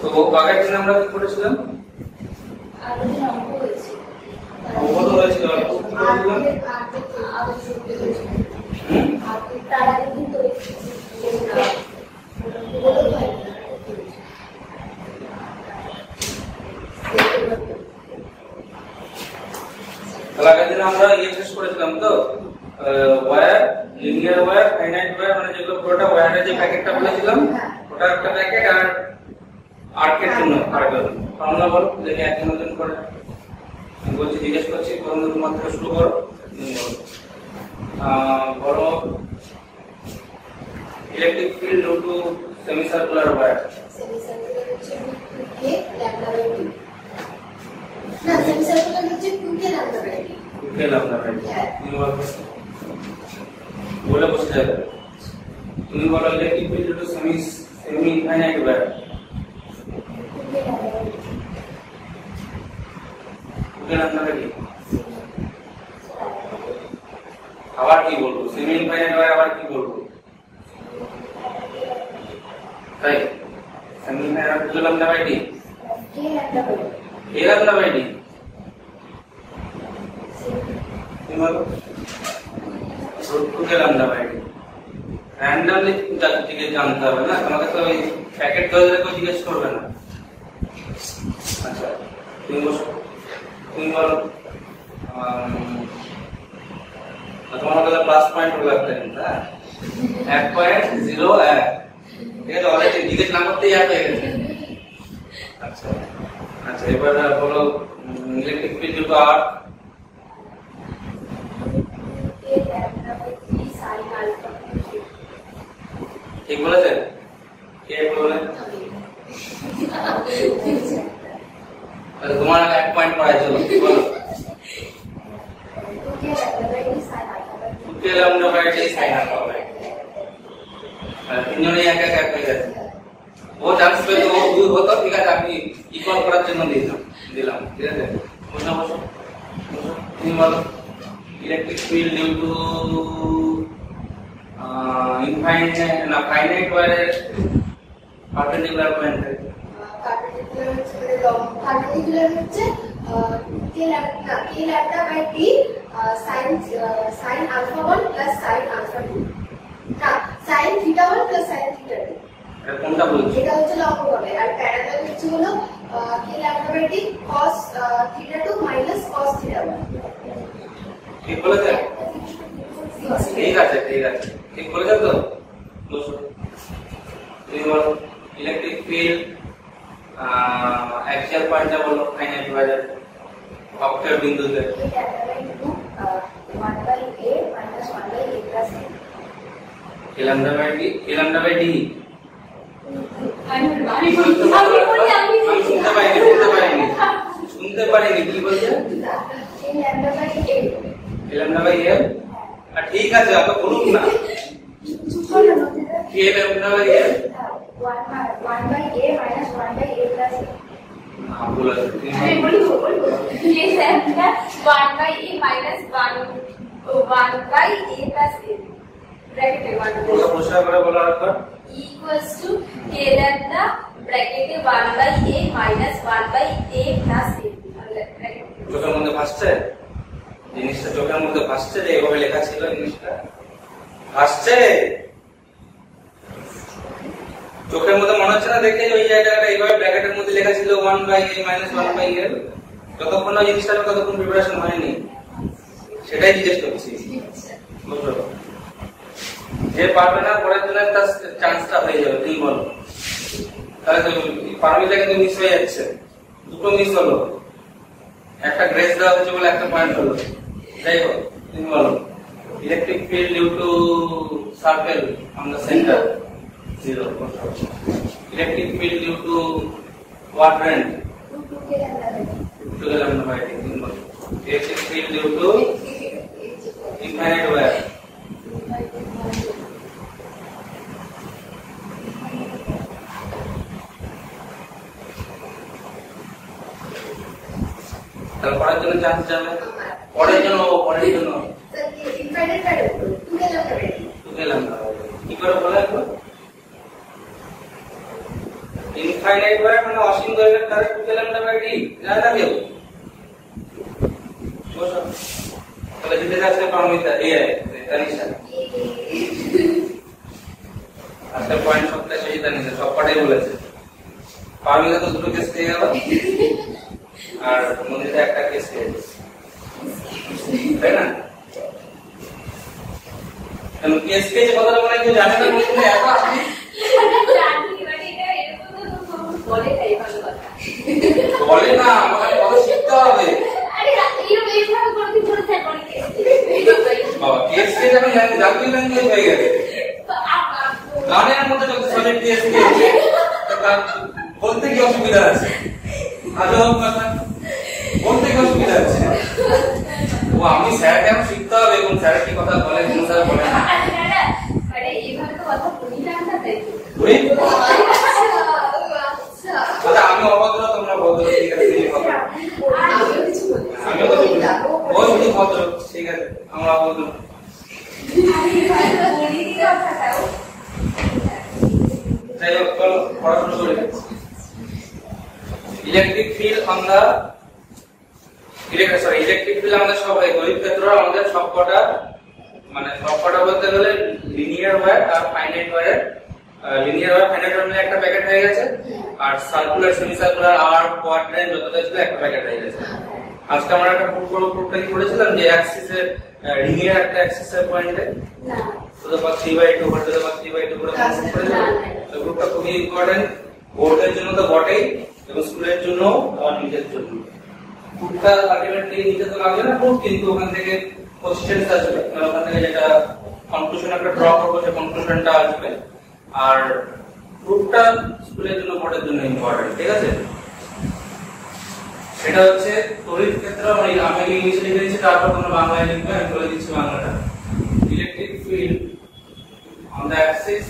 তো বাগের জন্য আমরা কি করেছিলাম? আগে অঙ্ক হয়েছে। অঙ্ক তো হয়েছিল, আর কি করেছিলাম? আগে শুরুতে হয়েছে। আগে তার আগে কিন্তু আগের দিন আমরা শেষ করেছিলাম তো wire, linear wire, finite wire, মানে যেগুলো পুরোটা ওয়্যারের যে প্যাকেটটা বলেছিলাম ওটা একটা প্যাকেট, আর আর্কের জন্য আরেকটা ফর্মুলা বলো দেখে এক নতুন করে আমি বলছি, জিজ্ঞেস করছি কোন তোমার থেকে শুরু করো। বড় electric field due to semi circular wire. Semi circular হচ্ছে 2k ল্যাম্ডা বাই 2 না সেমি সার্কুলার হচ্ছে 2k lambda by 2 2k lambda by 2 তুমি বলে বসে যাবে। তুমি বলো electric field due to semi infinite wire. 2k lambda by 2 আবার কি বলবো? সেমি ইনফাইনাইট ওয়্যার আবার কি বলবো? তাই semi infinite 2k lambda by 2 k lambda by 2 k lambda by 2 তুমি বলো 2k ল্যাম্ডা বাই 2 র‍্যান্ডমলি থেকে জানতে হবে না, তোমাকে তো ওই প্যাকেট ধরে কেউ জিজ্ঞেস করবে না। আচ্ছা তুমি বলো তোমার কাছে প্লাস পয়েন্ট হলো একটা, হ্যাঁ 1.01, ঠিক আছে, অলরেডি জিজ্ঞেস না করতেই এক হয়ে গেছে। আচ্ছা আচ্ছা এবার বলো electric field due to arc. ঠিক বলেছেন? কে বললেন? তোমার 1 পয়েন্ট পড়াই চলো বলো। 2k lambda by 2 sine alpha by 2 তিনজনেই এক এক হয়ে গেছে। ও চান্স পেলে ও দুই হতো, ঠিক আছে, আমি ইকুয়াল করার জন্য দিলাম, ঠিক আছে। বসো বসো তুমি বলো electric field due to infinite না ফাইনাইট ওয়্যারের পারপেন্ডিকুলার পয়েন্ট। পারপেন্ডিকুলার হচ্ছে পারপেন্ডিকুলার হচ্ছে k lambda by 2 sin alpha 1 plus sin alpha 2 না sin theta 1 plus sin theta 2। এটা কোনটা বলছো? এটা হচ্ছে লম্ব বলে, আর প্যারালাল হচ্ছে হলো k lambda by 2 cos theta 2 minus cos theta 1। ঠিক বলেছেন? ঠিক আছে ঠিক আছে, ঠিক বলেছেন তো? বসো তুমি বলো ইলেকট্রিক ফিল্ড অ্যাক্সিয়াল পয়েন্টটা বলো ফাইনাইট ওয়্যারের অক্ষের বিন্দুতে। k lambda by d, k lambda by d শুনতে পারিনি কি বলছে? k lambda by l, k lambda by l। ঠিক আছে আপনি বলুন না k lambda by l 1 by a minus 1 by a plus a। हाँ बोला मैं बोलूं ये lambda 1 by a minus 1 by a plus a bracket में 1 बोला पूछा करे बोला आपका equals to k lambda bracket में 1 by a minus 1 by a plus a bracket চোখের মধ্যে ভাসছে জিনিসটা, চোখের মধ্যে ভাসছে যে এইভাবে লেখা ছিল জিনিসটা ভাসছে চোখের মধ্যে মনে হচ্ছে না দেখে ওই জায়গাটা এইভাবে ব্র্যাকেটের মধ্যে লেখা ছিল 1 by a minus 1 by a। যতক্ষণ ওই জিনিসটা ততক্ষণ প্রিপারেশন হয়নি, সেটাই জিজ্ঞেস করছি, বুঝলো? যে পারবে না পরের জন্য তার চান্সটা হয়ে যাবে। তুমি বলো তাহলে তো পারমিটা কিন্তু মিস হয়ে যাচ্ছে, দুটো মিস হলো, একটা গ্রেস দেওয়া হচ্ছে বলে একটা পয়েন্ট হলো। যাই হোক তুমি বলো electric field due to circle on the centre 0। Electric field due to quadrant 2k lambda by 2। Electric field due to infinite wire তাহলে পড়ার জন্য চান্স যাবে, পড়ার জন্য ইনফাইনাইট বাইরে 2k lambda by 2 2k lambda কি করে বলা একবার? ইনফাইনাইট ওয়্যার মানে না না কেউ বসো তাহলে জিতে যাচ্ছে পারমিতা তানিশা আজকে পয়েন্ট সবটা সেই তানিশা সবকটাই বলেছে পারমিতা তো দুটো কেস পেয়ে গেল আর মন্দিরে একটা কেস পেয়েছে তাই না কেন কেস পেয়েছে কথাটা মনে হয় কেউ জানে না বলতে এত আপনি বলে না আমাকে কথা শিখতে হবে বাবা কেস পেয়েছে এখন জাতীয় ল্যাঙ্গুয়েজ হয়ে গেছে গানের মধ্যে যত সলিড কেস পেয়েছে বলতে কি অসুবিধা আছে বলতে কি অসুবিধা আছে ও আমি স্যার কেন শিখতে হবে এবং স্যার কি কথা বলে কোন স্যার বলে না আমি অভদ্র তোমরা ভদ্র ঠিক আছে আমিও কথা বলি ওই শুধু ভদ্র ঠিক আছে আমরা অভদ্র যাই হোক চলো পড়াশোনা করে electric field on the electric field আমাদের সবাই তড়িৎ ক্ষেত্র আমাদের সবকটা মানে সবকটা বলতে গেলে লিনিয়ার ওয়্যার আর finite wire linear wire finite wire মিলে একটা প্যাকেট হয়ে গেছে আর সার্কুলার সেমি সার্কুলার আর কোয়াড্রেন্ট যতটা ছিল একটা প্যাকেট হয়ে গেছে আজকে আমরা একটা প্রুফটা কি করেছিলাম যে অ্যাক্সিসের রিং এর একটা অ্যাক্সিসের পয়েন্টে না তো বাদ 3/2 ওভার তো বাদ 3/2 করে করেছিলাম তো গ্রুপটা খুবই ইম্পর্টেন্ট বোর্ডের জন্য তো বটেই এবং স্কুলের জন্য আর নিজের জন্য প্রুফটা আলটিমেটলি নিতে তো লাগবে না প্রুফ কিন্তু ওখান থেকে কোশ্চেনস আসবে মানে ওখান থেকে যেটা কনক্লুশন একটা ড্র করব সেই কনক্লুশনটা আসবে আর প্রুফটা স্কুলের জন্য বোর্ডের জন্য ইম্পর্টেন্ট ঠিক আছে এটা হচ্ছে তড়িৎ ক্ষেত্র আমি ইংলিশে লিখে দিচ্ছি তারপর তোমরা বাংলায় লিখবে আমি বলে দিচ্ছি বাংলাটা electric field on the axis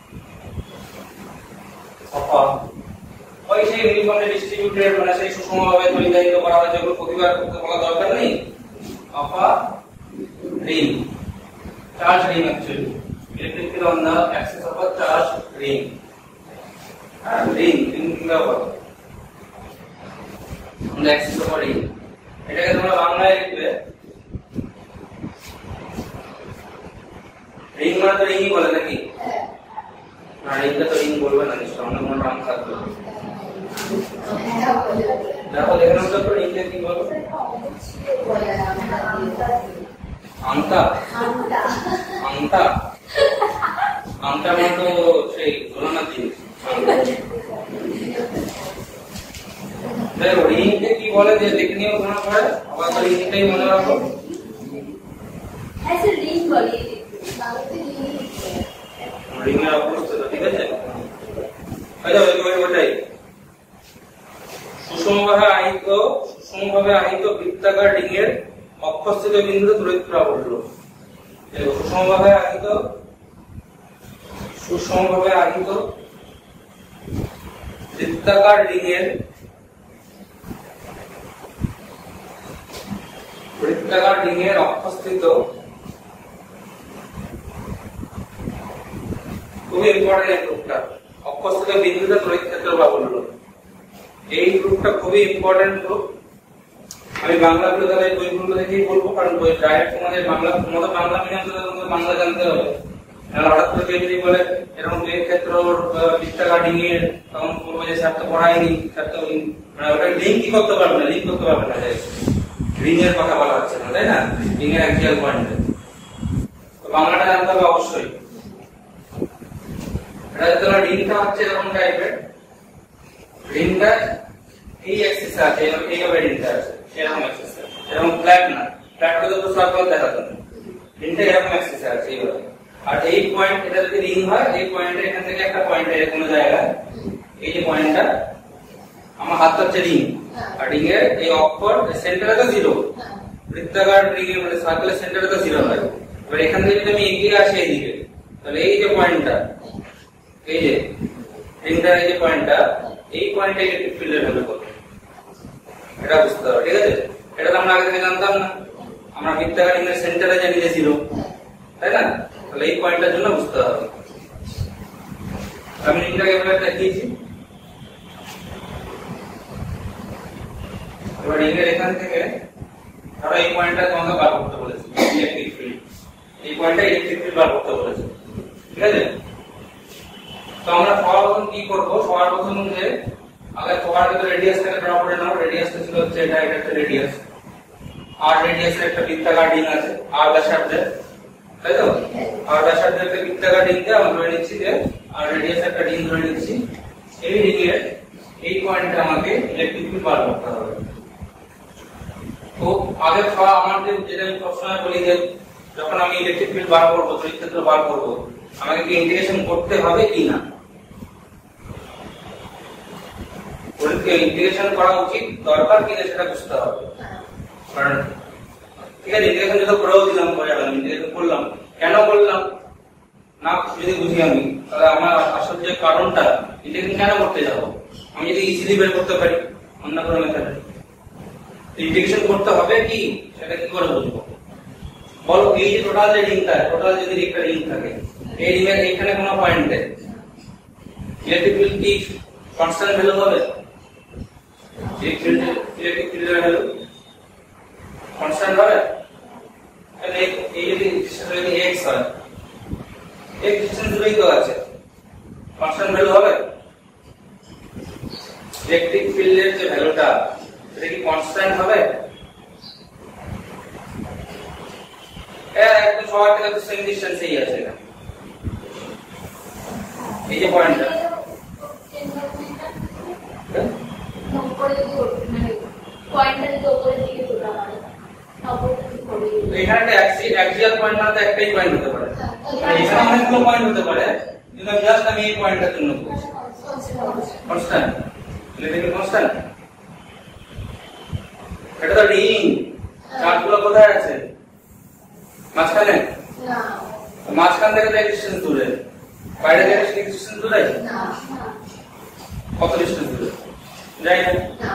of ওই সেই ইউনিফর্মলি ডিস্ট্রিবিউটেড মানে সেই সুষমভাবে পরিচালিত করা হয় যেগুলো প্রতিবার করতে বলা দরকার নেই of a ring charge ring actually electric field on the axis of a charge ring ring ব্যবহার on the axis of a ring এটাকে তোমরা বাংলায় লিখবে রিং মানে তো রিংই বলে নাকি না রিংটা তো রিং বলবে না নিশ্চয় অন্য কোনো নাম থাকবে দেখো এখানে আমরা তো রিংকে কি বলবো আংটা আংটা আংটা মানে তো সেই গোলানার জিনিস দেখো রিংকে কি বলে যে দেখে নিও তোমরা পড়ে আবার তো রিংটাই মনে রাখো ऐसे रिंग বলি রিং এর অবস্থা ঠিক আছে আচ্ছা ওইটাই সুষমভাবে আহিত বৃত্তাকার রিং এর অক্ষস্থিত বিন্দুতে তড়িৎ প্রাবল্য দেখো সুষমভাবে আহিত বৃত্তাকার রিং এর অক্ষস্থিত খুবই ইম্পর্টেন্ট এই গ্রুপটা অক্ষস্থিত বিন্দুতে তড়িৎ ক্ষেত্র প্রাবল্য এই গ্রুপটা খুবই ইম্পর্টেন্ট গ্রুপ আমি বাংলা বিদ্যালয়ে এই বইগুলো দেখেই বলবো কারণ বই ডাইরেক্ট তোমাদের বাংলা মিডিয়াম থেকে তোমাদের বাংলা জানতে হবে হঠাৎ করে কেউ যদি বলে এরকম তড়িৎ ক্ষেত্র বৃত্তাকার রিং এর তখন বলবো যে স্যার তো পড়ায়নি স্যার তো মানে ওটা লিঙ্ক করতে পারবে না রিং এর কথা বলা হচ্ছে না তাই না রিং এর অ্যাকচুয়াল পয়েন্ট তো বাংলাটা জানতে হবে অবশ্যই এটা যদি রিংটা হচ্ছে এরকম টাইপের রিংটা এই অ্যাক্সিস আছে এইভাবে রিংটা আছে এরকম অ্যাক্সিস আছে এরকম ফ্ল্যাট না ফ্ল্যাট করে তো সার্কেল দেখাতো না রিংটা এরকম অ্যাক্সিস আছে এইভাবে আর এই পয়েন্ট এটা যদি রিং হয় এই পয়েন্টে এখান থেকে একটা পয়েন্টে কোনো জায়গায় এই যে পয়েন্টটা আমার হাতটা হচ্ছে রিং আর রিং এর এই অক্ষর সেন্টারে তো 0 বৃত্তাকার রিং এর মানে সার্কেলের সেন্টারে তো 0 হয় এবার এখান থেকে যদি আমি এগিয়ে আসি এইদিকে তাহলে এই যে পয়েন্টটা এই যে রিংটার এই যে পয়েন্টটা এই পয়েন্টে ইলেকট্রিক ফিল্ডের ভ্যালু কত এটা বুঝতে হবে ঠিক আছে এটা তো আমরা আগে থেকে জানতাম না আমরা বৃত্তাকার রিং এর সেন্টারে জানি যে 0 তাই না তাহলে এই পয়েন্টটার জন্য বুঝতে হবে আমি রিংটাকে এভাবে দেখিয়েছি এবার রিং এর এখান থেকে ধরো এই পয়েন্টটা তোমাকে বার করতে বলেছে ইলেকট্রিক ফিল্ড, এই পয়েন্টটা ইলেকট্রিক ফিল্ড বার করতে বলেছে, ঠিক আছে? তো আমরা সবার প্রথম কি করব, সবার প্রথম যে আগে তোমার ভিতরে রেডিয়াসটাকে ড্র করে নাও। রেডিয়াসটা ছিল হচ্ছে এটা, এটা একটা রেডিয়াস, আর রেডিয়াসের একটা বৃত্তাকার রিং আছে আর ব্যাসার্ধের, তাই তো? আর ব্যাসার্ধের একটা বৃত্তাকার রিং দিয়ে আমরা ধরে নিচ্ছি যে আর রেডিয়াসের একটা রিং ধরে নিচ্ছি। এই রিং এর এই পয়েন্টে আমাকে ইলেকট্রিক ফিল্ড বার করতে হবে। তো আগে আমাদের যেটা আমি সবসময় বলি যে যখন আমি ইলেকট্রিক ফিল্ড বার করবো, তড়িৎ ক্ষেত্র বার করবো, আমাকে কি ইন্টিগ্রেশন করতে হবে কি না? ইন্টিগ্রেশন করা উচিত, দরকার কিনা সেটা বুঝতে হবে। কারণ ঠিক আছে, ইন্টিগ্রেশন যদি করেও দিলাম, করে গেলাম, ইন্টিগ্রেশন করলাম, কেন করলাম না যদি বুঝি আমি, তাহলে আমার আসল যে কারণটা, ইন্টিগ্রেশন কেন করতে যাবো, আমি যদি ইজিলি বের করতে পারি অন্য কোনো মেথডে। ইন্টিগ্রেশন করতে হবে কি সেটা কি করে বুঝবো বলো? এই যে টোটাল যে রিংটা, টোটাল যদি একটা রিং থাকে, এই রিং এর এখানে কোনো পয়েন্টে ইলেকট্রিক ফিল্ড কি কনস্ট্যান্ট ভ্যালু হবে? ইলেকট্রিক ফিল্ডের ভ্যালু কনস্ট্যান্ট হবে? এই যদি x হয়, x ডিসটেন্স দূরেই তো আছে, কনস্ট্যান্ট ভ্যালু হবে? ইলেকট্রিক ফিল্ডের যে ভ্যালুটা সেটা কি কনস্ট্যান্ট হবে? একদম সবার থেকে তো সেম ডিসটেন্সেই আছে এটা, এই যে পয়েন্টটা। এখানে অ্যাক্সিয়াল পয়েন্ট না তো একটাই পয়েন্ট হতে পারে, এখানে অনেকগুলো পয়েন্ট হতে পারে, কিন্তু জাস্ট আমি এই পয়েন্টটার জন্য বলছি কনস্ট্যান্ট। ইলেকট্রিক কনস্ট্যান্ট, এটা তো রিং, চার্জগুলো কোথায় আছে? মাঝখানে? না, মাঝখান থেকে তো ডিসটেন্স দূরে, বাইরে থেকে ডিসটেন্স দূরে, না, কত ডিসটেন্স দূরে যাই না? না।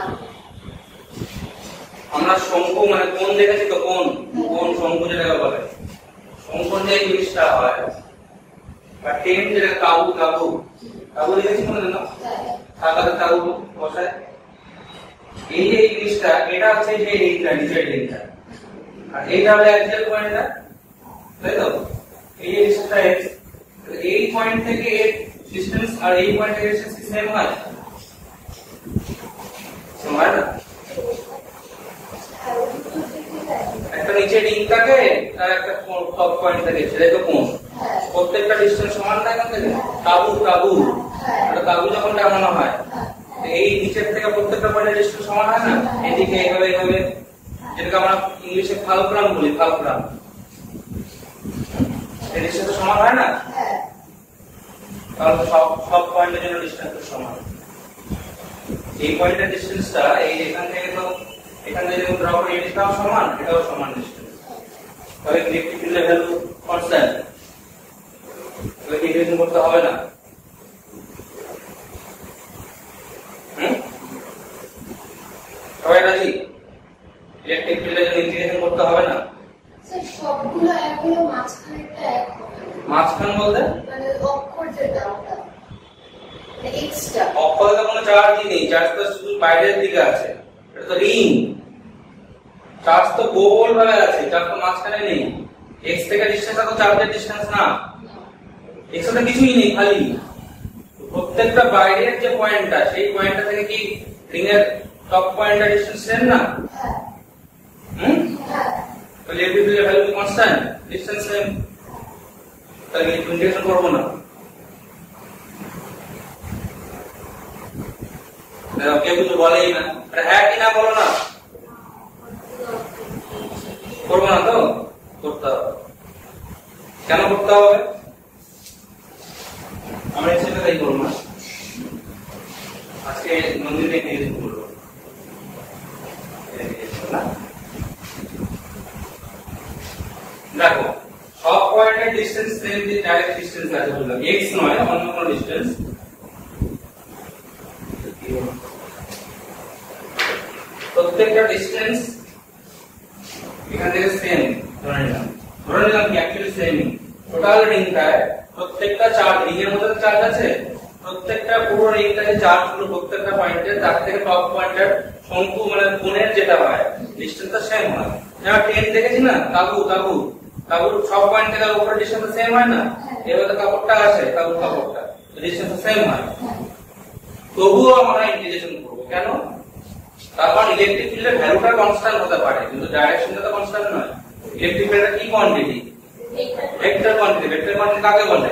আমরা শঙ্কু মানে কোণ দেখেছি তো, কোণ শঙ্কু যেটাকে বলে, শঙ্কুর যে জিনিসটা হয় বা টেন যেটা তাবু দেখেছি মনে না? তাকাতে তাবু বসায়, এই যে জিনিসটা, এটা হচ্ছে যে এইটা নিচের রিংটা, আর এইটা হলো অ্যাক্সিয়াল পয়েন্টটা, তাই তো? এই যে ডিসটেন্সটা x, এই পয়েন্ট থেকে এর ডিসটেন্স আর এই পয়েন্ট থেকে ডিসটেন্স কি সেম হয়? সেম হয় না? একটা নিচে রিং থাকে আর একটা টপ পয়েন্ট থাকে, সেটাই তো কোণ। প্রত্যেকটা ডিসটেন্স সমান না এখান থেকে? তাবু যখন টাঙানো হয়, এই নিচের থেকে প্রত্যেকটা পয়েন্টের ডিসটেন্স সমান হয় না? এদিকে এইভাবে এইভাবে, যেটাকে আমরা ইংলিশে ফালক্রাম বলি, ফালক্রাম, এই ডিসটেন্স সমান হয় না? তাহলে সব পয়েন্টের জন্য ডিসটেন্স সমান। এই পয়েন্টের ডিসটেন্সটা এই এখান থেকে তো এখান থেকে যখন ড্র করি, এটাও সমান, এটাও সমান ডিসটেন্স, তাহলে ইলেকট্রিক ফিল্ডের ভ্যালু কনস্ট্যান্ট, তাহলে ইন্টিগ্রেশন করতে হবে না। সবাই রাজি? ইলেকট্রিক ফিল্ডের জন্য ইন্টিগ্রেশন করতে হবে না। স্যার সবগুলো এক হলো, মাঝখানেরটা এক হবে। মাঝখান বলতে মানে অক্ষর যেটা ওটা, মানে এক্সট্রা অক্ষরে তো কোনো চার্জই নেই, চার্জ তো শুধু বাইরের দিকে আছে, এটা তো রিং, চার্জ তো গোল ভাবে আছে, চার্জ তো মাঝখানে নেই। x থেকে ডিসটেন্স তো চার্জের ডিসটেন্স না, x এ কিছুই নেই, খালি প্রত্যেকটা বাইরের যে পয়েন্টটা, সেই পয়েন্টটা থেকে কি রিং এর টপ পয়েন্টের ডিসটেন্স সেম না? তাহলে ইলেকট্রিক ফিল্ডের ভ্যালু কনস্ট্যান্ট, ডিসটেন্স সেম, তাহলে ইন্টিগ্রেশন করব না। কেউ কিছু বলেই না, হ্যাঁ কি না বলো না, করবো না তো? করতে হবে। কেন করতে হবে? আমরা সেটা তাই করবো না, আজকে মন্দিরে নিয়ে করবো না। দেখো সব পয়েন্টের ডিসটেন্স সেম, যে ডাইরেক্ট ডিসটেন্স আছে বললাম, x নয় অন্য কোনো ডিসটেন্স, প্রত্যেকটা ডিসটেন্স এখান থেকে সেম ধরে নিলাম কি অ্যাকচুয়ালি সেম, টোটাল রিংটায় প্রত্যেকটা চার্জ, রিং এর মধ্যে চার্জ আছে, প্রত্যেকটা পুরো রিংটা যে চার্জ গুলো প্রত্যেকটা পয়েন্টে তার থেকে টপ পয়েন্টের শঙ্কু মানে কোণের যেটা হয় ডিসটেন্সটা সেম হয়। যেমন 10 দেখেছি না, তাবুর সব পয়েন্ট থেকে উপরে ডিসটেন্সটা সেম হয় না, এবারে কাপড়টা আছে তাবুর কাপড়টা ডিসটেন্সটা সেম হয়। তবুও আমরা ইন্টিগ্রেশন করব কেন? তারপর ইলেকট্রিক ফিল্ডের ভ্যালুটা কনস্ট্যান্ট হতে পারে কিন্তু ডাইরেকশনটা তো কনস্ট্যান্ট নয়। ইলেকট্রিক ফিল্ডের কি quantity? Vector quantity. Vector quantity কাকে বলে?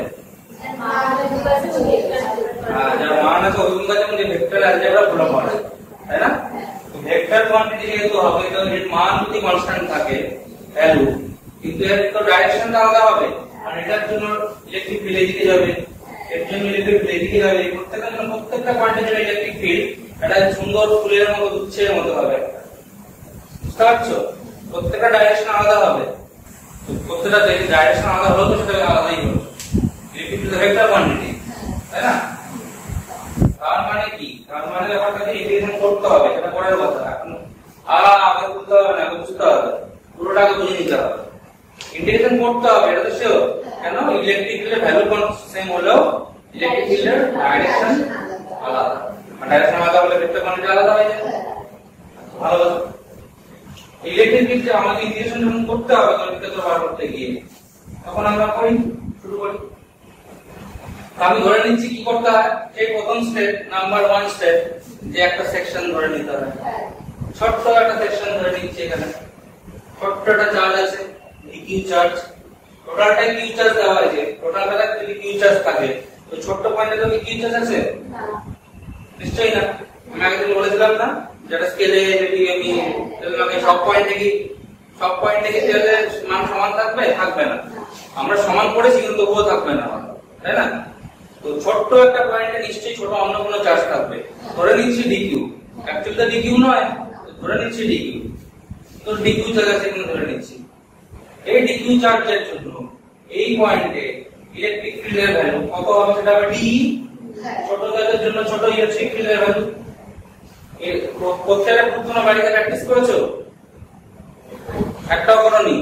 যার মান আছে ওরকম কাছে যে ভেক্টর অ্যালজেব্রা বলা হয়, তাই না? ভেক্টর কোয়ান্টিটি যেহেতু হবে তো এর মান যদি কনস্ট্যান্ট থাকে ভ্যালু, কিন্তু এর তো ডাইরেকশনটা আলাদা হবে। আর এটার জন্য ইলেকট্রিক ফিল্ড এদিকে যাবে, এর জন্য ইলেকট্রিক ফিল্ড এদিকে যাবে। প্রত্যেকটা কোয়ান্টিটির ইলেকট্রিক ফিল্ড একটা সুন্দর ফুলের মতো গুচ্ছের মতো হবে। বুঝতে পারছো? প্রত্যেকটা ডাইরেকশন আলাদা হবে। প্রত্যেকটা ডাইরেকশন আলাদা হলো তো সেটা আলাদাই হলো। ইলেকট্রিক ফিল্ড ভেক্টর কোয়ান্টিটি, তাই না? তার মানে কি? তার মানে ব্যাপারটাকে ইন্টিগ্রেশন করতে হবে, এটা পরের কথা। এখন আগে বুঝতে হবে না, বুঝতে হবে, পুরোটাকে বুঝে নিতে হবে। ইন্টিগ্রেশন করতে হবে, এটা তো শিওর। কেন? ইলেকট্রিক ফিল্ডের ভ্যালু সেম হলেও ইলেকট্রিক ফিল্ডের ডাইরেকশন আলাদা। ডাইরেকশন আলাদা হলে ভেক্টর কোয়ান্টিটি আলাদা হয়ে যাবে। ভালো কথা। ইলেকট্রিক ফিল্ড আমাকে ইন্টিগ্রেশন যখন করতে হবে গণিতকে বার করতে গিয়ে, তখন আমরা শুরু করি। আমি ধরে নিচ্ছি কি করতে হয়, এই প্রথম স্টেপ নাম্বার 1 স্টেপ যে একটা সেকশন ধরে নিতে হবে। ছোট্ট একটা সেকশন ধরে নিচ্ছি, এখানে ছোট্ট একটা চার্জ আছে কিউ চার্জ, টোটালটাই কিউ চার্জ দেওয়া হয়েছে। টোটালটা যদি কিউ চার্জ থাকে তো ছোট্ট পয়েন্টে তো কিউ চার্জ আছে নিশ্চয়ই না। আমি আগে বলেছিলাম না যেটা স্কেলে যদি আমি তোমাকে সব পয়েন্টে কি মান সমান থাকবে না। আমরা সমান করেছি কিন্তু তবুও থাকবে না, তাই না? তো ছোট্ট একটা পয়েন্টে নিশ্চয়ই ছোট অন্য কোনো চার্জ থাকবে। ধরে নিচ্ছি ডিকিউ, অ্যাকচুয়ালি তো ডিকিউ নয়, ধরে নিচ্ছি ডিকিউ। তো ডিকিউ চার্জ আছে এখানে ধরে নিচ্ছি। এই ডিকিউ চার্জের জন্য এই পয়েন্টে ইলেকট্রিক ফিল্ডের ভ্যালু কত হবে? সেটা হবে ডি। ছোট চার্জের জন্য ছোট ইলেকট্রিক ফিল্ডের ভ্যালু। এই প্রত্যেকটা প্রথম বাড়িতে প্র্যাকটিস করেছো? একটাও করোনি?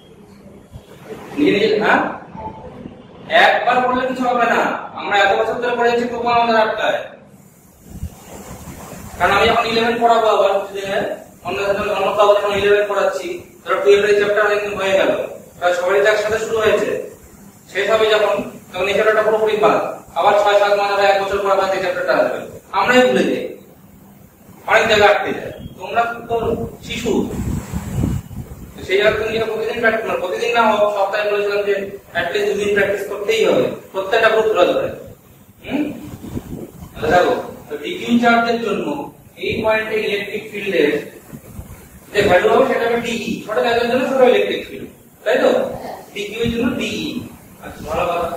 হ্যাঁ, একবার পড়লে কিছু হবে না। আমরা এত বছর ধরে পড়েছি তবু আমাদের আটকায়। কারণ আমি যখন 11 পড়াবো আবার অন্য কাউকে যখন 11 পড়াচ্ছি, ধরো 12 এর চ্যাপ্টার হয়ে গেল, সবারই তো একসাথে শুরু হয়েছে, শেষ হবে যখন তখন এই চ্যাপ্টারটা পুরোপুরি বাদ। আবার 6-7 মাস বা 1 বছর পর আবার এই চ্যাপ্টারটা আসবে, আমরাই ভুলে যাই, অনেক জায়গায় আটকে যায়। তোমরা তো শিশু, সেই জন্য তুমি প্রতিদিন না হোক সপ্তাহে বলেছিলাম যে অ্যাটলিস্ট 2 দিন প্র্যাকটিস করতেই হবে প্রত্যেকটা গ্রুপ ধরে। দেখো তো ডিকিউ চার্জের জন্য এই পয়েন্টে ইলেকট্রিক ফিল্ডের যে ভ্যালু হবে সেটা হবে ডিই। ছোট চার্জের জন্য ছোট ইলেকট্রিক ফিল্ড, তাই তো? ডিকিউ এর জন্য ডিই। আচ্ছা, ভালো কথা।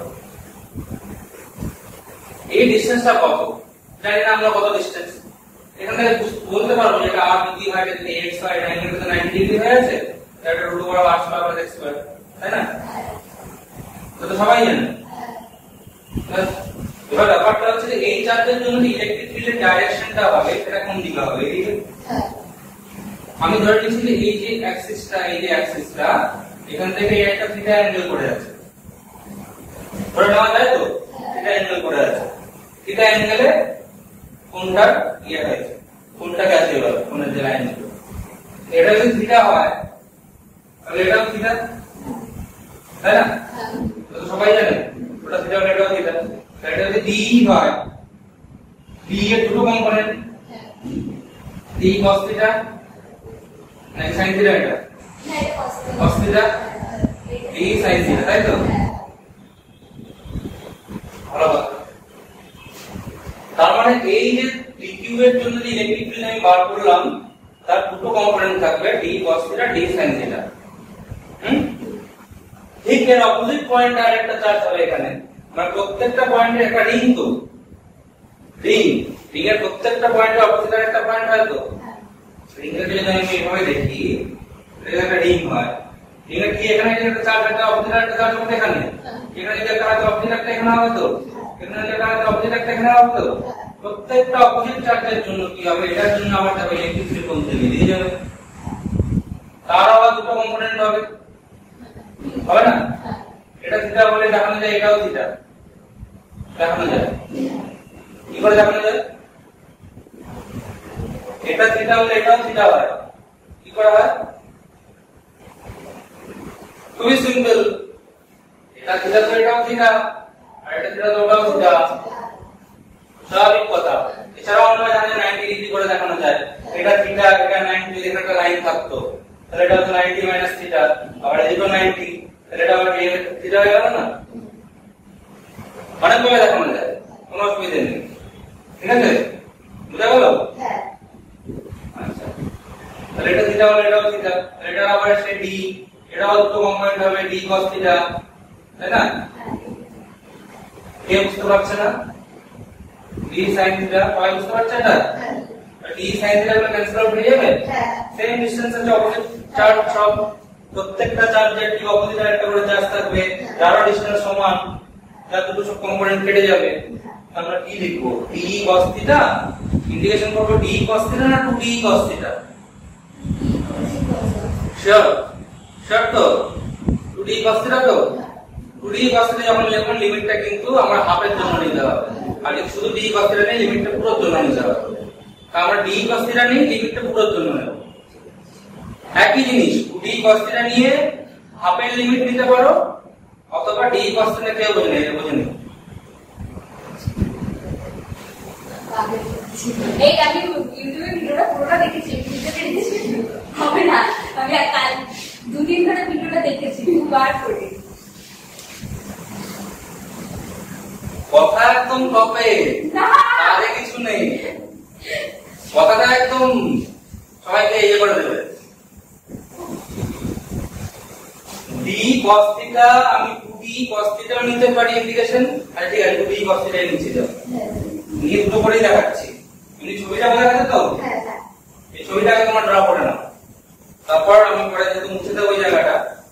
এই ডিসটেন্সটা কত জানি না আমরা, কত ডিসটেন্স এখান থেকে বলতে পারবো যেটা আর ডিগ্রি হয়, যদি x হয় 90 ডিগ্রি হয়ে আছে, এটা root over r square x square, তাই না? তো সবাই জানে। এবার ব্যাপারটা হচ্ছে যে এই চার্জের জন্য ইলেকট্রিক ফিল্ডের ডাইরেকশনটা হবে সেটা কোন দিকে হবে? এদিকে। আমি ধরে নিচ্ছি যে এই যে অ্যাক্সিসটা এখান থেকে একটা থিটা অ্যাঙ্গেল করে আছে, ধরে নেওয়া যায় তো? থিটা অ্যাঙ্গেল করে আছে। থিটা অ্যাঙ্গেলে কোনটা হয়েছে, কোনটা গেছে এবার কোনের যে লাইন ছিল, এটা যদি থিটা হয় তাহলে এটাও থিটা, তাই না? তো সবাই জানে ওটা থিটা হলে এটাও থিটা। এটা যদি ডি হয়, ডি এর দুটো কম্পোনেন্ট, ডি cos থিটা নাকি sin থিটা? এটা cos theta, d sin theta, তাই তো? ভালো কথা। তার মানে এই যে ডিকিউ এর জন্য যে ইলেকট্রিক ফিল্ড আমি বার করলাম তার দুটো কম্পোনেন্ট থাকবে, d cos theta, d sin theta. ঠিক এর অপোজিট পয়েন্ট আর একটা চার্জ হবে এখানে, মানে প্রত্যেকটা পয়েন্টে একটা রিং, তো রিং এর প্রত্যেকটা পয়েন্টে অপোজিট আর একটা পয়েন্ট হয়। তো রিং এর যদি আমি এইভাবে দেখি, এটা একটা রিং হয়। রিং এর কি এখানে একটা চার্জ, একটা অপোজিট আর একটা চার্জ হবে এখানে। এখানে যদি একটা অপোজিট একটা এখানে হবে, তো এখানে যদি একটা অপোজিট একটা এখানে হবে, তো প্রত্যেকটা অপোজিট চার্জের জন্য কি হবে? এটার জন্য আবার যাবে ইলেকট্রিক ফিল্ড কোন দিকে দিয়ে যাবে, তার আবার দুটো কম্পোনেন্ট হবে না? এটা থিটা বলে দেখানো যায়, এটাও থিটা দেখানো যায়। কি করে দেখানো যায়? এটা থিটা হলে এটাও থিটা হয়, কি করে হয়? খুবই সিম্পল, এটা থিটা তো এটাও থিটা, আর এটা থিটা তো ওটাও থিটা, স্বাভাবিক কথা। এছাড়াও আমরা জানি 90 ডিগ্রি করে দেখানো যায়। এটা থিটা, এটা 90, যদি একটা লাইন থাকতো তাহলে এটা হতো 90 মাইনাস থিটা, আবার এদিকে 90, তাহলে এটা আবার থিটা হয়ে গেল না? অনেক ভাবে দেখানো যায়, কোনো অসুবিধা নেই। ঠিক আছে, বুঝা গেল? হ্যাঁ। আচ্ছা, তাহলে এটা থিটা হলে এটাও থিটা, এটা আবার সে ডি, এটাও তো কম্পোনেন্ট হবে ডি cos থিটা, তাই না? কে বুঝতে পারছে না? ডি sin থিটা, সবাই বুঝতে পারছে এটা? ডি sin থিটা গুলো ক্যান্সেল আউট হয়ে যাবে। সেম ডিসটেন্সের যে অপোজিট চার্জ, সব প্রত্যেকটা চার্জের ঠিক অপোজিট একটা করে চার্জ থাকবে, যার ডিসটেন্স সমান, যার দুটো সব কম্পোনেন্ট কেটে যাবে। আমরা কি লিখবো? ডি cos থিটা ইন্টিগ্রেশন করব ডি cos থিটা না 2d cos theta? Sure? Sure তো? 2d cos থিটা তো? 2d cos থিটা যখন লিখবেন লিমিটটা কিন্তু আমরা হাফের জন্য নিতে হবে, আর যদি শুধু d cos থিটা নেই লিমিটটা পুরোর জন্য নিতে হবে। তাহলে আমরা d cos থিটা নেই, লিমিটটা পুরোর জন্য নেব। একই জিনিস 2d cos থিটা নিয়ে হাফের লিমিট নিতে পারো, অথবা d cos থিটা কেউ বোঝে না, বোঝে না। এই আমি ইউটিউবে ভিডিওটা পুরোটা দেখেছি, ভিডিওটা দেখেছি হবে না, আমি কাল 2-3 ঘন্টা ভিডিওটা দেখেছি দুবার করে। কথা একদম টপে, আরে কিছু নেই, কথাটা একদম সবাইকে ইয়ে করে দেবে। ডি cos থিটা আমি 2d cos থিটা নিতে পারি ইন্টিগ্রেশন, আর ঠিক আছে 2d cos থিটা নিচে যাও, নিয়ে দুটো করেই দেখাচ্ছি। তুমি ছবিটা বোঝা গেছে তো? এই ছবিটাকে তোমার ড্র করে নাও, তারপর আমি পরে যেহেতু মুছে দেবো ওই জায়গাটা,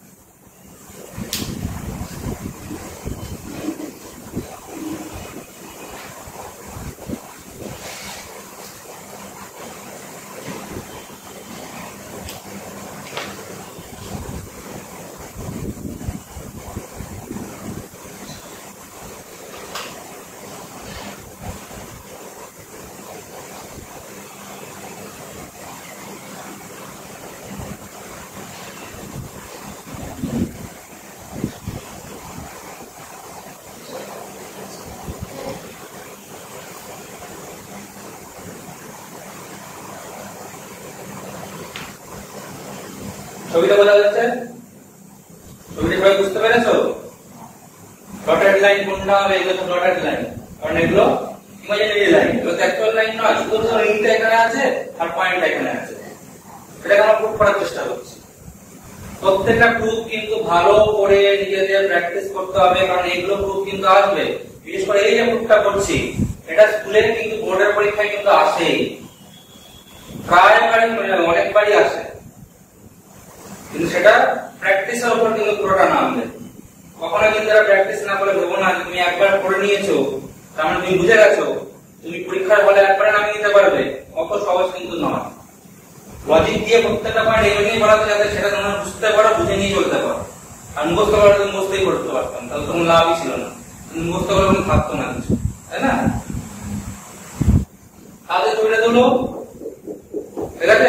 ছবিটা বোঝা যাচ্ছে? ছবিটা সবাই বুঝতে পেরেছো? ডটেড লাইন কোনটা হবে? এগুলো তো ডটেড লাইন, কারণ এগুলো ইমাজিনারি লাইন, এগুলো অ্যাকচুয়াল লাইন নয়, শুধু রিংটা এখানে আছে আর পয়েন্ট এখানে আছে। এটাকে আমরা প্রুফ করার চেষ্টা করছি। প্রত্যেকটা প্রুফ কিন্তু ভালো করে নিজেদের প্র্যাকটিস করতে হবে, কারণ এগুলো প্রুফ কিন্তু আসবে। বিশেষ করে এই যে প্রুফটা করছি, এটা স্কুলে কিন্তু বোর্ডের পরীক্ষায় কিন্তু আসেই, প্রায়বারই অনেকবারই আসে, কিন্তু সেটা প্র্যাকটিসের উপর কিন্তু পুরোটা নামবে। কখনো কিন্তু এরা প্র্যাকটিস না করে ভেবো না তুমি একবার করে নিয়েছো তার মানে তুমি বুঝে গেছো, তুমি পরীক্ষার হলে একবার নামিয়ে নিতে পারবে, অত সহজ কিন্তু নয়। লজিক দিয়ে প্রত্যেকটা পয়েন্ট এমনি বাড়াতে যাতে সেটা তোমরা বুঝতে পারো, বুঝে নিয়ে চলতে পারো। আর মুখস্থ করে তুমি মুখস্থই করতে পারতাম, তাহলে তোমার লাভই ছিল না, মুখস্থ করে কোনো থাকতো না কিছু, তাই না? তাহলে ছবিটা তুলো, ঠিক আছে?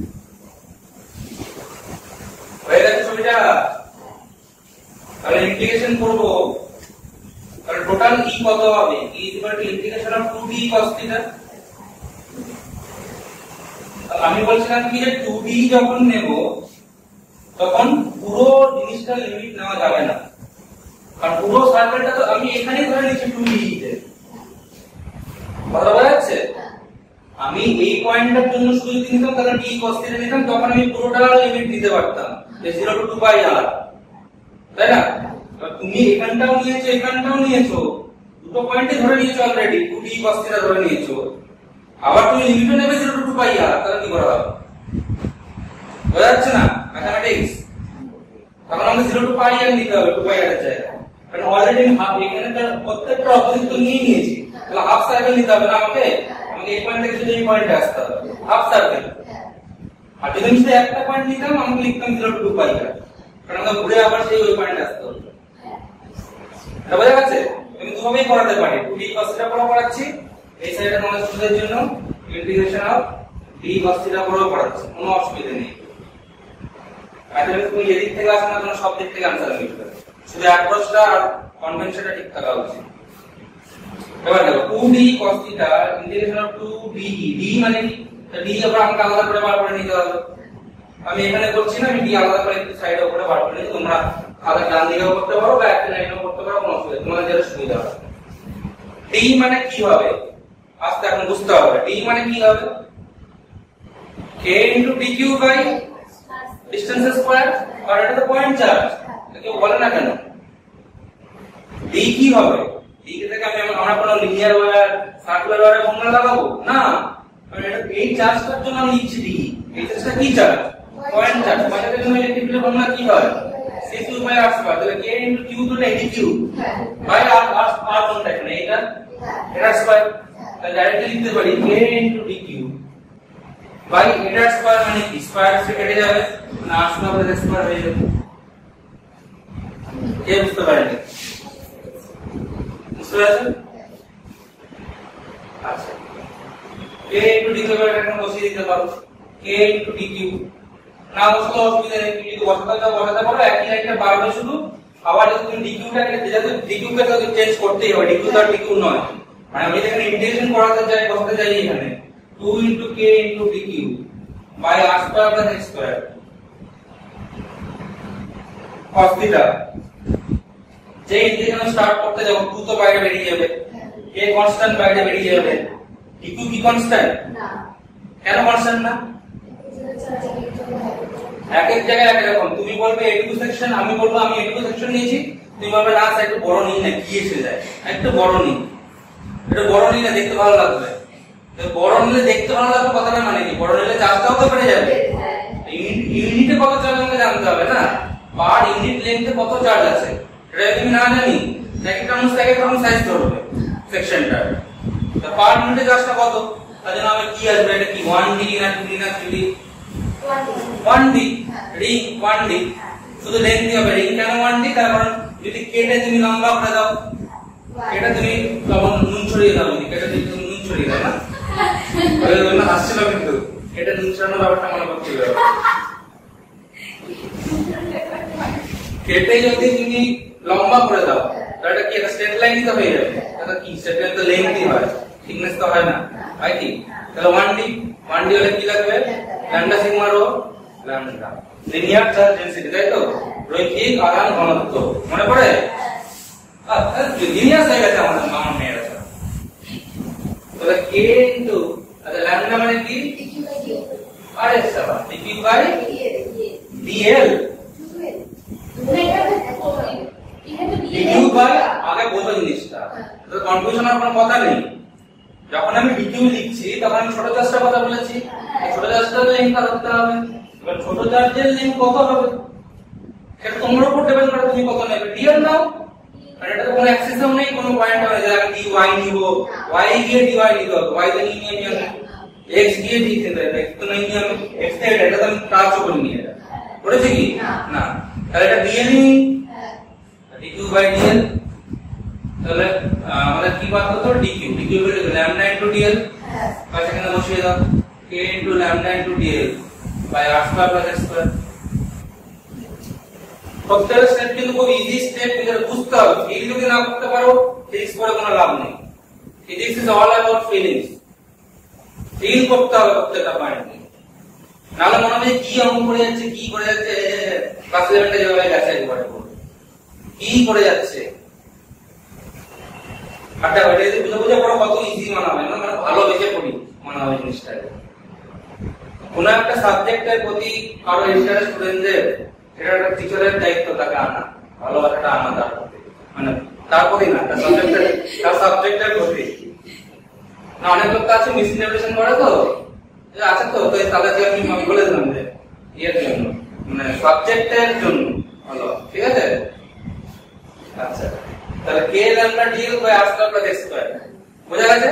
হয়ে গেছে ছবিটা? তাহলে ইন্টিগ্রেশন করবো, তাহলে টোটাল ই কত হবে? E equal to integration of 2d cos theta. আমি বলছিলাম কি যে 2d যখন নেব তখন পুরো জিনিসটা লিমিট নেওয়া যাবে না, কারণ পুরো সার্কেলটা তো আমি এখানেই ধরে নিচ্ছি 2d তে। কথা বোঝা যাচ্ছে? আমি এই পয়েন্টটার জন্য শুধু যদি নিতাম তাহলে d cos থিটা নিতাম, তখন আমি পুরোটা লিমিট দিতে পারতাম, 0 to 2 pi r, তাই না? তুমি এখানটাও নিয়েছো এখানটাও নিয়েছো, দুটো পয়েন্টই ধরে নিয়েছো অলরেডি, 2d cos থিটা ধরে নিয়েছো, আবার তুমি লিমিটও নেবে 0 to 2 pi r, তাহলে কি করা হবে? বোঝা যাচ্ছে না ম্যাথমেটিক্স? তখন আমাকে 0 to pi r নিতে হবে 2 pi r এর জায়গায়, কারণ অলরেডি হাফ এখানে তার প্রত্যেকটা অপোজিট তো নিয়ে নিয়েছি, তাহলে হাফ সার্কেল নিতে হবে না আমাকে এই পয়েন্ট থেকে শুধু এই পয়েন্টে আসতে হবে, হাফ সার্কেল। আর যদি আমি শুধু একটা পয়েন্ট নিতাম আমাকে লিখতাম 0 to 2 pi r, কারণ আমাকে ঘুরে আবার সেই ওই পয়েন্টে আসতে হবে। এটা বোঝা গেছে? আমি দুভাবেই করাতে পারি, 2d cos থিটা পড়াচ্ছি, এই সাইডে তোমাদের সুবিধার জন্য integration of d cos theta করেও পড়াচ্ছে, কোনো অসুবিধা নেই। তুমি এদিক থেকে আসো না, কোনো সব দিক থেকে आंसर মিলবে, শুধু অ্যাপ্রোচটা আর কনভেনশনটা ঠিক থাকা উচিত। এবার দেখো 2d cos theta integration of 2d, d মানে কি? তো d আবার আমাকে আলাদা করে বার করে নিতে হবে। আমি এখানে করছি না, আমি d আলাদা করে একটু সাইডে উপরে বার করে নিই। তোমরা আলাদা ডান দিকেও করতে পারো বা একটা লাইনেও করতে পারো, কোনো অসুবিধা নেই, তোমাদের যেটা সুবিধা হবে। d মানে কি হবে আস্তে এখন বুঝতে হবে। d মানে কি হবে? k into dq by distance square, আর এটা তো পয়েন্ট চার্জ, কেউ বলে না কেন? d কি হবে? d থেকে আমরা কোনো লিনিয়ার ওয়্যার সার্কুলার ওয়্যারে ফর্মুলা লাগাবো না, কারণ এটা এই চার্জটার জন্য আমি লিখছি d। এই চার্জটা কি চার্জ? Point charge. পয়েন্টের জন্য ইলেকট্রিক ফিল্ডের ফর্মুলা কি হয়? c3 by r square. তাহলে k into q তো dq by r কোনটা এখানে? এটা স্কয়ার। তাহলে ডাইরেক্টলি লিখতে পারি k into dq by এটা স্কয়ার, মানে কি স্কয়ার সে কেটে যাবে, মানে r স্কয়ার বাই স্কয়ার হয়ে যাবে। কে বুঝতে পারেন? বুঝতে পারছেন? আচ্ছা, k into dq by এটা বসিয়ে দিতে পারো, k into dq না বসলে অসুবিধা নেই, তুমি যদি বসাতে পারো একই লাইনটা বারবার শুধু। আবার যদি তুমি dq টাকে যেটা dq কে তো চেঞ্জ করতেই হবে, dq তো dq নয়, মানে আমি এখানে ইন্টিগ্রেশন করাতে চাই, বসাতে চাই এখানে 2 into k into dq by r square plus x square cos theta। যে ইন্টিগ্রেশন স্টার্ট করতে যাব 2 তো বাইরে বেরিয়ে যাবে, k কনস্ট্যান্ট বাইরে বেরিয়ে যাবে, dq কি কনস্ট্যান্ট না? কেন কনস্ট্যান্ট না? এক এক জায়গায় এক রকম। তুমি বলবে এটুকু সেকশন, আমি বলবো আমি এটুকু সেকশন নিয়েছি, তুমি বলবে না স্যার একটু বড় নিন না, কি এসে যায়, একটু বড় নিন, এটা বড় নিলে দেখতে ভালো লাগবে। বড় নিলে দেখতে ভালো লাগবে কথাটা মানে কি? বড় নিলে চার্জটাও তো বেড়ে যাবে। ইউনিটে কত চার্জ আমাকে জানতে হবে না, পার ইউনিট লেন্থে কত চার্জ আছে এটা তুমি না জানি একটা মানুষ এক রকম সাইজ ধরবে সেকশনটা, তো পার ইউনিটে চার্জটা কত? তার জন্য আমি কি আসবে, এটা কি 1d না 2d না 3d? 1d, রিং 1d, শুধু লেন্থ হবে রিং। কেন 1d? তার কারণ যদি কেটে তুমি লম্বা করে দাও, এটা তুমি তখন নুন ছড়িয়ে দাও, কেটে তুমি নুন ছড়িয়ে দাও না, ওই না হাসছিল, কিন্তু এটা নুন ছড়ানোর ব্যাপারটা মনে করতে হবে। কেটে যদি তুমি লম্বা করে দাও তাহলে এটা কি একটা স্ট্রেট লাইন তো হয়ে যাবে, এটা কি স্ট্রেট লাইন তো লেন্থই হয়, থিকনেস তো হয় না, হয় কি? তাহলে 1d হলে কি লাগবে? Lambda sigma rho lambda, linear charge density, তাই তো? রৈখিক আধান ঘনত্ব মনে পড়ে? লিনিয়ার হয়ে গেছে আমাদের আমার মেয়েরা। তাহলে k ইনটু ল্যামডা মানে কি? আরে সাবা dq by dl, dq by আগে বলবো জিনিসটা, তো কনফিউশন আর কোনো কথা নেই। যখন আমি dq লিখছি তখন আমি ছোট চার্জটার কথা বলেছি, ছোট চার্জটার লেন্থ ধরতে হবে। এবার ছোট চার্জের লেন্থ কত হবে সেটা তোমার উপর ডিপেন্ড করে, তুমি কত নেবে। dl নাও, আর এটা তো কোনো অ্যাক্সিসও নেই, কোনো পয়েন্ট হবে যে আমি dy নিব, y গিয়ে dy নিতে হবে, y তে নিয়ে আমি x গিয়ে d তে দেব, x তো নিয়ে আমি x তে এটা তো আমি টাচও করিনি, এটা করেছে কি না? তাহলে এটা dl নি, dq বাই dl। তাহলে আমাদের কি বার করতে হবে? dq, dq বলে lambda into dl, আর সেখানে বসিয়ে দাও k into lambda into dl by r square plus x square। প্রত্যেকটা স্টেপ কিন্তু খুব ইজি স্টেপ, এটা বুঝতে হবে। এই যদি না করতে পারো ফিজিক্স পড়ে কোনো লাভ নেই। Physics is all about feelings, feel করতে হবে প্রত্যেকটা পয়েন্ট। নাহলে মনে হবে কি অঙ্ক করে যাচ্ছে, কি করে যাচ্ছে, ক্লাস 11 যেভাবে গেছে একবারে কি করে যাচ্ছে। আচ্ছা ওইটা যদি বুঝে বুঝে পড়ো কত ইজি মনে হয়, মানে ভালো বেঁচে পড়ি মনে হয় জিনিসটাকে। কোন একটা সাবজেক্টের প্রতি কারো ইন্টারেস্ট স্টুডেন্টদের, এটা একটা টিচারের দায়িত্ব তাকে আনা, ভালোবাসাটা আনা তার প্রতি, মানে তার প্রতি না, তার সাবজেক্টের প্রতি। না অনেক লোক আছে মিসইন্টারপ্রিটেশন করে, তো আছে তো তাদেরকে আমি বলে দিলাম যে ইয়ের জন্য, মানে সাবজেক্টের জন্য ভালো, ঠিক আছে? আচ্ছা তাহলে k lambda dl by r square plus x square বোঝা গেছে?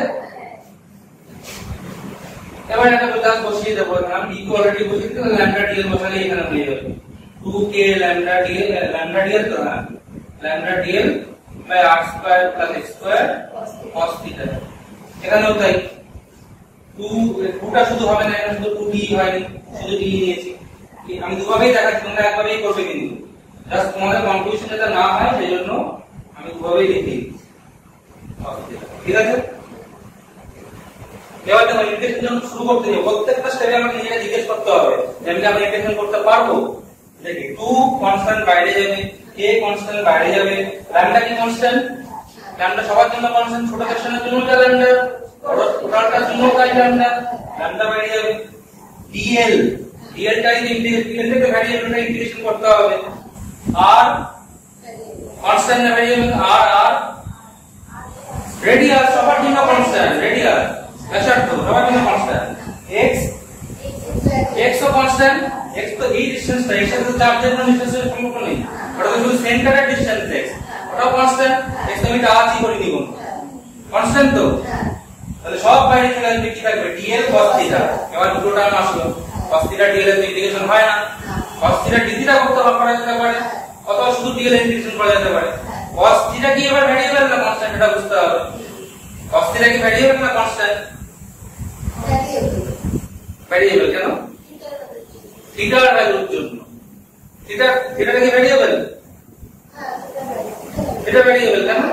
এবার এটা জাস্ট বসিয়ে দেবো, আমি dq অলরেডি বসিয়ে দিতে, lambda dl বসালে এখানে হয়ে যাবে 2k lambda dl, lambda dl তো না, lambda dl by r square plus x square cos theta। এখানেও তাই 2টা শুধু হবে না, এখানে শুধু 2d হয়নি, শুধু d নিয়েছি। আমি দুভাবেই দেখাচ্ছি, তোমরা একভাবেই করবে কিন্তু জাস্ট তোমাদের কনফিউশন যাতে না হয় সেজন্য আমি দুভাবেই লিখি। ঠিক আছে, এবার দেখো ইন্টিগ্রেশন যখন শুরু করতে হবে প্রত্যেকটা স্টেপে আমাকে নিজেকে জিজ্ঞেস করতে হবে যে আমি ইন্টিগ্রেশন করতে পারবো। দেখি 2 কনস্ট্যান্ট বাইরে যাবে, k কনস্ট্যান্ট বাইরে যাবে, ল্যামডা কি কনস্ট্যান্ট, ল্যামডা সবার জন্য কনস্ট্যান্ট, ছোট সেকশনের জন্য ল্যামডা, বড় টোটালটার জন্য তাই ল্যামডা, ল্যামডা বাইরে যাবে। dl টাই ইন্টিগ্রেশন থেকে ভ্যারিয়েবলটা ইন্টিগ্রেশন করতে হবে। r constant variable r radius সবার জন্য কনস্ট্যান্ট, রেডিয়াস ব্যাসার্ধ সবার জন্য কনস্ট্যান্ট, x ও কনস্ট্যান্ট, x তো এই ডিসটেন্সটা এর সাথে চার্জের কোনো ডিসটেন্সের সম্পর্ক নেই, ওটা তো শুধু সেন্টারের ডিসটেন্স x, ওটাও কনস্ট্যান্ট, x তো আমি টাচই করিনি কোন কনস্ট্যান্ট তো, তাহলে সব বাইরে চলে আসবে, কি থাকবে dl cos θ। এবার দুটো টার্ম আসলো, cos θ dl এর ইন্টিগ্রেশন হয় না, cos θ dθ করতে করা যেতে পারে অথবা শুধু dl এর ইন্টিগ্রেশন করা যেতে পারে। cos θ কি এবার ভ্যারিয়েবল না কনস্ট্যান্ট এটা বুঝতে হবে। cos θ কি ভ্যারিয়েবল না কনস্ট্যান্ট? ভ্যারিয়েবল। কেন? থিটার ভ্যালুর জন্য। থিটা কি ভ্যারিয়েবল? এটা ভ্যারিয়েবল কেন?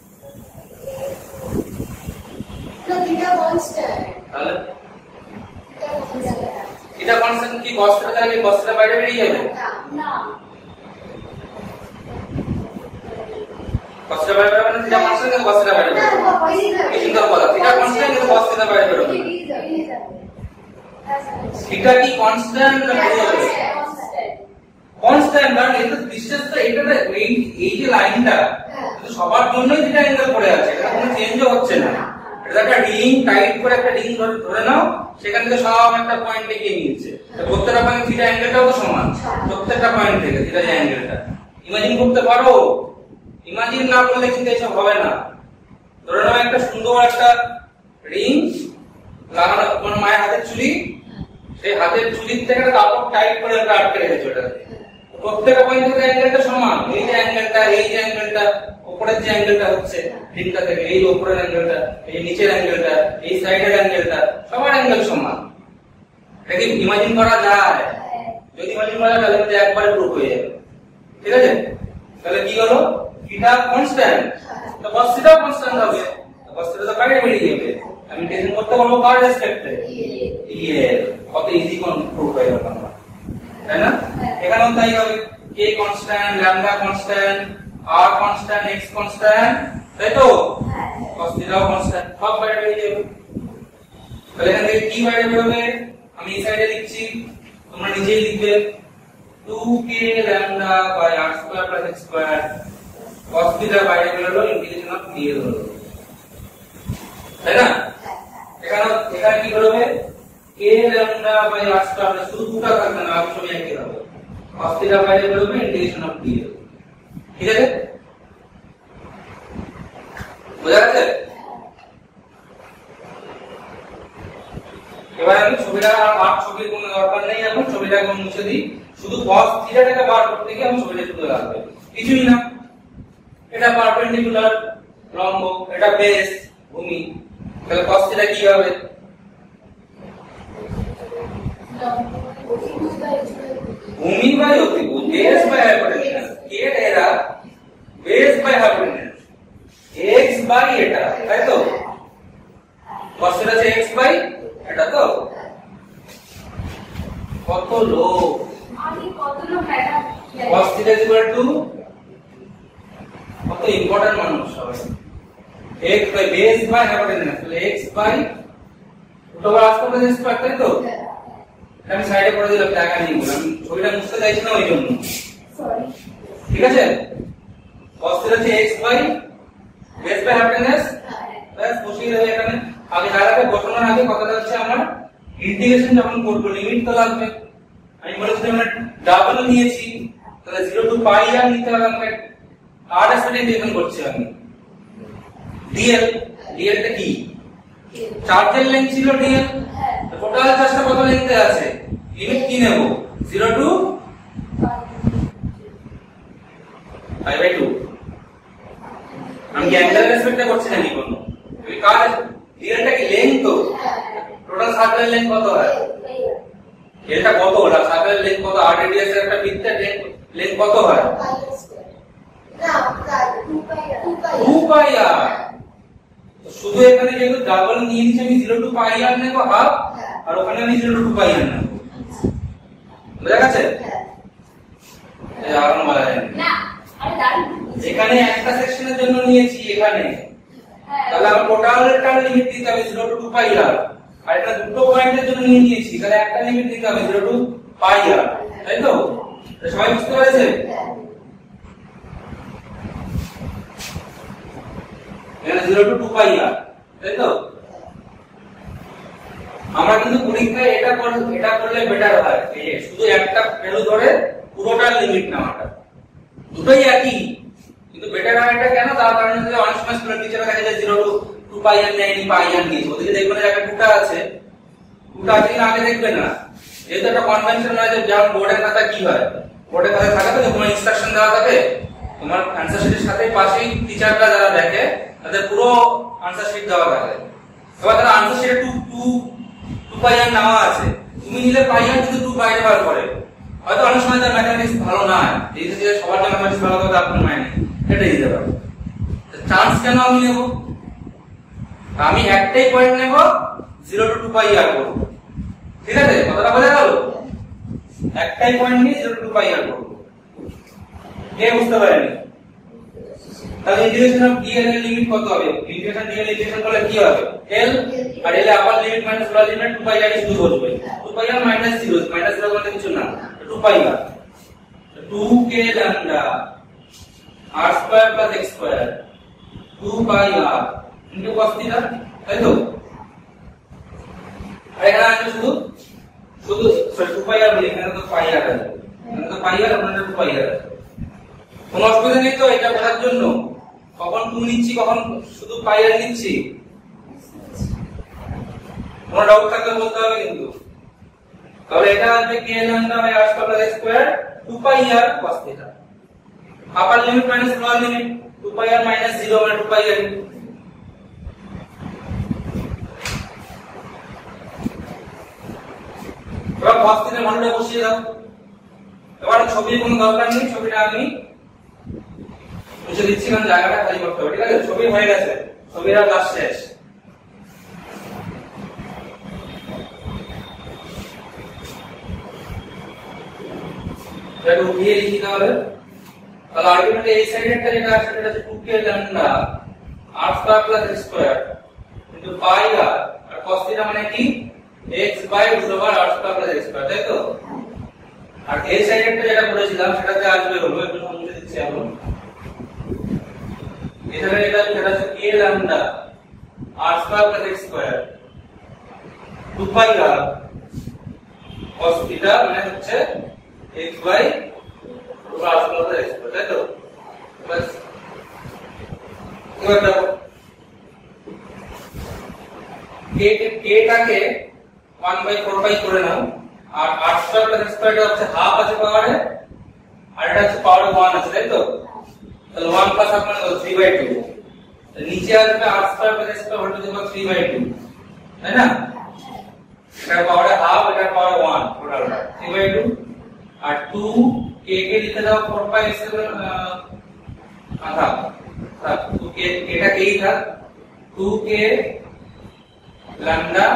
Theta constant. তাহলে থিটা কনস্ট্যান্ট কি cos θ তাহলে cos θ বাইরে বেরিয়ে যাবে না, cos θ বাইরে বেরোবে না, থিটা কনস্ট্যান্ট কিন্তু cos θ বাইরে বেরোবে না, এই সুন্দর কথা, থিটা কনস্ট্যান্ট কিন্তু cos θ বাইরে বেরোবে না। থিটা কি কনস্ট্যান্ট না ভ্যারিয়েবল? কনস্ট্যান্ট, কারণ এটা ডিসটেন্স তো এটা এই যে লাইনটা কিন্তু সবার জন্যই থিটা অ্যাঙ্গেল পড়ে আছে, এটা কোনো চেঞ্জও হচ্ছে না। এটা একটা রিং টাইট করে একটা রিং ধরে নাও, সেখান থেকে সব একটা পয়েন্ট থেকে নিচ্ছে, প্রত্যেকটা পয়েন্ট থিটা অ্যাঙ্গেলটাও তো সমান, প্রত্যেকটা পয়েন্ট থেকে থিটা যে অ্যাঙ্গেলটা ইমাজিন করতে পারো। ইমাজিন না করলে কিন্তু এসব হবে না। ধরে নাও একটা সুন্দর একটা রিং লাগানো, তোমার মায়ের হাতের চুড়ি, সেই হাতের চুড়ির থেকে একটা কাপড় টাইট করে আমরা আটকে রেখেছি, ওটা প্রত্যেকটা পয়েন্ট থেকে অ্যাঙ্গেলটা সমান, এই যে অ্যাঙ্গেলটা, এই যে অ্যাঙ্গেলটা, উপরের যে অ্যাঙ্গেলটা হচ্ছে রিংটা থেকে, এই উপরের অ্যাঙ্গেলটা, এই নিচের অ্যাঙ্গেলটা, এই সাইডের অ্যাঙ্গেলটা, সবার অ্যাঙ্গেল সমান। এটা কি ইমাজিন করা যায়? যদি ইমাজিন করা যায় তাহলে কিন্তু একবারে প্রুফ হয়ে যাবে। ঠিক আছে, তাহলে কি হলো, থিটা কনস্ট্যান্ট, তো cos θ কনস্ট্যান্ট হবে, cos θ তো বাইরে বেরিয়ে যাবে। আমি টেনশন করতে পারবো কার রেসপেক্টে? কত ইজি কোন প্রুফ হয়ে গেল আমরা, তাই না? এখানেও তাই হবে, k constant, lambda constant, r constant, x constant, তাই তো? cos θ কনস্ট্যান্ট, সব বাইরে বেরিয়ে যাবে। তাহলে এখান থেকে কি বাইরে বেরোবে? আমি এই সাইডে লিখছি, তোমরা নিজেই লিখবে 2k lambda by r square plus x square, cos θ বাইরে বেরোলো, ইন্টিগ্রেশন অফ dl হলো, তাই না? এখানে কি বেরোবে? k lambda by r square, শুধু দুটো থাকবে না, বাকি সবই একই হবে, cos θ বাইরে বেরোবে, ইন্টিগ্রেশন অফ dl। ঠিক আছে, বোঝা গেছে? এবার আমি ছবিটা আর ছবির কোনো দরকার নেই, এখন ছবিটাকে মুছে দিই, শুধু cos θ টাকে বার করতে গিয়ে আমি ছবিটা তুলে রাখবো, কিছুই না। এটা পারপেন্ডিকুলার লম্ব, এটা বেস ভূমি, তাহলে cos θ কি হবে? ভূমি বাই অতিভুজ, বেস বাই হাইপোটেনস, কে এরা base by hypotenuse, x by এটা, তাই তো? cos θ আছে x বাই এটা, তো কত লোক, আমি কত লোক ম্যাডাম cos θ কত ইম্পর্টেন্ট মানুষ সবাই, x by base by hypotenuse, তাহলে x বাই টোটাল আসলে স্কয়ার, তাই তো? আমি সাইডে করে দিলাম, টাকা নেই, আমি ছবিটা মুছতে চাইছি না ওই জন্য, সরি। ঠিক আছে? cos θ হচ্ছে x by base by hypotenuse, ব্যাস বসিয়ে দেবে এখানে। আগে জায়গাটা বসানোর আগে কথাটা হচ্ছে আমার ইন্টিগ্রেশন যখন করব লিমিট তো লাগবে, আমি বলেছিলাম আমরা ডাবল নিয়েছি, তাহলে 0 টু পাই আর নিতে হবে, আমাকে আর এসে ইন্টিগ্রেশন করছি আমি। dl টা কি? চার্জের লেন্থ ছিল dl, টোটাল চার্জটা কত লেন্থে আছে, লিমিট কি নেব? 0 টু পাই বাই 2। আমি কি অ্যাঙ্গেল রেসপেক্টে করছি নাকি কোনো? আমি কার ডিএলটা কি লেন্থ তো হ্যাঁ টোটাল সার্কেলের লেন্থ কত হয় এটা কত হলো সার্কেলের লেন্থ কত আর রেডিয়াস এর একটা বৃত্তের লেন্থ কত হয় না 2 পাই আর শুধু এখানে যেহেতু ডাবল নিয়ে নিচ্ছি আমি 0 টু পাই আর নেব হাফ আর ওখানে আমি 0 টু পাই আর নেব বুঝা গেছে এই আর বলা যায় না আরে দাঁড়ান এখানে একটা সেকশনের জন্য নিয়েছি এখানে তাহলে আমার টোটালটার লিমিট দিতে হবে 0 টু 2 পাই আর আর এটা দুটো পয়েন্টের জন্য নিয়েছি তাহলে একটা লিমিট দিতে হবে 0 টু পাই আর তাই তো সবাই বুঝতে পেরেছে এখানে 0 টু 2 পাই আর তাই তো আমরা কিন্তু পরীক্ষায় এটা করলে বেটার হয় এই শুধু একটা ভ্যালু ধরে পুরোটার লিমিট নেওয়াটা দুটোই একই কিন্তু বেটার হয় এটা কেন তার কারণে যে অনেক সময় স্টুডেন্ট টিচাররা দেখে যায় 0 টু 2 পাই আর নেয়নি পাই আর নিয়েছে ওদিকে দেখবেন যে একটা টুটা আছে কিনা আগে দেখবেন না যেহেতু একটা কনভেনশন হয় যে যেমন বোর্ডের খাতা কি হয় বোর্ডের খাতা থাকে তো তোমার ইনস্ট্রাকশন দেওয়া থাকে তোমার অ্যানসার শিটের সাথে পাশেই টিচাররা যারা দেখে তাদের পুরো আনসার শিট দেওয়া থাকে এবার তারা আনসার শিটে 2 পাই আর নেওয়া আছে তুমি নিলে পাই আর কিন্তু 2 বাইরে বার করে হয়তো অনেক সময় তার ম্যাথমেটিক্স ভালো না এই যে সবার জন্য ম্যাথমেটিক্স ভালো কথা আপনার মাইনে এটা দিতে পারে চান্স কেন আমি নেব আমি একটাই পয়েন্ট নেব 0 টু 2 পাই আর করব ঠিক আছে কথাটা বোঝা গেল একটাই পয়েন্ট নিয়ে 0 টু 2 পাই আর করব কে বুঝতে পারেনি তাহলে ইন্টিগ্রেশন অফ ডি এর লিমিট কত হবে ইন্টিগ্রেশন ডি এর ইন্টিগ্রেশন করলে কি হবে l আর l upper limit minus lower limit 2 pi r শুধু বসবে 2 পাই আর মাইনাস 0 বলতে কিছু না 2 pi r 2k lambda r square plus x square 2 pi r into cos theta তাই তো আর এখানে আছে শুধু সরি 2 পাই আর বলি এখানে তো পাই আর আছে এখানে তো পাই আর ওখানে 2 পাই আর আছে কোনো অসুবিধা নেই তো এটা বোঝার জন্য কখন 2 নিচ্ছি কখন শুধু পাই আর নিচ্ছি কোনো ডাউট থাকলে বলতে হবে কিন্তু তাহলে এটা আসবে k lambda by r square plus x square 2 pi r cos theta upper limit minus lower limit 2 pi r minus 0 মানে 2 পাই আর এবার cos থিটার মানটা বসিয়ে দাও এবার ছবির কোনো দরকার নেই ছবিটা আমি মুছে দিচ্ছি কারণ জায়গাটা খালি করতে হবে ঠিক আছে ছবি হয়ে গেছে ছবির আর কাজ শেষ এটা উঠিয়ে লিখি তাহলে আর্গুমেন্টে এই সাইডেরটা যেটা আছে সেটা হচ্ছে 2k lambda r square plus x square into pi r cos theta মানে কি x by √r square plus x square তাই তো আর এই সাইডেরটা যেটা বলেছিলাম সেটাতে আসবে হলো একটু মুছে দিচ্ছি এখন এখানে এটা সেটা হচ্ছে k lambda r square plus x square 2 pi r cos theta মানে হচ্ছে x by √r square plus x square তাই তো বাস এবার দেখো k টাকে 1/4 পাই করে নাও আর r স্কয়ার প্লাস x স্কয়ারটা হচ্ছে হাফ আছে পাওয়ারে আর এটা হচ্ছে পাওয়ারে 1 আছে তাই তো তাহলে 1 প্লাস আপনার 3/2 তো নিচে আসবে r square plus x square হচ্ছে 3/2 তাই না এটা পাওয়ারে হাফ এটা পাওয়ারে 1 টোটাল 3/2 আর 2 k কে লিখে দাও 4 পাই x আধা 2k এটা কেই থাক 2k lambda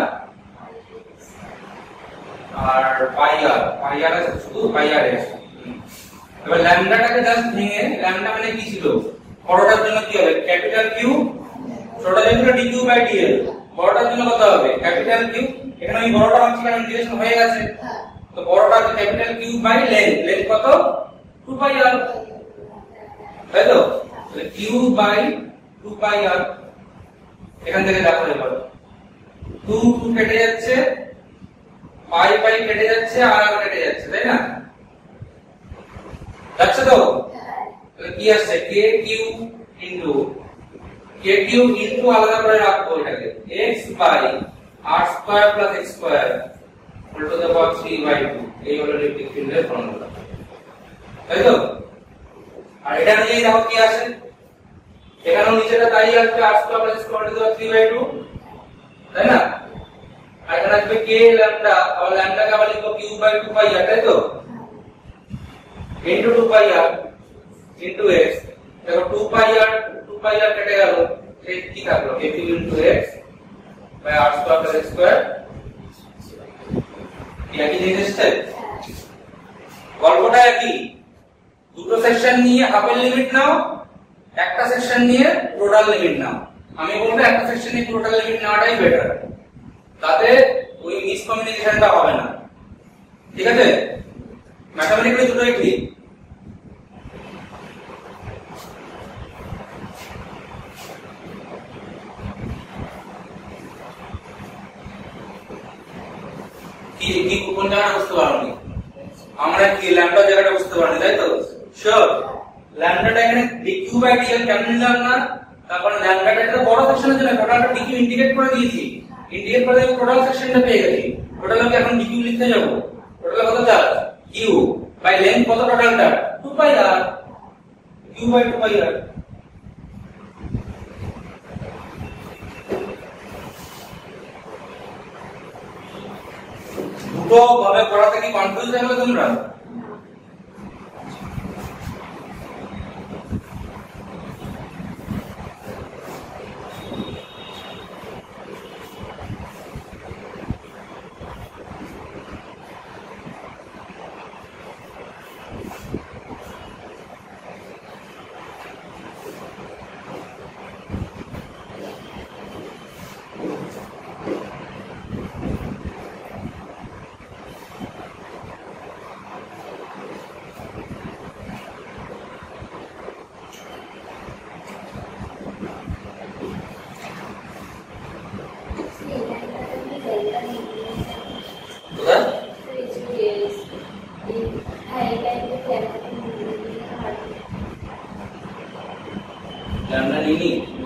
আর পাই আর আছে শুধু পাই আর আছে এবার ল্যামডাটাকে জাস্ট ভেঙে ল্যামডা মানে কি ছিল বড়টার জন্য কি হবে ক্যাপিটাল কিউ ছোটটার জন্য dq বাই dl বড়টার জন্য কত হবে ক্যাপিটাল কিউ এখানে আমি বড়টা ভাবছি কারণ ইন্টিগ্রেশন হয়ে গেছে তো বড়টা হচ্ছে ক্যাপিটাল কিউ বাই লেন্থ কত 2 পাই আর তাই তো তাহলে কিউ বাই 2 পাই আর এখান থেকে দেখো এবার 2 কেটে যাচ্ছে পাই পাই কেটে যাচ্ছে আর কেটে যাচ্ছে তাই না যাচ্ছে তো তাহলে কি আসছে k কিউ ইনটু আলাদা করে রাখবো এটাকে x by r square plus x square whole to the power 3/2 এই হলো ইলেকট্রিক ফিল্ডের ফর্মুলা তাই তো আর এটা নিয়েই দেখো কি আসে এখানেও নিচেটা তাই আসবে r square plus x square to the 3/2 তাই না? আর এখানে আসবে k ল্যামডা, আর ল্যামডা কে আবার লিখব q বাই 2 পাই r, তাই তো? Into 2 pi r into x। দেখো 2 পাই r কেটে গেল, এই কি থাকলো k q into x by r square plus x square. একই জিনিস আছে, গল্পটা একই। দুটো সেকশন নিয়ে হাফের লিমিট নাও, একটা সেকশন নিয়ে টোটাল লিমিট নাও। আমি বলবো একটা সেকশন নিয়ে টোটাল লিমিট নেওয়াটাই বেটার, তাতে ওই মিসকমিউনিকেশনটা হবে না। ঠিক আছে? ম্যাথমেটিক্যালি দুটোই ঠিক। কি কোন জায়গাটা বুঝতে পারোনি? আমরা কি ল্যামডা জায়গাটা বুঝতে পারোনি, তাই তো? শিওর। ল্যামডাটা এখানে dq বাই dl কেন নিলাম না? তারপর ল্যামডাটা এটা বড় সেকশনের জন্য টোটালটা dq ইন্টিগ্রেট করে দিয়েছি, ইন্টিগ্রেট করে দিয়ে টোটাল সেকশনটা পেয়ে গেছি। টোটালকে এখন dq লিখতে যাব। টোটাল কত চার্জ? q বাই লেন্থ কত টোটালটা? 2 pi r, q by 2 pi r। দুটো ভাবে পড়াতে কি কনফিউজ হয়ে গেলে তোমরা? ল্যামডা নিনি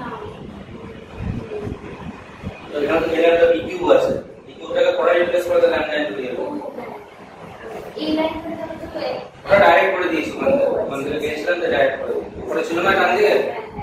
তো এখানে তো ল্যামডা dq আছে, dqটাকে পরে রিপ্লেস করে দিলে ল্যামডা ইনটু দিয়ে দেবো। এই লাইন করে দাও তো ওটা ডাইরেক্ট করে দিয়েছি, মন্দিরে গিয়েছিলাম তো ডাইরেক্ট করে দিয়েছি। উপরে ছিল না ডান দিকে?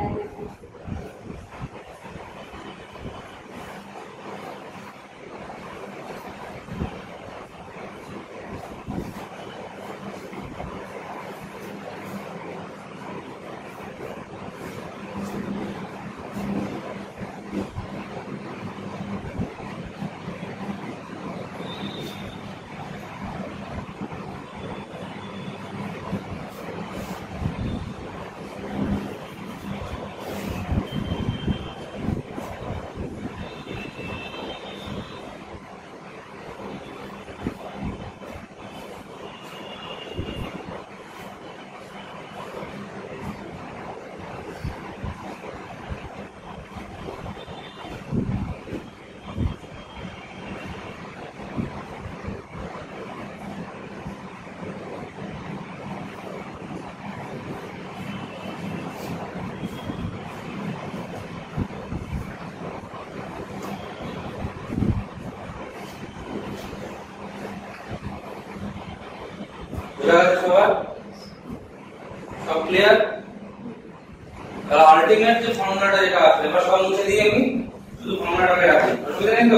সব ক্লিয়ার? তাহলে আলটিমেট যে ফর্মুলাটা যেটা আছে এবার সব মুছে দিয়ে আমি শুধু ফর্মুলাটাকে রাখি, অসুবিধা নেই তো?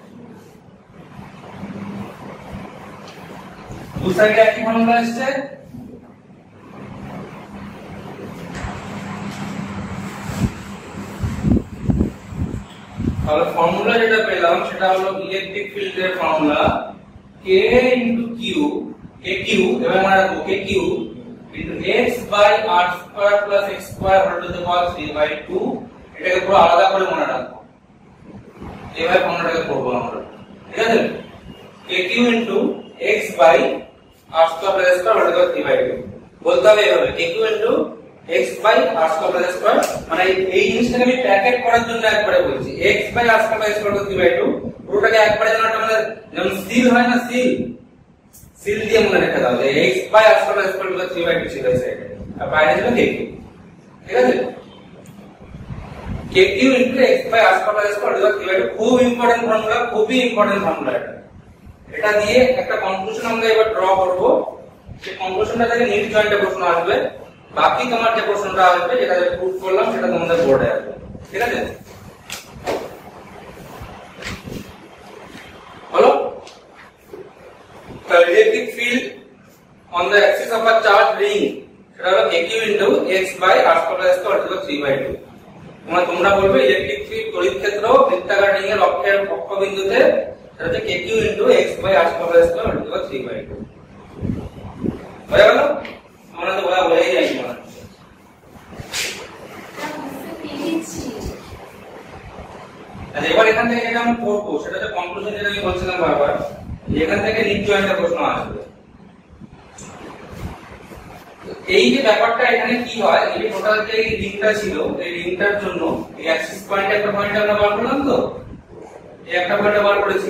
দু সাইডে একই ফর্মুলা আসছে, তাহলে ফর্মুলা যেটা পেলাম সেটা হলো ইলেকট্রিক ফিল্ডের formula k into q, kq এবার মনে রাখবো kq into x by r square plus x square whole to the power 3 by 2। এটাকে পুরো আলাদা করে মনে রাখবো, এভাবে ফর্মুলাটাকে করবো আমরা। ঠিক আছে? kq into x by r square plus x square whole to the power 3 by 2 বলতে হবে এভাবে, kq into x by r square plus x square। মানে এই জিনিসটাকে আমি প্যাকেট করার জন্য একবারে বলছি, x by r square plus x square 3 by 2 পুরোটাকে একবারে যেন আমাদের যেমন সিল হয় না, সিল দিয়ে মনে রেখে দাও যে x by r square plus x square 3 by 2 ছিল এই সাইডে, আর বাইরে ছিল kq। ঠিক আছে? kq into x by r square plus x square 3 by 2 খুব ইম্পর্টেন্ট ফর্মুলা, খুবই ইম্পর্টেন্ট ফর্মুলা এটা। এটা দিয়ে একটা কনক্লুশন আমরা এবার ড্র করব, সেই কনক্লুশনটা থেকে নিট জয়েন্টে প্রশ্ন আসবে, বাকি তোমার যে প্রশ্নটা আসবে যেটা প্রুফ করলাম সেটা তোমাদের বোর্ডে আসবে। ঠিক আছে? on the axis of a charged ring সেটা হলো kq into x by r square plus r to the 3/2 তোমরা বলবে ইলেকট্রিক ফিল্ড তড়িৎ ক্ষেত্র বৃত্তাকার রিং এর অক্ষের অক্ষবিন্দুতে সেটা হচ্ছে kq into x by r square plus r to the 3/2 হয়ে গেল আমরা তো বলেই যাই না আচ্ছা এবার এখান থেকে যেটা আমরা পড়বো সেটা হচ্ছে কনক্লুশন যেটা আমি বলছিলাম বারবার এখান থেকে নিশ্চয়ই একটা প্রশ্ন আসবে এই যে ব্যাপারটা এখানে কি হয় এই যে টোটাল যে রিংটা ছিল এই রিংটার জন্য এই অ্যাক্সিস পয়েন্ট একটা পয়েন্ট আমরা বার করলাম তো এই একটা পয়েন্ট বার করেছি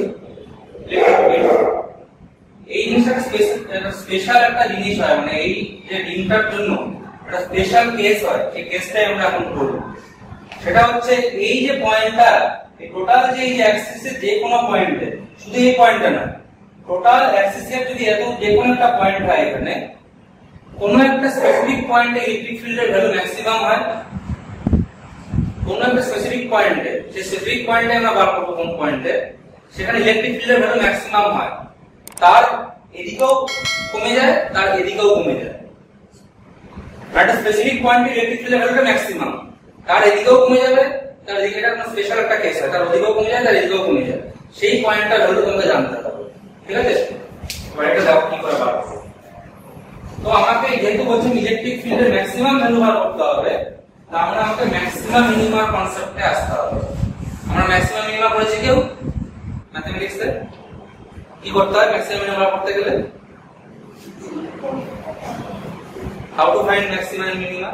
এই জিনিসটা স্পেশাল একটা জিনিস হয় মানে এই যে রিংটার জন্য একটা স্পেশাল কেস হয় এই কেসটাই আমরা এখন করব সেটা হচ্ছে এই যে পয়েন্টটা এই টোটাল যে এই অ্যাক্সিসের যে কোনো পয়েন্টে শুধু এই পয়েন্টটা না টোটাল অ্যাক্সিসের যদি এত যে কোনো একটা পয়েন্ট হয় এখানে কোন একটা স্পেসিফিক পয়েন্টে ইলেকট্রিক ফিল্ডের ভ্যালু ম্যাক্সিমাম হয় কোন একটা স্পেসিফিক পয়েন্টে সেই স্পেসিফিক পয়েন্টে আমরা বার করব কোন পয়েন্টে সেখানে ইলেকট্রিক ফিল্ডের ভ্যালু ম্যাক্সিমাম হয় তার এদিকেও কমে যায় তার এদিকেও কমে যায় একটা স্পেসিফিক পয়েন্টে ইলেকট্রিক ফিল্ডের ভ্যালুটা ম্যাক্সিমাম তার এদিকেও কমে যাবে তার এদিকে এটা একটা স্পেশাল একটা কেস হয় তার ওদিকেও কমে যায় তার এদিকেও কমে যায় সেই পয়েন্টটা ভ্যালু তোমাকে জানতে হবে ঠিক আছে এবার এটা দেখো কি করে বার করব তো আমাকে যেহেতু বলছেন ইলেকট্রিক ফিল্ডের ম্যাক্সিমাম ভ্যালু বার করতে হবে তাহলে আমাকে ম্যাক্সিমাম মিনিমা কনসেপ্টে আসতে হবে আমরা ম্যাক্সিমাম মিনিমা পড়েছি কেউ ম্যাথমেটিক্সে কি করতে হয় ম্যাক্সিমাম মিনিমা বার করতে গেলে how to find maximum minima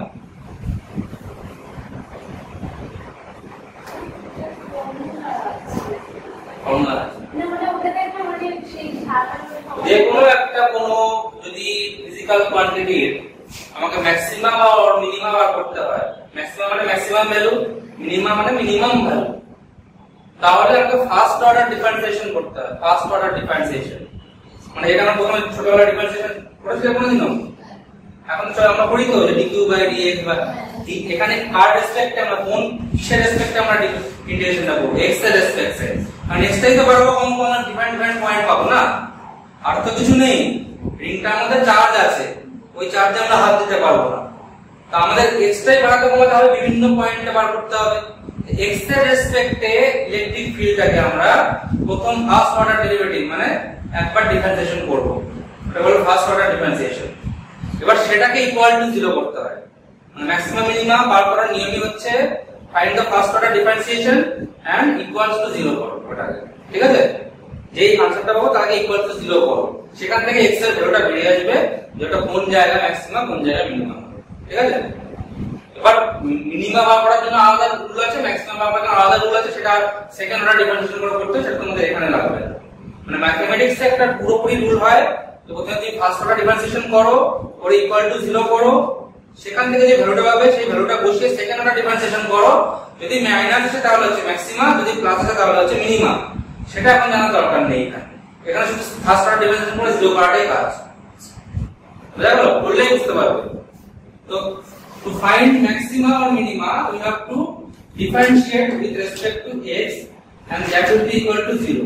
যে কোনো একটা কোনো যদি ফিজিক্যাল কোয়ান্টিটির আমাকে ম্যাক্সিমাম আর মিনিমাম বার করতে হয় ম্যাক্সিমাম মানে ম্যাক্সিমাম ভ্যালু মিনিমাম মানে মিনিমাম ভ্যালু তাহলে আমাকে ফার্স্ট অর্ডার ডিফারেন্সিয়েশন করতে হয় ফার্স্ট অর্ডার ডিফারেন্সিয়েশন মানে এটা আমরা প্রথমে ছোটবেলা ডিফারেন্সিয়েশন করেছিলাম কোনদিনও এখন আমরা করি তো dq বাই dx বা এখানে r রেসপেক্টে আমরা কোন কিসের রেসপেক্টে আমরা ইন্টিগ্রেশনটা করব x এর রেসপেক্টে কারণ x টাই তো পারবো কোন কোন ডিফারেন্ট পয়েন্ট পাবো না আর তো কিছু নেই রিংটার মধ্যে চার্জ আছে ওই চার্জে আমরা হাত দিতে পারবো না তো আমাদের x টাই বাড়াতে কমাতে হবে বিভিন্ন পয়েন্টে বার করতে হবে x এর রেসপেক্টে ইলেকট্রিক ফিল্ডটাকে আমরা প্রথম ফার্স্ট অর্ডার ডেরিভেটিভ মানে একবার ডিফারেন্সিয়েশন করব এটা হলো ফার্স্ট অর্ডার ডিফারেন্সিয়েশন এবার সেটাকে ইকুয়াল টু 0 করতে হয় মানে ম্যাক্সিমাম মিনিমা বার করার নিয়মই হচ্ছে find the first order differentiation and equals to 0 করো ওটাকে ঠিক আছে যেই আনসারটা পাবো তাকে ইকুয়াল টু 0 করো সেখান থেকে x এর ভ্যালুটা বেরিয়ে আসবে যেটা কোন জায়গায় ম্যাক্সিমাম কোন জায়গায় মিনিমাম ঠিক আছে এবার মিনিমাম বার করার জন্য আলাদা রুল আছে ম্যাক্সিমাম বার করার জন্য আলাদা রুল আছে সেটা সেকেন্ড অর্ডার ডিফারেন্সিয়েশন করে করতে সেটা তোমাদের এখানে লাগবে মানে ম্যাথমেটিক্সে একটা পুরোপুরি রুল হয় তো প্রথমে তুমি ফার্স্ট অর্ডার ডিফারেন্সিয়েশন করো ওর ইকুয়াল টু 0 করো সেখান থেকে যে ভ্যালুটা পাবে সেই ভ্যালুটা বসিয়ে সেকেন্ড অর্ডার ডিফারেন্সিয়েশন করো যদি মাইনাস আসে তাহলে হচ্ছে ম্যাক্সিমাম যদি প্লাস আসে তাহলে হচ্ছে মিনিমাম সেটা এখন জানার দরকার নেই এখানে শুধু ফার্স্ট অর্ডার ডিফারেন্সিয়েশন করে 0 করাটাই কাজ বুঝা গেল বললেই বুঝতে পারবে তো to find maxima or minima we have to differentiate with respect to x and that will be equal to 0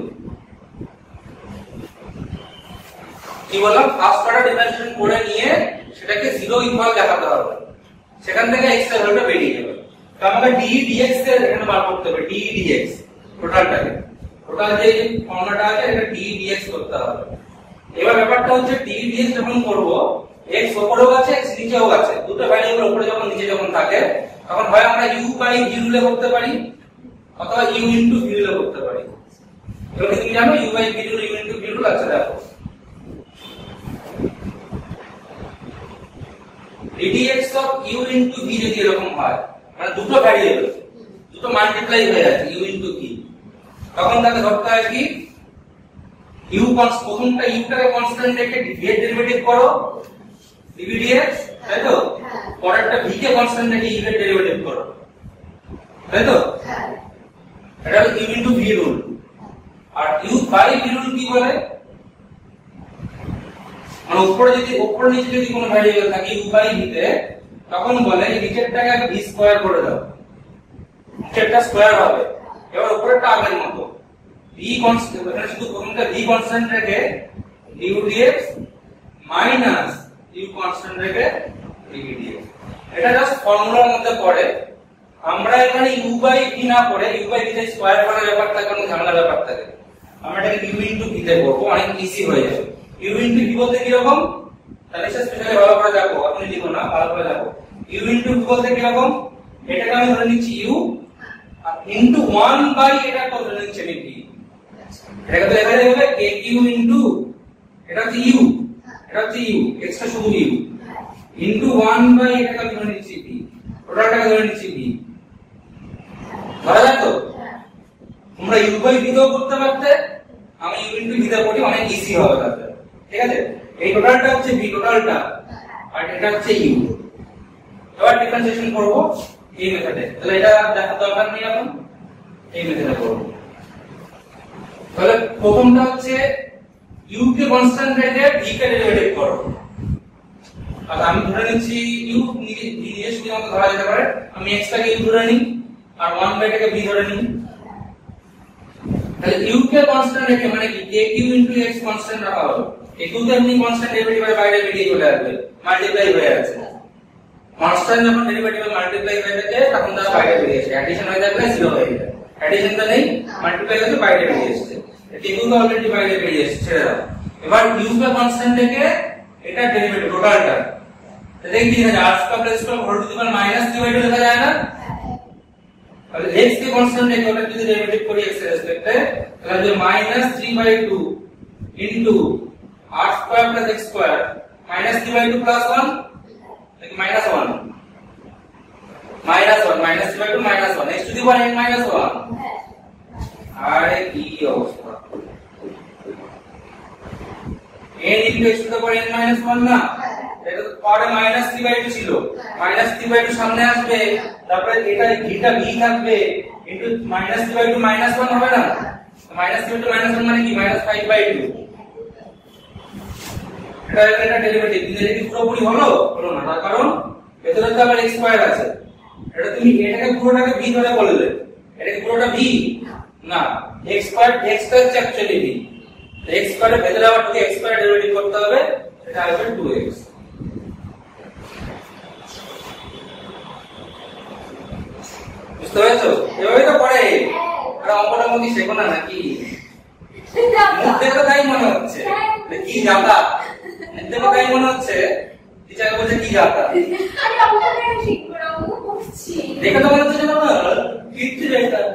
কি বললাম ফার্স্ট অর্ডার ডিফারেন্সিয়েশন করে নিয়ে সেটাকে 0 ইকুয়াল দেখাতে হবে সেখান থেকে x এর ভ্যালুটা বেরিয়ে যাবে তো আমাকে d dx এর এখানে বার করতে হবে d dx টোটালটাকে টোটাল যে ফর্মুলাটা আছে এটা d dx করতে হবে এবার ব্যাপারটা হচ্ছে d dx যখন করব x উপরেও আছে x নিচেও আছে দুটো ভ্যারিয়েবল উপরে যখন নিচে যখন থাকে তখন হয় আমরা u বাই v রুলে করতে পারি অথবা u ইনটু v রুলে করতে পারি এবার তুমি জানো u by v rule u into v rule আছে দেখো ddx of u into v যদি এরকম হয় মানে দুটো ভ্যারিয়েবল দুটো মাল্টিপ্লাই হয়ে যাচ্ছে u ইনটু v তখন তাকে ধরতে হয় কি u প্রথমটা u টাকে কনস্ট্যান্ট রেখে v এর ডেরিভেটিভ করো dv dx তাই তো পরেরটা v কে কনস্ট্যান্ট রেখে u এর ডেরিভেটিভ করো তাই তো এটা হলো u ইনটু v রুল আর u বাই v রুল কি বলে মানে উপরে যদি উপর নিচে যদি কোনো ভ্যারিয়েবল থাকে u বাই v তে তখন বলে এই নিচেরটাকে আগে v স্কয়ার করে দাও নিচেরটা স্কয়ার হবে এবার উপরেরটা আগের মতো v কনস্ট্যান্ট এখানে শুধু প্রথমটা v কনস্ট্যান্ট রেখে du dx minus u constant রেখে ডিভি ডিএক্স। এটা জাস্ট ফর্মুলার মধ্যে পড়ে। আমরা এখানে u বাই v না পড়ে u বাই v তে স্কয়ার করার ব্যাপার থাকে, কোনো ঝামেলার ব্যাপার থাকে। আমরা এটাকে u ইনটু v তে করব, অনেক ইজি হয়ে যাবে। u ইনটু v বলতে কি রকম, তাহলে স্পেশালি ভালো করে দেখো, আপনি লিখো না, ভালো করে দেখো। u ইনটু v বলতে কি রকম, এটাকে আমি ধরে নিচ্ছি u ইনটু 1 বাই এটা কত ধরে নিচ্ছি আমি v। এটাকে তো এখানে হবে kq ইনটু এটা হচ্ছে u, এটা হচ্ছে u, এক্সট্রা শুধু u ইনটু 1 বাই এটাকে আমি ধরে নিচ্ছি v, ওটাকে ধরে নিচ্ছি v। ধরা যায় তো? তোমরা u বাই v দাও করতে পারতে, আমি u ইনটু v দাও করি, অনেক ইজি হবে তাহলে। ঠিক আছে, এই টোটালটা হচ্ছে v টোটালটা, আর এটা হচ্ছে u। এবার ডিফারেন্সিয়েশন করব এই মেথডে, তাহলে এটা দেখা দরকার নেই, এখন এই মেথডে করব। তাহলে প্রথমটা হচ্ছে u কে কনস্ট্যান্ট রেখে v কে ডেরিভেটিভ করো। আর আমি ধরে নিচ্ছি u নিজে শুধুমাত্র ধরা যেতে পারে, আমি x টাকে u ধরে নিই আর 1 বাই টাকে v ধরে নিই। তাহলে u কে কনস্ট্যান্ট রেখে মানে কি kq x কনস্ট্যান্ট রাখা হলো, kq তে এমনি কনস্ট্যান্ট ডেরিভেটিভের বাইরে বেরিয়ে চলে আসবে, মাল্টিপ্লাই হয়ে আছে। কনস্ট্যান্ট যখন ডেরিভেটিভে মাল্টিপ্লাই হয়ে থাকে তখন তার বাইরে বেরিয়ে আসে, অ্যাডিশন হয়ে থাকলে 0 হয়ে যায়। অ্যাডিশনটা নেই, মাল্টিপ্লাই হয়ে বাইরে বেরিয়ে আসছে, kq তো অলরেডি বাইরে বেরিয়ে এসেছে, ছেড়ে দাও। এবার u কে কনস্ট্যান্ট রেখে এটা ডেরিভেটিভ টোটালটা, তাহলে কি লেখা যায়, r square plus whole to the power minus 3/2 লেখা যায় না? তাহলে x কে কনস্ট্যান্ট রেখে ওটা যদি ডেরিভেটিভ করি x এর রেসপেক্টে, তাহলে হবে minus 3/2 into r square plus x square minus 3/2 plus 1 নাকি minus 1, minus 1, minus 3/2 minus 1, x to the power n minus 1। আরে কি অবস্থা, n into x to the power n minus 1 না, এটা তো পাওয়ারে মাইনাস 3/2 ছিল, মাইনাস 3/2 সামনে আসবে, তারপরে এটা ভিটা v থাকবে ইনটু মাইনাস 3/2 মাইনাস 1 হবে না, মাইনাস 3/2 মাইনাস 1 মানে কি মাইনাস 5/2। এটা ডেরিভেটিভ কিন্তু এটা কি পুরোপুরি হলো না, তার কারণ ভেতরে তো আবার x স্কয়ার আছে। এটা তুমি এটাকে পুরোটাকে v ধরে বললে, এটা কি পুরোটা v না, x স্কয়ার হচ্ছে অ্যাকচুয়ালি v, x স্কয়ারের ভেতরে আবার x স্কয়ার ডেরিভেটিভ করতে হবে, এটা আসবে 2x। বুঝতে পেরেছো? এভাবে তো পড়ে, আর অঙ্কটা মধ্যে শেখো না নাকি? মুখ দেখে তাই মনে হচ্ছে কি জাতা, মুখ দেখে তাই মনে হচ্ছে টিচারকে বলছে কি জাতা। আরে অঙ্কটা আমি শিখবো না, ও করছি দেখে তো মনে হচ্ছে যে না কিচ্ছু জানি না।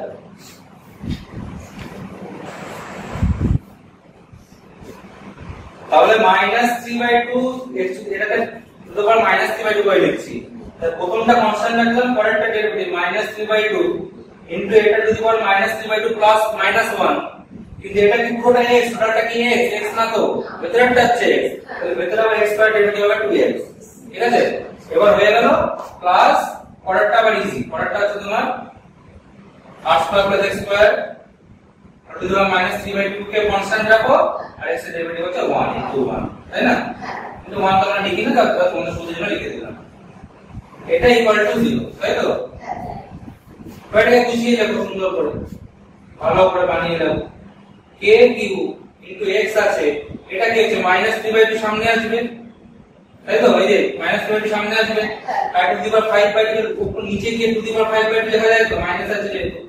তাহলে মাইনাস 3/2 এটাকে টু দি পাওয়ার মাইনাস 3/2 করে লিখছি। তাহলে প্রথমটা কনস্ট্যান্ট রাখলাম, পরেরটা ডেরিভেটিভ মাইনাস 3/2 ইনটু এটা to the power minus 3/2 plus minus 1, কিন্তু এটা কি পুরোটা x, টোটালটা কি x না তো, ভেতরটা হচ্ছে x, তাহলে ভেতরে আবার x স্কয়ার ডেরিভেটিভ হবে 2x। ঠিক আছে, এবার হয়ে গেল প্লাস পরেরটা আবার ইজি, পরেরটা হচ্ছে তোমার r square plus x square to the power minus 3/2 কে কনস্ট্যান্ট রাখো, আর x এর ডেরিভেটিভ হচ্ছে 1 ইনটু 1, তাই না? কিন্তু 1 তো আমরা লিখি না, তারপর তোমাদের সুবিধার জন্য লিখে দিলাম, এটা ইকুয়াল টু 0, তাই তো? এটাকে বুঝিয়ে দেখো সুন্দর করে, ভালো করে বানিয়ে দাও। kq ইনটু x আছে, এটা কি হচ্ছে মাইনাস 3/2 সামনে আসবে, তাই তো? এই যে মাইনাস 3/2 সামনে আসবে, আর টু দি পাওয়ার 5/2 এর উপর নিচে গিয়ে টু দি পাওয়ার 5/2 লেখা যায় তো, মাইনাস আছে যেহেতু,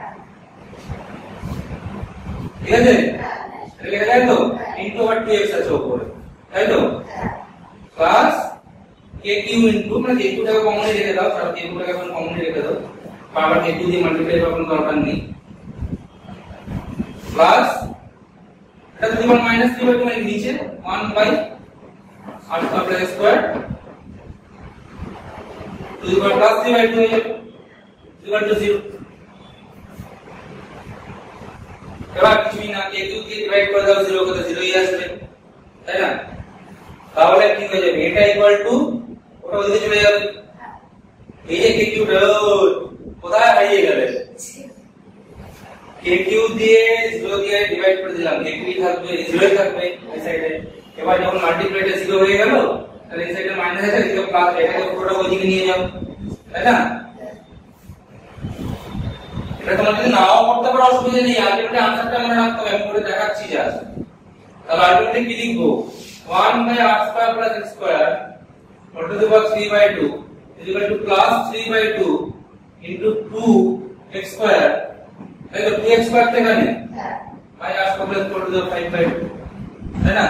ঠিক আছে? লেখা যায় তো, ইনটু আবার 2x আছে উপরে, তাই তো? প্লাস kq ইনটু মানে kq টাকে কমনলি রেখে দাও, আর kq টাকে এখন কমনলি রেখে দাও, আবার kq দিয়ে মাল্টিপ্লাই করার কোনো দরকার নেই, প্লাস এটা টু দি পাওয়ার মাইনাস 3/2 মানে নিচে 1 by r square plus x square to the power plus 3/2 হয়ে যাবে, ইকুয়াল টু 0। এবার কিছুই না, kq দিয়ে ডিভাইড করে দাও, 0 করে 0 ই আসবে, তাই না? তাহলে কি হয়ে যাবে, এটা ইকুয়াল টু ওটা ওদিকে চলে যাবে, এই যে kq কোথায় হারিয়ে গেলে, kq দিয়ে 0 দিয়ে ডিভাইড করে দিলাম, kq থাকবে 0 থাকবে এই সাইডে। এবার যখন মাল্টিপ্লাইটা 0 হয়ে গেল, তাহলে এই সাইডে মাইনাস আছে, এদিকে প্লাস, এটাকে পুরোটা ওইদিকে নিয়ে যাও, তাই না? এটা তোমরা যদি নাও করতে পারো অসুবিধা নেই, আলটিমেটলি আনসারটা মনে রাখতে হবে, আমি করে দেখাচ্ছি জাস্ট। তাহলে আলটিমেটলি কি লিখবো, 1 by r square plus x square whole to the power 3 by 2 is equal to plus 3 by 2 into 2 x square. है तो 2 x square थे कहने by r square plus whole to the 5 by 2 है ना?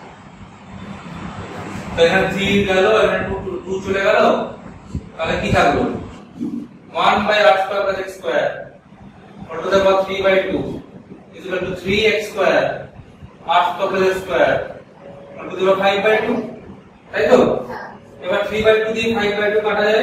तो यहाँ 3 गलो यहाँ 2 चले गलो ताले की था गलो 1 by r square plus x square whole to the power 3 by 2 is equal to 3x square r square plus x square whole to the power 5 by 2 তাই তো এবার 3 by 2 দিয়ে 5 by 2 কাটা যায়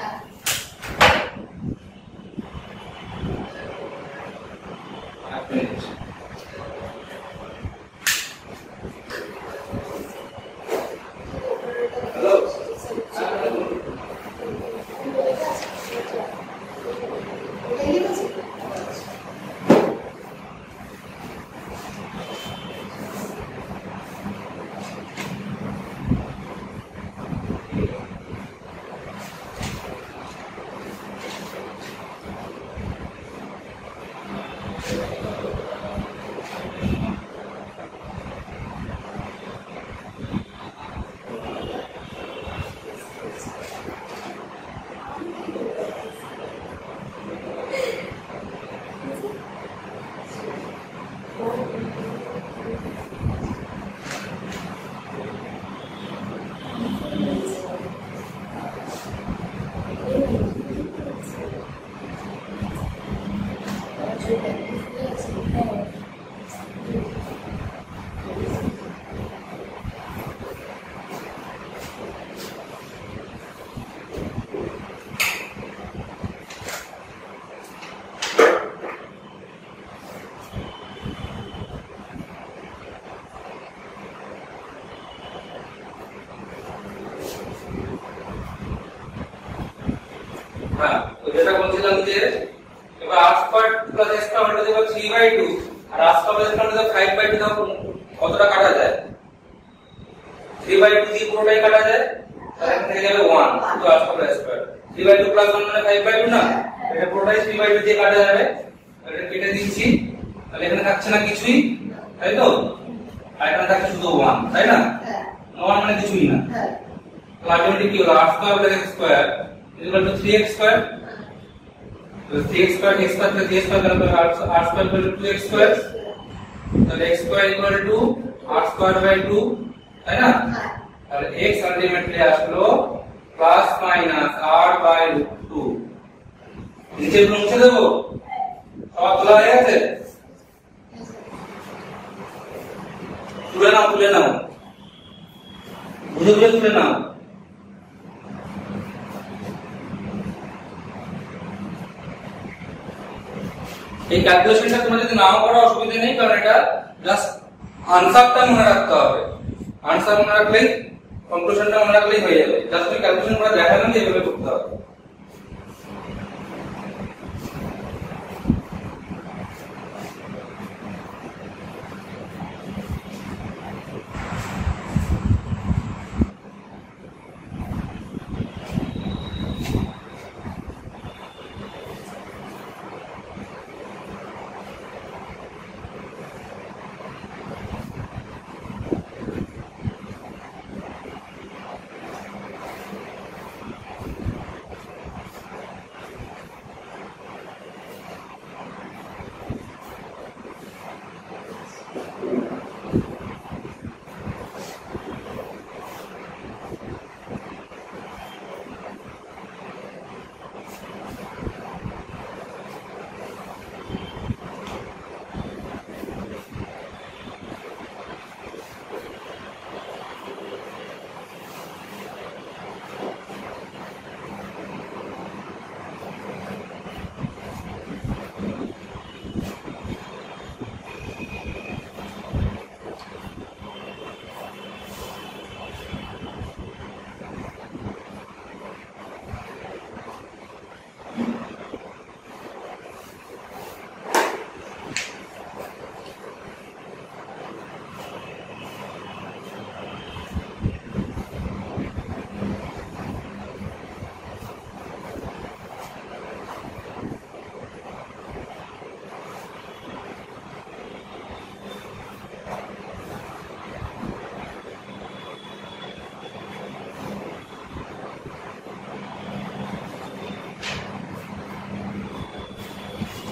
হ্যাঁ তো যেটা বলছিলাম যে এবার r square plus x square হল দেব 3/2 আর r square plus x square 5/2 দাও কতটা কাটা যায় 3/2 দিয়ে পুরোটাই কাটা যায় তাহলে এখান থেকে যাবে 1 তো r square plus x square 3/2 plus 1 মানে 5/2 না এটা পুরোটাই 3/2 দিয়ে কাটা যাবে এটা কেটে দিচ্ছি তাহলে এখানে থাকছে না কিছুই তাই তো আর এখানে থাকছে শুধু 1 তাই না 1 মানে কিছুই না তো আলটিমেটলি কি হলো r square plus x square is equal to 3x square. So 3x square, x square plus a square equal to r square equal to 2x square. So x square equal to r square by 2. है ना? और x ultimately আসলো plus minus r by 2. নিচে মুছে দেবো সব তোলা হয়ে গেছে তুলে নাও বুঝে তুলে নাও এই ক্যালকুলেশনটা তোমরা যদি নাও করো অসুবিধা নেই কারণ এটা জাস্ট আনসারটা মনে রাখতে হবে আনসার মনে রাখলেই কনক্লুশনটা মনে রাখলেই হয়ে যাবে জাস্ট তুমি ক্যালকুলেশন করে দেখালাম যে এভাবে করতে হবে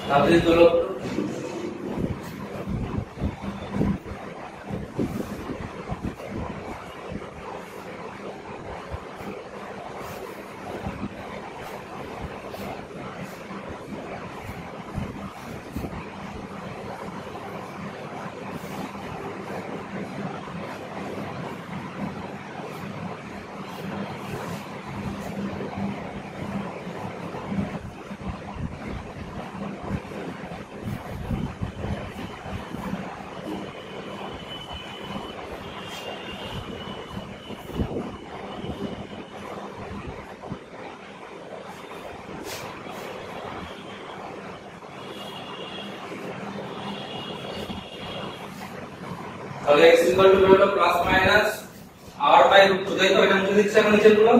তাহলে তোলো তাহলে x = হলো প্লাস মাইনাস r/√2 তাই তো এটা মুছে দিচ্ছি এখন নিচের গুলো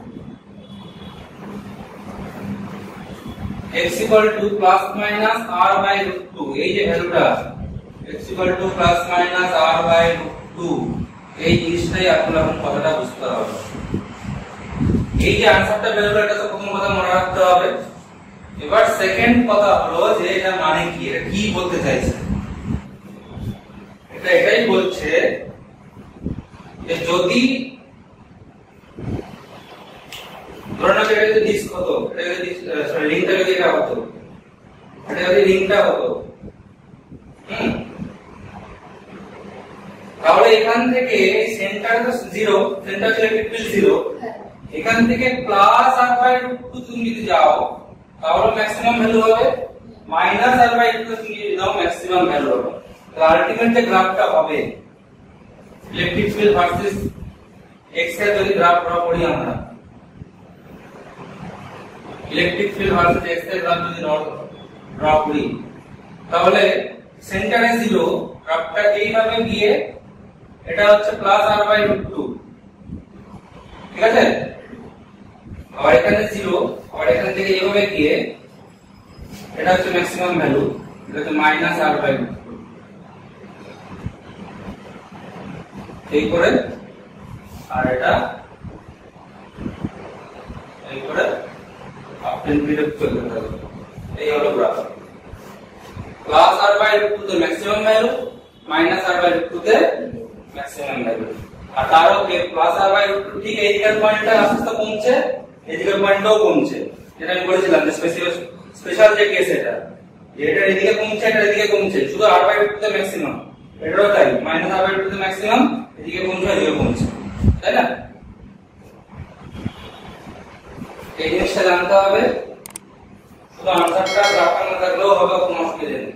x = প্লাস মাইনাস r/√2 এই যে ভ্যালুটা x = প্লাস মাইনাস r/√2 এই জিনিসটাই আসলে এখন কথাটা বুঝতে হবে এই যে আনসারটা বের হলো এটা তো প্রথম কথা মনে রাখতে হবে এবার সেকেন্ড কথা হলো যে এটা মানে কি এটা কি বলতে চাইছে এটা এটাই বলছে যে যদি ধরুন এটা যদি ডিস্ক হতো এটা যদি সরি রিংটা যদি এটা হতো এটা যদি রিংটা হতো তাহলে এখান থেকে সেন্টার তো 0 সেন্টার ইলেকট্রিক ফিল্ড 0 এখান থেকে প্লাস r/√2 তুমি যদি যাও তাহলে ম্যাক্সিমাম ভ্যালু হবে মাইনাস r/√2 তুমি যদি যাও ম্যাক্সিমাম ভ্যালু হবে তো আলটিমেট যে গ্রাফটা হবে ইলেকট্রিক ফিল্ড ভার্সেস x এর যদি গ্রাফ ড্র করি আমরা ইলেকট্রিক ফিল্ড ভার্সেস x এর গ্রাফ যদি ড্র করি তাহলে সেন্টারে 0 গ্রাফটা এইভাবে গিয়ে এটা হচ্ছে প্লাস r/√2 ঠিক আছে আর এখানে 0 আর এখান থেকে এইভাবে গিয়ে এটা হচ্ছে ম্যাক্সিমাম ভ্যালু এটা হচ্ছে মাইনাস r/√2 এই করে আর এটা এই করে আপনি বিরক্ত করতে হবে এই হলো গ্রাফ প্লাস r/√2 তে ম্যাক্সিমাম ভ্যালু মাইনাস r/√2 তে ম্যাক্সিমাম ভ্যালু আর তারও প্লাস r/√2 ঠিক এই দিকের পয়েন্টটা আস্তে আস্তে কমছে এই দিকের পয়েন্টটাও কমছে যেটা আমি বলেছিলাম যে স্পেশাল যে কেস এটা এটা এদিকে কমছে এটা এদিকে কমছে শুধু r/√2 তে ম্যাক্সিমাম এটাও তাই মাইনাস r/√2 তে ম্যাক্সিমাম এদিকে কমছে এদিকে কমছে তাই না এই জিনিসটা জানতে হবে শুধু আনসারটা গ্রাফের মধ্যে থাকলেও হবে কোনো অসুবিধা নেই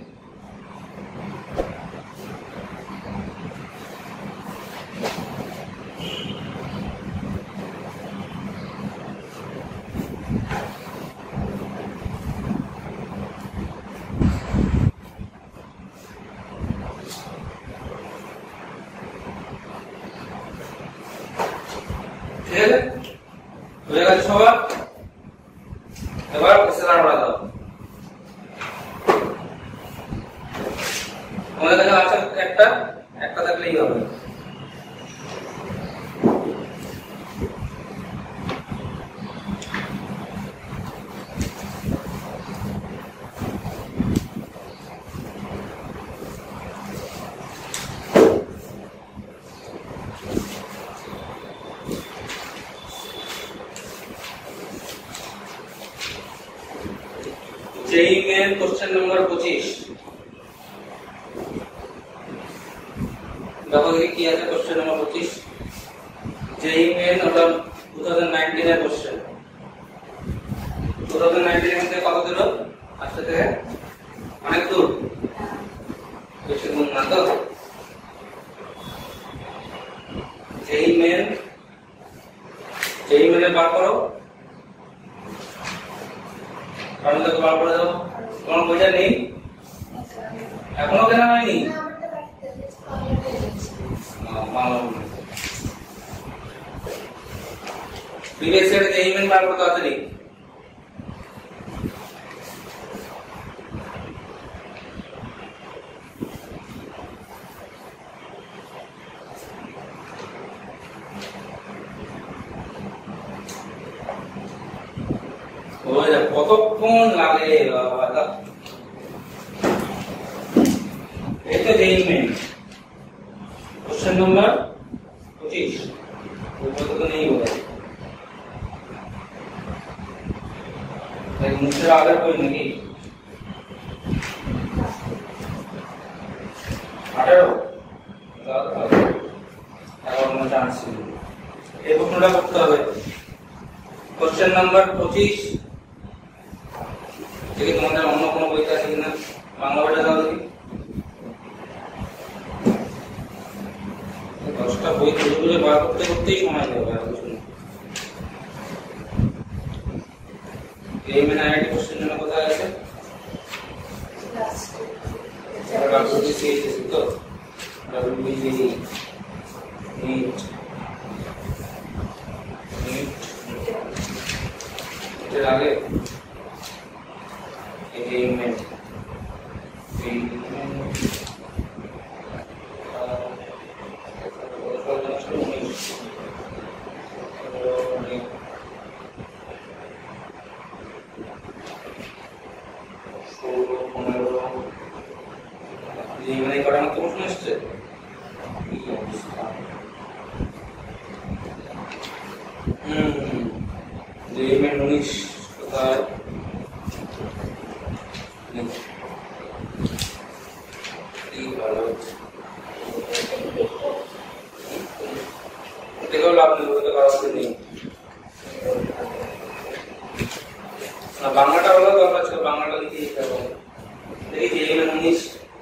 হয়ে গেছে সবার এবার এসএলআর বাড়া দাও আমাদের কাছে আছে একটা থাকলেই হবে जेई मेन क्वेश्चन नंबर 25 देखो ये किया था क्वेश्चन नंबर 25 जेई मेन मतलब 2019 এর क्वेश्चन 2019 এর মধ্যে কত দিল আজকে থেকে অনেক দূর বেশি দূর না তো जेई मेन বার করো কারণ তো বার করে দাও কোন বোঝা নেই এখনো কেন হয়নি প্রিভিয়াস ইয়ার যে ইমেল বার করতে তাড়াতাড়ি কতক্ষণ লাগে বাবা আগের বই নাকি 18 এখন কোনো চান্স নেই এই প্রশ্নটা করতে হবে কোশ্চেন নাম্বার 25 দেখি তোমাদের অন্য কোনো বইতে আছে কিনা বাংলা বইটা দাও দেখি 10টা বই খুঁজে খুঁজে বার করতে করতেই সময় যাবে আর কিছু না এই মেন আইআইটি কোশ্চেন জন্য কোথায় আছে WBCS তো WBCS NEET এর আগে এই মেন জীবনে করার মতো প্রশ্ন এসছে জীবন 19 কোথায় ভালো দেখো লাভ নেই বলতে করার নেই না বাংলাটা হলো দরকার ছিল বাংলাটা লিখে দিতে হবে দেখি জীবন 19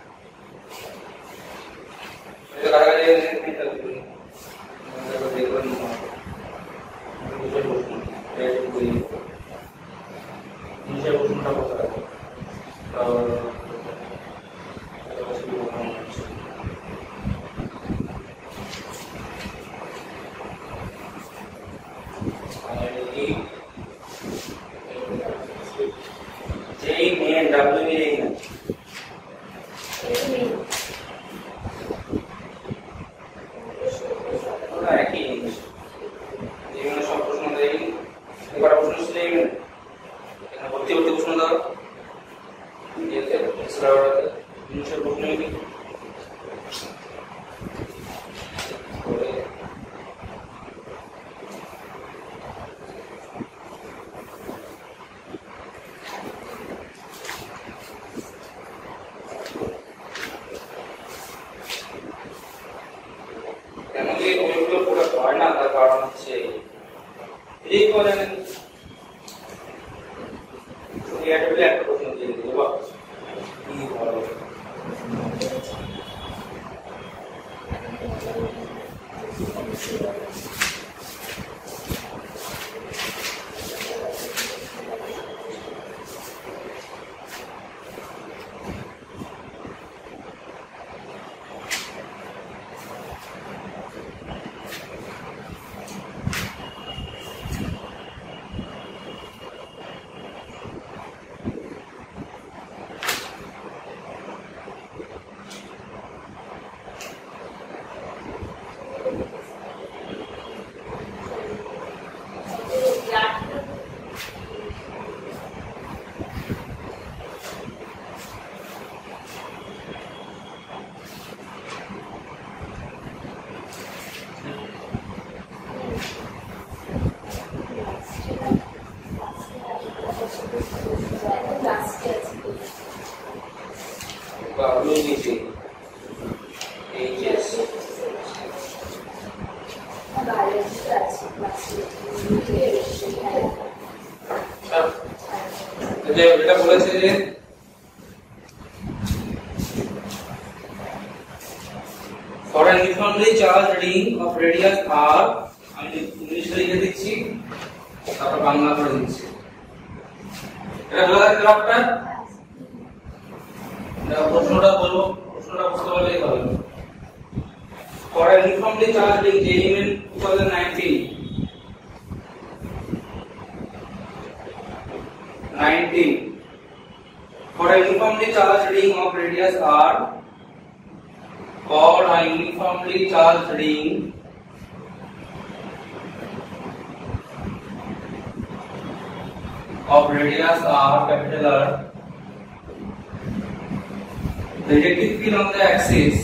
এটা বলেছে যে for an uniformly charged ring of radius r আমি ইংলিশে লিখে দিচ্ছি তারপর বাংলা করে দিচ্ছি এটা বোঝা যাচ্ছে ব্যাপারটা এটা প্রশ্নটা বলবো প্রশ্নটা বুঝতে পারলেই হবে for an uniformly charged ring JEE in 19 for a uniformly charged ring of radius r for a uniformly charged ring of radius r capital R the electric field on the axis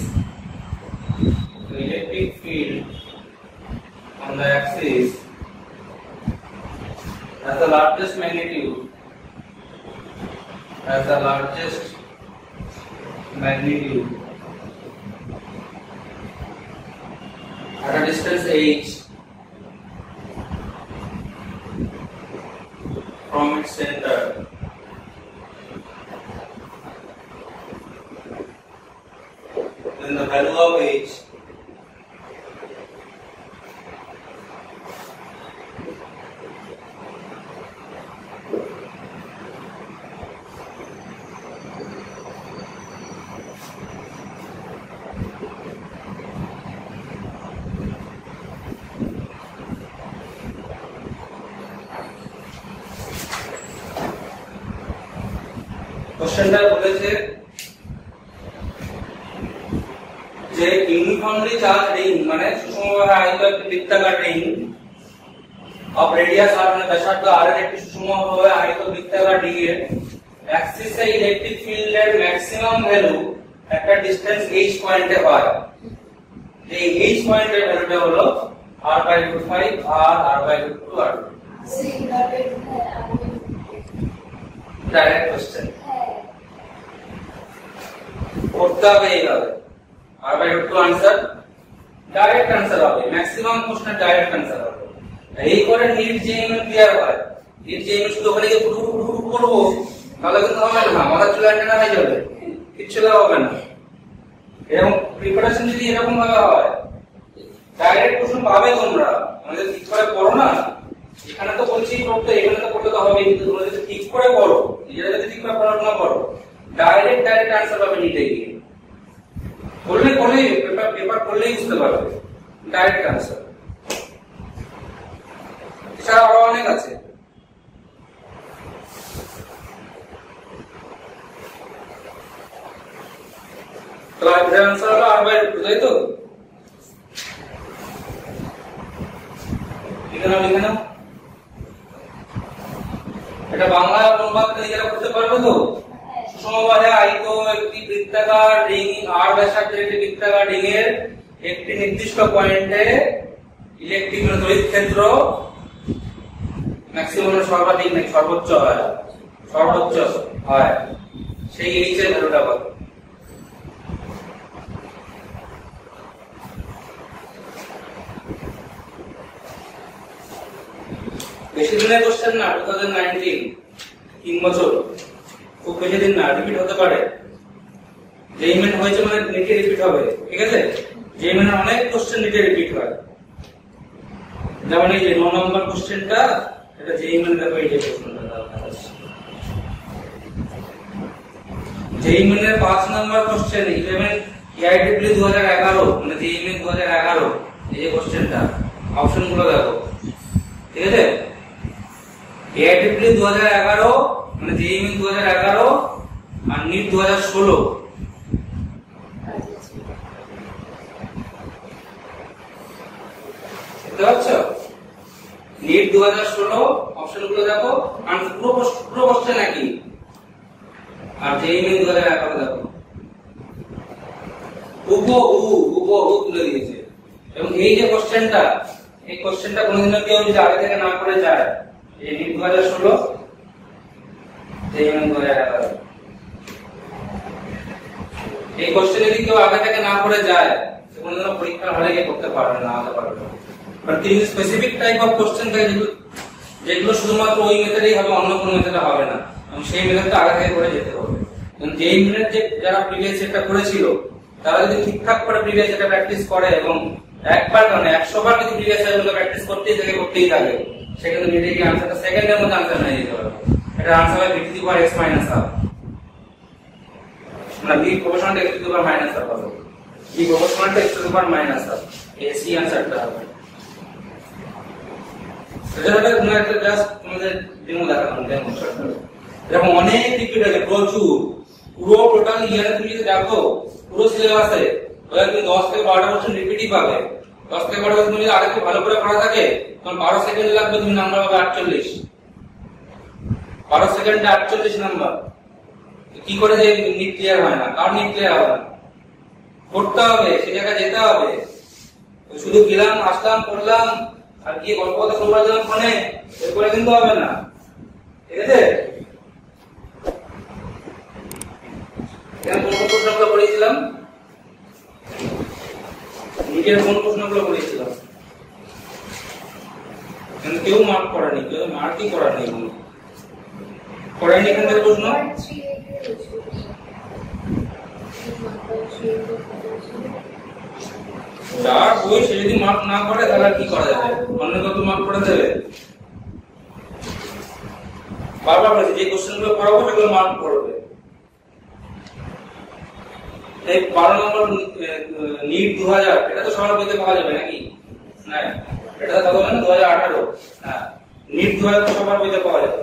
has the largest magnitude has the largest magnitude at a distance h from its center. Then the value of h কোশ্চেনটা বলেছে যে uniformly charge ring মানে সুষমভাবে আহিত একটি বৃত্তাকার ring of radius r মানে ব্যাসার্ধ r এর একটি সুষমভাবে আহিত বৃত্তাকার রিং এর অ্যাক্সিসে ইলেকট্রিক ফিল্ডের ম্যাক্সিমাম ভ্যালু একটা ডিসটেন্স h পয়েন্টে হয়। এই h পয়েন্টের ভ্যালুটা হলো r/5 r/2 r। Direct question করতে হবে এইভাবে r/2 আনসার ডাইরেক্ট আনসার হবে, ম্যাক্সিমাম কোশ্চেন ডাইরেক্ট আনসার হবে। এই করে নিট জেএমএল ক্লিয়ার হয়। নিট জেএমএল শুধু ওখানে গিয়ে পুরো করবো তাহলে কিন্তু হবে না, মাথা চলে আন্টানা হয়ে যাবে, কিচ্ছু হবে না। এরকম প্রিপারেশন যদি এরকম ভাবে হয় ডাইরেক্ট কোশ্চেন পাবে তোমরা, আমাদের ঠিক করে পড়ো না। এখানে তো বলছি পড়তে, এখানে তো পড়তে তো হবে, কিন্তু তোমরা যদি ঠিক করে পড়ো, নিজেরা যদি ঠিক করে পড়াশোনা করো ডাইরেক্ট আনসার পাবে নিটে গিয়ে। করলেই পেপার করলেই বুঝতে পারবে ডাইরেক্ট আনসার। এছাড়া আরো অনেক আছে। তো আনসার হলো r/2, তাই তো? লিখে নাও। এটা বাংলা অনুবাদ নিজেরা করতে পারবে তো? সুষমভাবে আহিত একটি বৃত্তাকার রিং r ব্যাসার্ধের একটি বৃত্তাকার রিং এর একটি নির্দিষ্ট পয়েন্টে ইলেকট্রিক তড়িৎ ক্ষেত্র ম্যাক্সিমাম সর্বাধিক নাকি সর্বোচ্চ হয় সেই h এর ভ্যালুটা কত? বেশি দিনের কোশ্চেন না, 2019 3 বছর, খুব বেশি দিন না, রিপিট হতে পারে। জেইমেন হয়েছে মানে নিটে রিপিট হবে, ঠিক আছে? জেইমেনের অনেক কোশ্চেন নিটে রিপিট হয়। যেমন এই যে 9 নম্বর কোশ্চেনটা, এটা জেইমেন দেখো, এই যে প্রশ্নটা জেইমেনের 5 নম্বর কোশ্চেন 11 EIW 2011 মানে জেইমেন 2011, এই যে কোশ্চেনটা, অপশনগুলো দেখো, ঠিক আছে? EIW 2011 মানে জেইমেন 2011 আর নিট 2016। বুঝতে পারছো? নিট 2016 অপশনগুলো দেখো, আর পুরো কোশ্চেন একই। আর জেইমেন 2011 দেখো, হুবহু তুলে দিয়েছে। এবং এই যে কোশ্চেনটা, এই কোশ্চেনটা কোনদিনও কেউ যদি আগে থেকে না করে যায়, এই নিট 2016 জেইমেন 2011, এই কোশ্চেন যদি কেউ আগে থেকে না করে যায় কোনদিনও পরীক্ষার হলে গিয়ে করতে পারবে না, আনতে পারবে না। কারণ কিছু স্পেসিফিক টাইপ অফ কোশ্চেন থাকে যেগুলো শুধুমাত্র ওই মেথডেই হবে, অন্য কোনো মেথডে হবে না, এবং সেই মেথডটা আগে থেকে করে যেতে হবে। জেইমেনের যে যারা প্রিভিয়াস এটা করেছিল তারা যদি ঠিকঠাক করে প্রিভিয়াস এটা প্র্যাকটিস করে এবং একবার মানে 100 বার যদি প্রিভিয়াস এগুলো প্র্যাকটিস করতেই থাকে সেখানে নিটে কি আনসারটা সেকেন্ডের মধ্যে আনসার নিয়ে যেতে পারবে। এটা আনসার হয় ভিত্তি পাওয়ার x মাইনাস হাফ, মানে B proportional x to the power minus half হবে, B proportional x to the power minus half, এই সি আনসারটা হবে। এটা মানে একটা জাস্ট তোমাদের ডেমো দেখালাম, এরকম অনেক রিপিট আছে প্রচুর। পুরো টোটাল ইয়ারে তুমি যদি দেখো পুরো সিলেবাসে ওরা তুমি 10 থেকে 12টা কোশ্চেন রিপিটই পাবে। 10 থেকে 12টা তুমি যদি আরেকটু ভালো করে পড়া থাকে তখন 12 সেকেন্ড লাগবে, তুমি নাম্বার পাবে 48। 12 সেকেন্ডে 48 নাম্বার। কি করে যে নিট ক্লিয়ার হয় না? কার নিট ক্লিয়ার হবে না? পড়তে হবে, সে জায়গায় যেতে হবে। শুধু গেলাম, আসলাম, পড়লাম আর কি গল্প কথা শোনা দিলাম ফোনে, এরপরে কিন্তু হবে না, ঠিক আছে? এখানে কোন প্রশ্নগুলো পড়েছিলাম? নিচের কোন প্রশ্নগুলো পড়েছিলাম? কিন্তু কেউ মার্ক করেনি, কেউ মার্কই করেনি। করেনি এখান থেকে প্রশ্ন? যার বই সে যদি মার্ক না করে তাহলে আর কি করা যাবে? অন্য কত মার্ক করে দেবে? বারবার বলছি যে কোশ্চেনগুলো পড়াবো সেগুলো মার্ক করবে। এই 12 নম্বর নিট 2000 এটা তো সবার বইতে পাওয়া যাবে নাকি? না, এটা তো কত মানে 2018। হ্যাঁ, নিট 2000 তো সবার বইতে পাওয়া যাবে।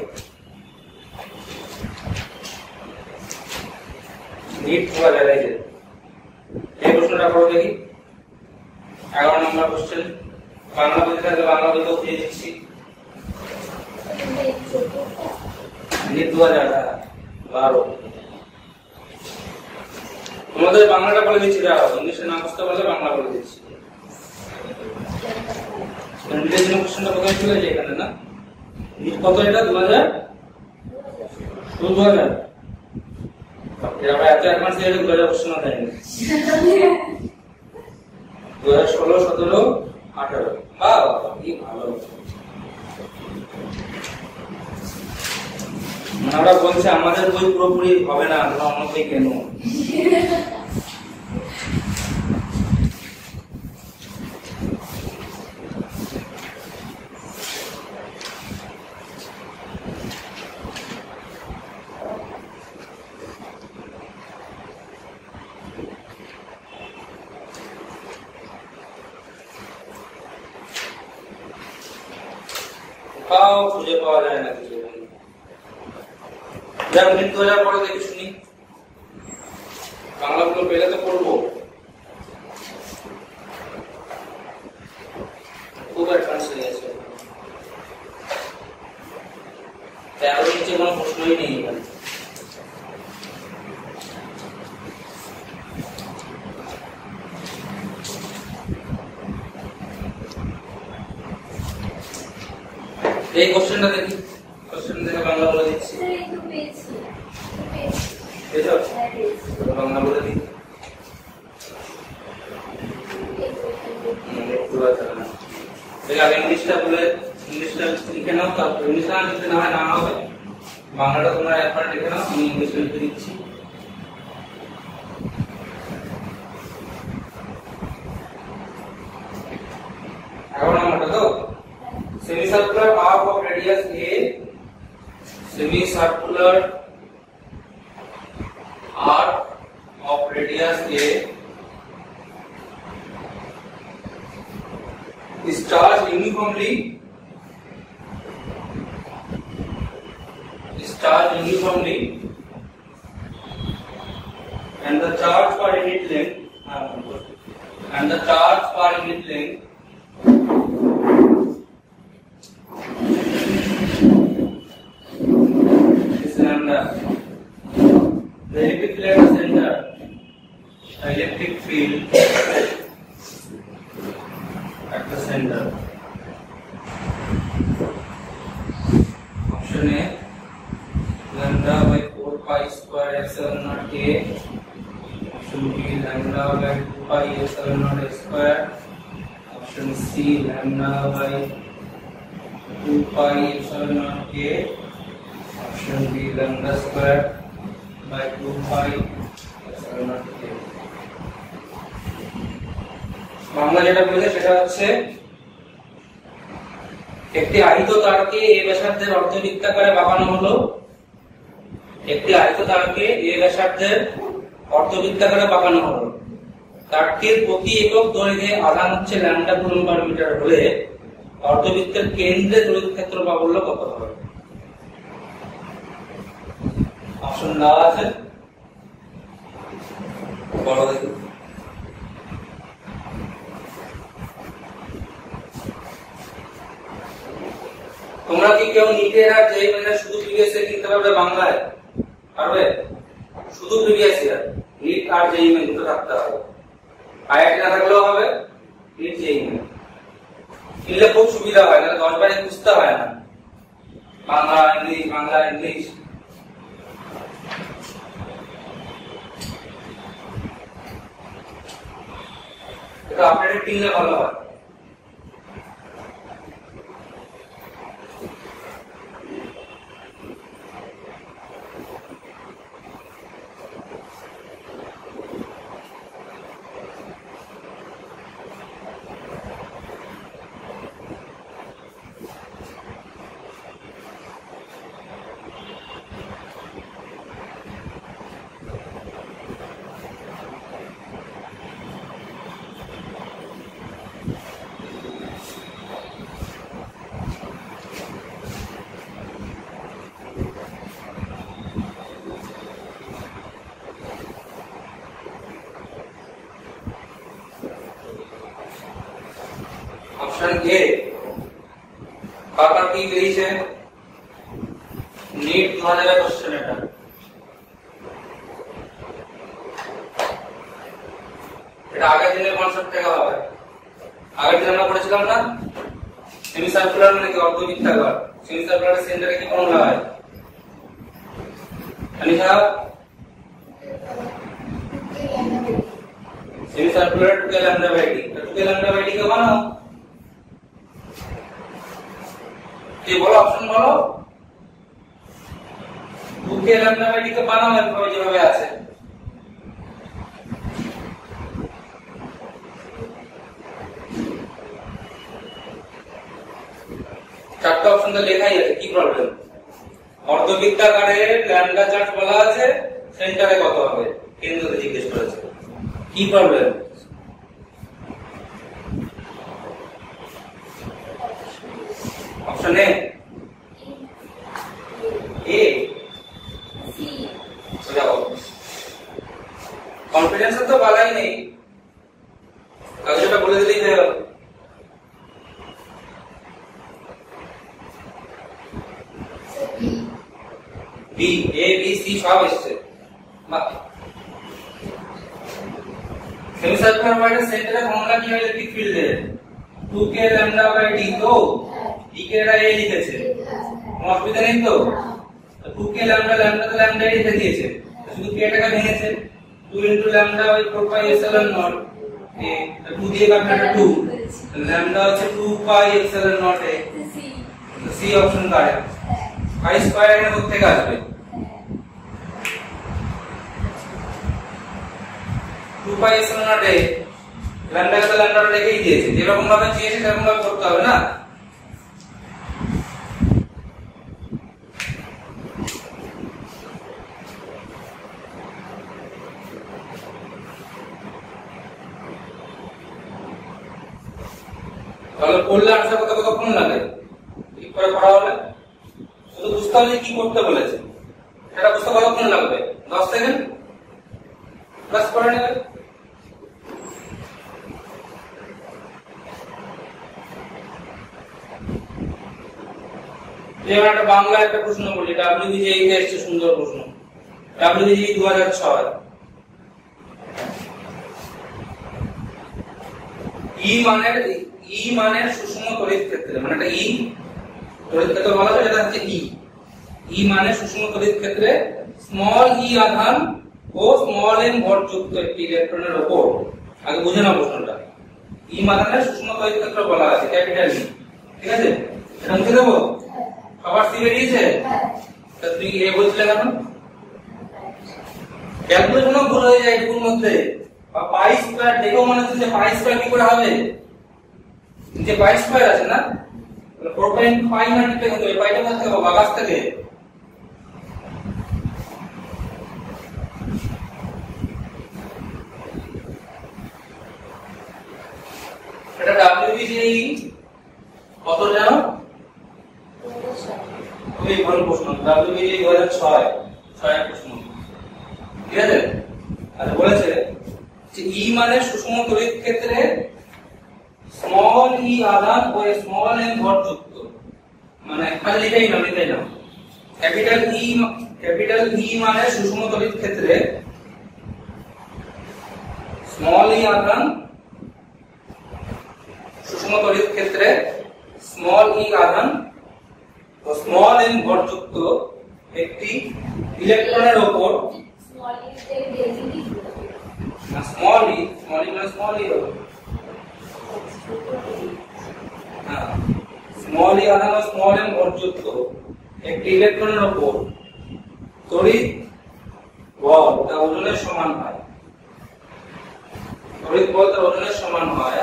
নিট 2000 এই প্রশ্নটা পড়ো দেখি। 11 নম্বর কোশ্চেন। বাংলা বইতে থাকলে বাংলা বইতেও দিয়ে দিচ্ছি। নিট 2012। তোমাদের বাংলাটা বলে দিচ্ছি, ইংলিশে না বুঝতে পারলে বাংলা বলে দিচ্ছি। নিটের জন্য কোশ্চেনটা কোথায় ছিল? যে এখানে না, নিট কত? এটা 2000 2000। আমরা এত অ্যাডভান্স দিয়ে 2000 কোশ্চেন দেয়নি। 2016 17 18। বাহ কি ভালো। আমরা বলছি আমাদের বই পুরোপুরি হবে না, তোমরা অন্য বই কেন? খুঁজে পাওয়া যায় না কিছু। যাক, নিট 2000 পড়ে দেখি শুনি। বাংলাগুলো পেলে তো পড়বো। খুব অ্যাডভান্স হয়ে গেছে। 13 নিচে কোনো প্রশ্নই নেই এখানে। এই কোশ্চেনটা দেখি। কোশ্চেন দেখে বাংলা বলে দিচ্ছি। বাংলা বলে দিই। আগে ইংলিশটা বলে, ইংলিশটা লিখে নাও, তারপর ইংলিশটা লিখতে না হয় না হবে, বাংলাটা তোমরা একবার লিখে নাও, আমি ইংলিশটা লিখে দিচ্ছি। এখন নাম্বারটা তো semicircular arc of radius A, semicircular arc of radius A is charged uniformly and the charge per unit length is lambda. The electric field at the center. Option A, lambda by 4 pi square epsilon naught k. Option B, lambda by 2 pi epsilon naught x square. Option C, lambda by 2 pi epsilon naught k. Option B, lambda square by 2 pi epsilon naught k. Bangla যেটা বলে সেটা হচ্ছে একটি আহিত তারকে a ব্যাসার্ধের অর্ধবৃত্তাকারে বাঁকানো হলো। একটি আহিত তারকে a ব্যাসার্ধের অর্ধবৃত্তাকারে বাঁকানো হলো। তারটির প্রতি একক দৈর্ঘ্যে আধান হচ্ছে ল্যাম্ডা কুলম্ব পার মিটার হলে অর্ধবৃত্তের কেন্দ্রে তড়িৎ ক্ষেত্র প্রাবল্য কত হবে? অপশন দেওয়া আছে, বড় দেখুন। তোমরা কি কেউ নিটের আর যেই মানে শুধু প্রিভিয়াস ইয়ার কিনতে পারবে বাংলায়? পারবে? শুধু প্রিভিয়াস ইয়ার, নিট আর যেই মেন দুটো থাকতে হবে। আইআইটি না থাকলেও হবে, নিট যেই মেন কিনলে খুব সুবিধা হয়, তাহলে 10 বারে বুঝতে হয় না। Bangla English, Bangla English. এটা আপডেটেড কিনলে ভালো হয়। ऑप्शन ए কাকার কি বেরিয়েছে नीट 2000 क्वेश्चन এটা এটা আগের দিনের কনসেপ্ট থেকে হবে। আগের দিন আমরা পড়েছিলাম না সেমি সার্কুলার মানে কি অর্ধবৃত্তাকার, সেমি সার্কুলারের সেন্টারে কি কোণ লাগায় अनिशा semi circular 2k lambda by d, 2k lambda by d का बनाओ ये बोलो ऑप्शन बोलो 2k लैम्डा बाय d का बनाओ এভাবে যেভাবে আছে চারটা অপশন তো লেখাই আছে কি প্রবলেম অর্ধবৃত্তাকারের ল্যাম্ডা চার্ট বলা আছে সেন্টারে কত হবে কেন্দ্রতে জিজ্ঞেস করেছে কি প্রবলেম ऑप्शन ए ए सी जाओ कॉन्फिडेंस तो वाला ही नहीं अगले बोले दिल्ली है बी ए बी सी सब इससे सेमी सर्कुलर वाले सेंटर का फॉर्मूला কি হয় ইলেকট্রিক ফিল্ডে 2k लैम्डा बाय d तो d के টা a লিখেছে কোনো অসুবিধা নেই তো 2k लैम्डा लैम्डा তো लैम्डा লিখে দিয়েছে শুধু k টাকে ভেঙেছে 2 into lambda by 4 pi epsilon naught a 2 দিয়ে কাটলে 2 लैम्डा হচ্ছে 2 pi epsilon naught a c option correct i square এর মধ্যে থেকে আসবে 2 pi epsilon naught a lambda का लैम्डा লিখেই দিয়েছে যেরকম ভাবে চেয়েছে সেরকম ভাবে করতে হবে না তাহলে পড়লে আনসার কত কতক্ষণ লাগে ঠিক করে পড়া হলে শুধু বুঝতে হবে কি করতে বলেছে এটা বুঝতে কতক্ষণ লাগবে 10 সেকেন্ড প্লাস করে নেবে এবার একটা বাংলা একটা প্রশ্ন বলি WBJE তে এসেছে সুন্দর প্রশ্ন WBJE 2006 ই মানের সুষম তড়িৎ ক্ষেত্রে মানে এটা ই তড়িৎ ক্ষেত্র বলা হয় এটা হচ্ছে ই মানের সুষম তড়িৎ ক্ষেত্রে স্মল ই আধান ও স্মল এন ভরযুক্ত একটি ইলেকট্রনের উপর আগে বুঝে নাও প্রশ্নটা ই মানের সুষম তড়িৎ ক্ষেত্র বলা আছে ক্যাপিটাল ই ঠিক আছে এটা মুখে দেবো সবার সি বেরিয়েছে তো তুই এ বলছিলে কেন ক্যালকুলেশনও ভুল হয়ে যায় এর মধ্যে পাই স্কয়ার দেখো মনে হচ্ছে যে পাই স্কয়ার কি করে হবে যে পাই স্কয়ার আছে না 4.5 মাল্টিপ্লাই করতে হবে পাইটা কোথা থেকে পাবো আকাশ থেকে এটা WBJE কত জানো খুবই ভালো প্রশ্ন WBJE 2006 প্রশ্ন ঠিক আছে আর বলেছে যে ই মানে সুষম তড়িৎ ক্ষেত্রে স্মল ই আধান ও স্মল এন ভরযুক্ত মানে খালি লিখেই না ক্যাপিটাল ই মানে সুষম তড়িৎ ক্ষেত্রে স্মল ই আধান সুষম তড়িৎ ক্ষেত্রে স্মল ই আধান ও স্মল এন ভরযুক্ত একটি ইলেকট্রনের উপর स्मॉल ই এর ডেনসিটি स्मॉल ई মানে स्मॉल ई হবে স্মল ই আধান ও স্মল এম ভরযুক্ত একটি ইলেকট্রনের উপর তড়িৎ বল তার ওজনের সমান হয়। তড়িৎ বল তার ওজনের সমান হয়,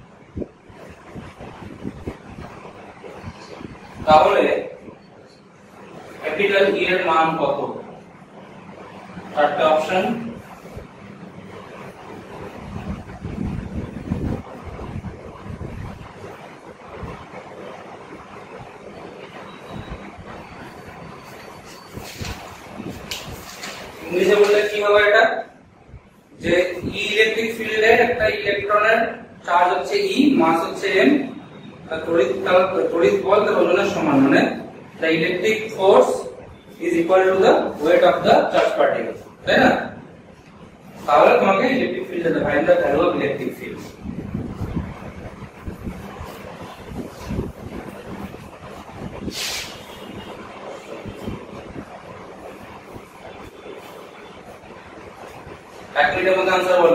তাহলে ক্যাপিটাল ই এর মান কত? চারটা অপশন। ইংলিশে বললে কি হবে এটা, যে ই ইলেকট্রিক ফিল্ডের একটা ইলেকট্রনের চার্জ হচ্ছে ই, মাস হচ্ছে এম, তড়িৎ বল তার ওজনের সমান, মানে the electric force is equal to the weight of the charged particle, তাই না? তাহলে তোমাকে ইলেকট্রিক ফিল্ড দিতে find the value of electric field. এক মিনিটের মধ্যে आंसर বলো।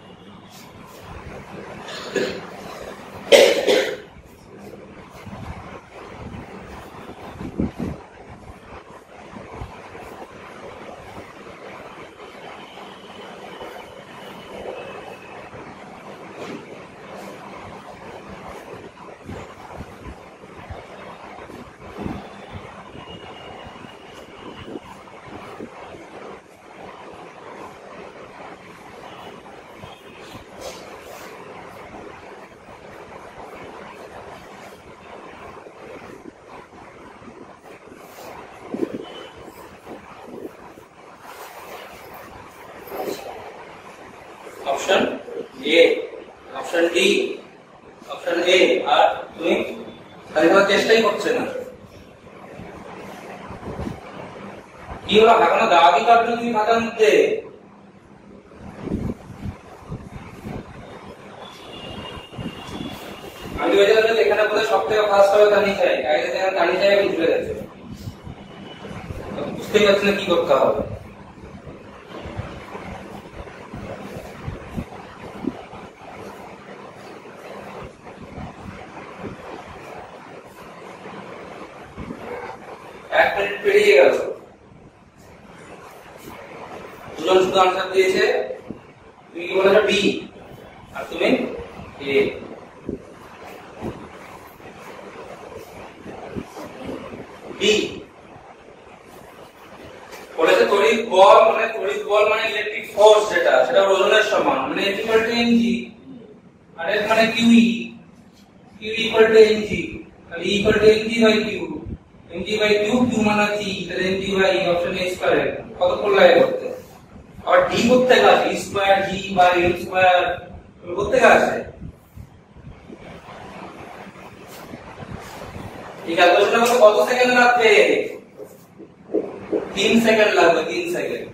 Option A, option D, option A. আর তুমি তাহলে তোমার চেষ্টাই করছে না, কি হলো? এখনো দাগই কাটলো তুমি খাতার মধ্যে। আমি ওই জায়গাটা এখানে বোধহয় সব থেকে ফার্স্ট হবে তানি চাই, আগে থেকে তানি চাই আমি ভুলে গেছি, বুঝতেই পারছি না কি করতে হবে। এক মিনিট পেরিয়ে গেল, দুজন শুধু আনসার দিয়েছে। তুমি কি বলেছো? বি। আর তুমি এ। বি বলেছে তড়িৎ বল মানে ইলেকট্রিক ফোর্স, সেটা ওজনের সমান, মানে F = mg, আর F মানে QE, QE = mg, তাহলে E = mg/q, mg/q, q মানে c, তাহলে mg/e, অপশন এ স্কয়ার। কত করলে করতে? আর d করতে গেছে e স্কয়ার g বা l স্কয়ার করতে গেছে। এই ক্যালকুলেশন করতে কত সেকেন্ড লাগবে? 3 সেকেন্ড লাগবে, 3 সেকেন্ড।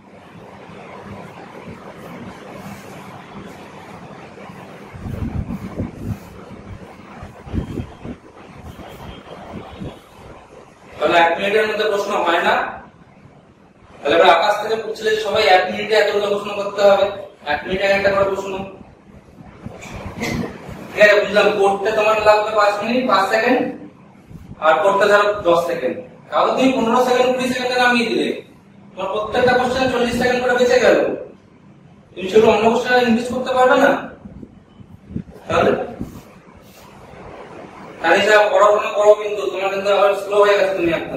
তাহলে 1 মিনিটের মধ্যে প্রশ্ন হয় না। তাহলে আমরা আকাশ থেকে পুছলে সবাই 1 মিনিটে এতগুলো প্রশ্ন করতে হবে, 1 মিনিটে একটা করে প্রশ্ন। ঠিক আছে, বুঝলাম। করতে তোমার লাগবে 5 মিনিট 5 সেকেন্ড, আর করতে ধরো 10 সেকেন্ড। তাহলে তুমি 15 সেকেন্ড 20 সেকেন্ডে নামিয়ে দিলে, তোমার প্রত্যেকটা কোশ্চেনে 40 সেকেন্ড করে বেঁচে গেল। তুমি সেগুলো অন্য কোশ্চেনে ইনভেস্ট করতে পারবে না। তাহলে তাহলে যা পড়াশোনা করো, কিন্তু তোমার কিন্তু আবার স্লো হয়ে গেছে, তুমি একদম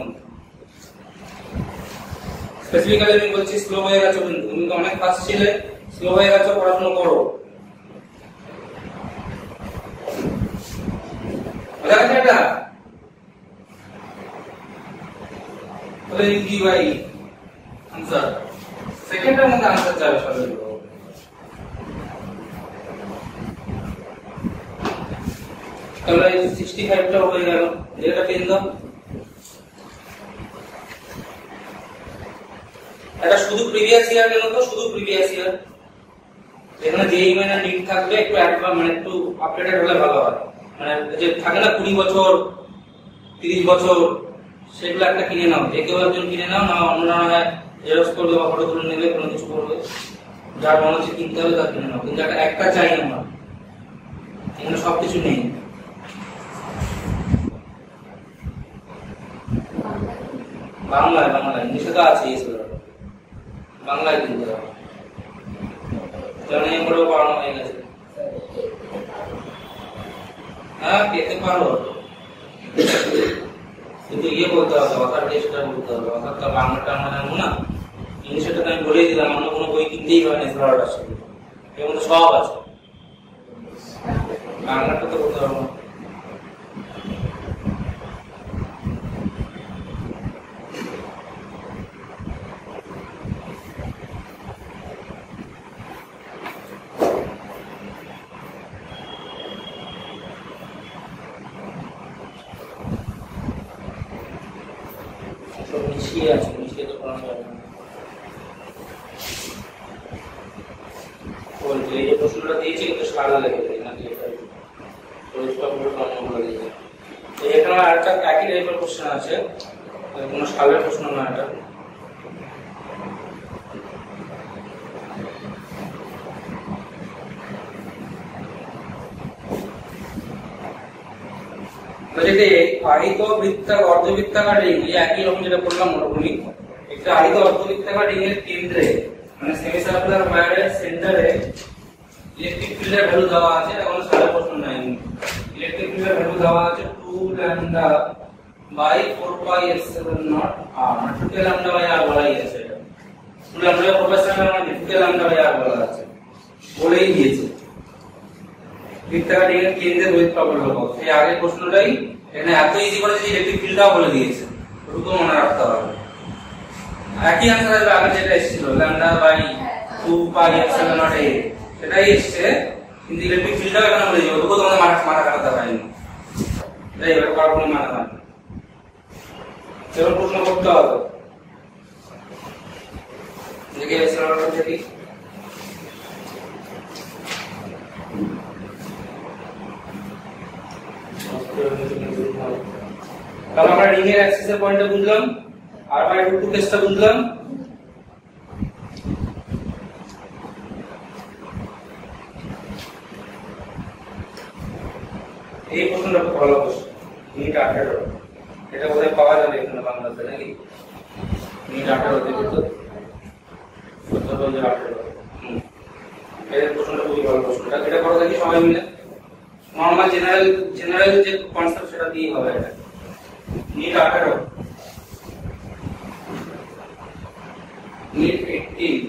স্পেসিফিক্যালি আমি বলছি স্লো হয়ে গেছো, কিন্তু তুমি তো অনেক ফাস্ট ছিলে, স্লো হয়ে গেছো, পড়াশোনা করো। বুঝা গেছে এটা? তাহলে mg/e आंसर সেকেন্ডের মধ্যে आंसर যাবে সবাই। তাহলে 65 টা হয়ে গেল, এটা পেন দাও। এটা শুধু প্রিভিয়াস ইয়ার গেল, তো শুধু প্রিভিয়াস ইয়ার। এখানে যেই মানে নিট থাকবে, একটু অ্যাডভান্স মানে একটু আপডেটেড হলে ভালো হয়। মানে যে থাকে না 20 বছর 30 বছর, সেগুলো একটা কিনে নাও, যে কেউ একজন কিনে নাও, না অন্যরা জেরক্স করবে বা ফটো তুলে নেবে, কোনো কিছু করবে, যার মনে হচ্ছে কিনতে হবে তার কিনে নাও, কিন্তু একটা চাই আমার। এখানে সবকিছু নেই। বাংলায় ইংলিশে তো আছে বাংলায় কিন্তু জানিয়ে পড়েও পড়ানো হয়ে গেছে। হ্যাঁ পেতে পারো, কিন্তু ইয়ে বলতে হবে, অথার টেস্টটা বলতে হবে। অর্থাৎ বাংলাটা আমরা জানবো না, ইংলিশটা তো আমি বলেই দিলাম, অন্য কোনো বই কিনতেই হয় না এসরাটার সাথে, এর মধ্যে সব আছে, বাংলাটা তো বলতে পারবো না। মিশিয়ে আছে, মিশিয়ে তো পড়ানো যাবে না। বলছি এই যে প্রশ্নটা দিয়েছে কিন্তু সারা লেগেছে নাকি এখানে আরেকটা একই টাইপের কোশ্চেন আছে, কোনো সালের প্রশ্ন না এটা। আহিত অর্ধবৃত্তাকার রিং, একই রকম যেটা বললাম ওরকমই একটা আহিত অর্ধবৃত্তাকার রিং এর কেন্দ্রে মানে সেমি সার্কুলার ওয়্যারের সেন্টারে ইলেকট্রিক ফিল্ডের ভ্যালু দেওয়া আছে। এখন সারা প্রশ্ন নাই, ইলেকট্রিক ফিল্ডের ভ্যালু দেওয়া আছে 2 lambda by 4 pi epsilon naught R, মানে 2 ল্যামডা বাই আর বলাই আছে। এটা 2 lambda by 4 pi epsilon naught মানে 2 ল্যামডা বাই আর বলা আছে, বলেই দিয়েছে। বৃত্তাকার রিং এর কেন্দ্রে তড়িৎ প্রবাহ কত, এই আগের প্রশ্নটাই এখানে এত ইজি করে যে ইলেকট্রিক ফিল্ডটাও বলে দিয়েছে, ওটুকু মনে রাখতে হবে। একই आंसर আসবে আগে যেটা এসেছিল lambda by 2 pi epsilon naught A, সেটাই এসেছে, কিন্তু ইলেকট্রিক ফিল্ডটাও এখানে বলে দিয়েছে, ওটুকু তোমাদের মাথা কাটাতে পারেনি, তাই এবার করার কোনো মানে হয় না। এবার প্রশ্ন করতে হবে দেখে এপসিলন নট থেকে তাহলে আমরা রিং এর অ্যাক্সিসের পয়েন্টটা বুঝলাম, আর বাই √2 কেসটা বুঝলাম। এই প্রশ্নটা খুব ভালো প্রশ্ন, মিনিট 18, এটা কোথায় পাওয়া যাবে এখানে বাংলাতে নাকি? মিনিট 18 থেকে তো 17:18। এই প্রশ্নটা খুবই ভালো প্রশ্ন, এটা করো দেখি সবাই মিলে। নরমাল জেনারেল যে কনসেপ্ট সেটা দিয়ে হবে। এটা মিনিট 18, মিনিট 18,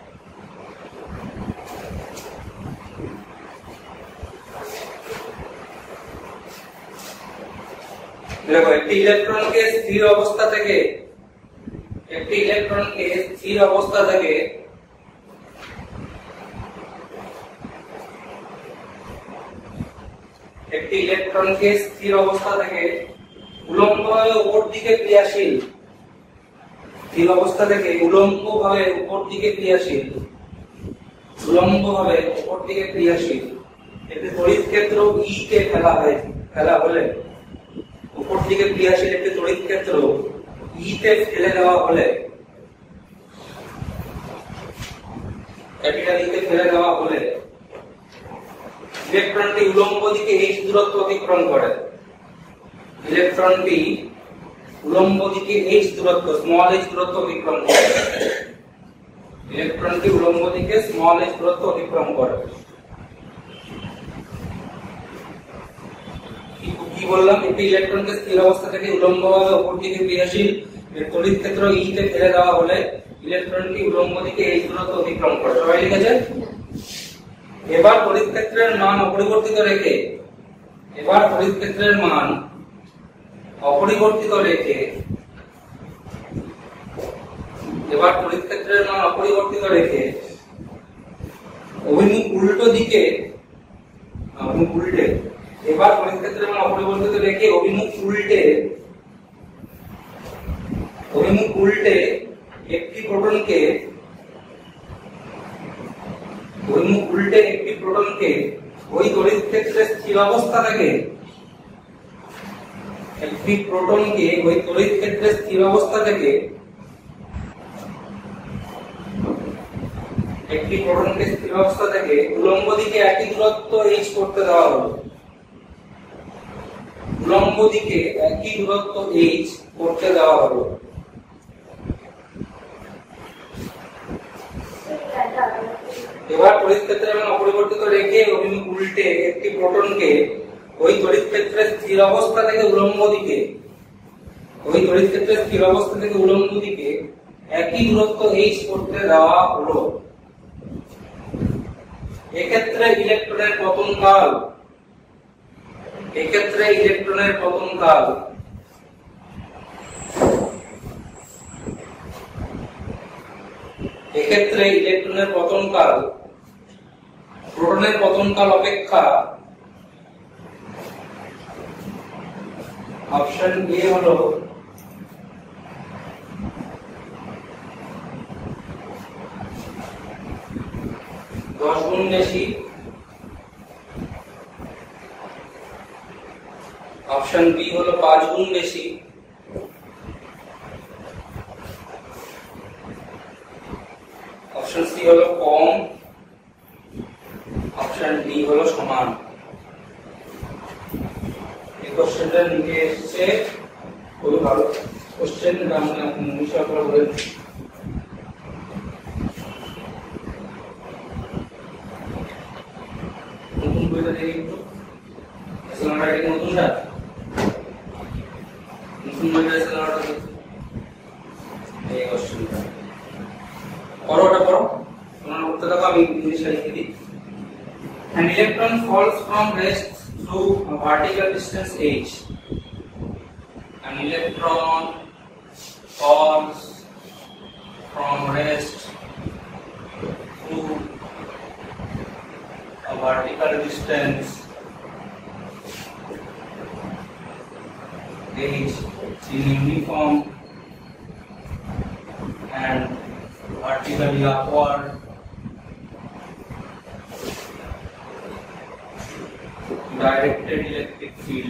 দেখো একটি ইলেকট্রনকে স্থির অবস্থা থেকে উলম্বভাবে উপর দিকে ক্রিয়াশীল, স্থির অবস্থা থেকে উলম্বভাবে উপর দিকে ক্রিয়াশীল একটি তড়িৎ ক্ষেত্র ই কে ফেলা হলে, উপর দিকে ক্রিয়াশীল একটি তড়িৎ ক্ষেত্র ই তে ফেলে দেওয়া হলে, ক্যাপিটাল ই তে ফেলে দেওয়া হলে ইলেকট্রনটি উলম্ব দিকে h দূরত্ব অতিক্রম করে। ইলেকট্রনটি উলম্ব দিকে h দূরত্ব স্মল h দূরত্ব অতিক্রম করে। ইলেকট্রনটি উলম্ব দিকে স্মল h দূরত্ব অতিক্রম করে। কি বললাম? একটি ইলেকট্রনকে স্থির অবস্থা থেকে উলম্বভাবে উপর দিকে ক্রিয়াশীল তড়িৎ ক্ষেত্র ই তে ফেলে দেওয়া হলে ইলেকট্রনটি উলম্ব দিকে h দূরত্ব অতিক্রম করে। সবাই লিখেছে? এবার তড়িৎ ক্ষেত্রের মান অপরিবর্তিত রেখে অভিমুখ উল্টো দিকে অভিমুখ উল্টে একটি প্রোটনকে ওই তড়িৎ ক্ষেত্রের স্থির অবস্থা থেকে উলম্ব দিকে একই দূরত্ব h করতে দেওয়া হলো। উলম্ব দিকে একই দূরত্ব h করতে দেওয়া হলো। এবার তড়িৎ ক্ষেত্রের মান অপরিবর্তিত রেখে অভিমুখ উল্টে একটি প্রোটনকে ওই তড়িৎ ক্ষেত্রের স্থির অবস্থা থেকে উলম্ব দিকে একই দূরত্ব h করতে দেওয়া হলো। এক্ষেত্রে ইলেকট্রনের পতন কাল প্রোটনের পতন কাল অপেক্ষা অপশন এ হলো 10 গুণ বেশি, অপশন বি হলো 5 গুণ বেশি, অপশন সি হলো কম, অপশন ডি হলো সমান। এই কোশ্চেনটা নিয়ে এসেছে খুবই ভালো কোশ্চেন, এটা আমরা নিশ্চয় করে বলেন। নতুন বইটা দেখি একটু, এসএলআর এর নতুনটা, নতুন বইটা এসএলআর এই কোশ্চেনটা পড়োটা পড়ো, তোমরা উত্তর দাও, আমি ইংলিশে লিখে দিই। An electron falls from rest through a vertical distance h. An electron falls from rest through a vertical distance h in uniform and vertically upward directed electric field.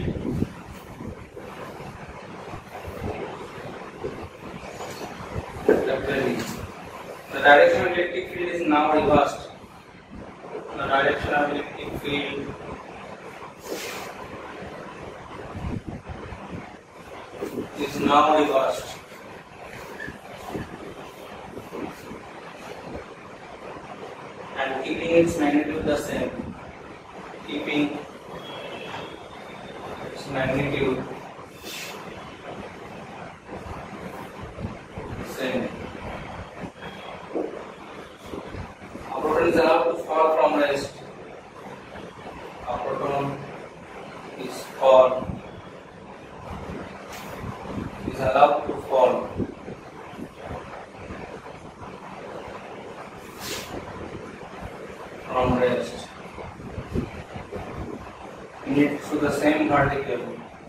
The direction of electric field is now reversed. The direction of electric field is now reversed. And keeping its magnitude the same. Keeping its magnitude same. A proton is allowed to fall from rest. A proton is allowed to fall from rest. It to the same vertical.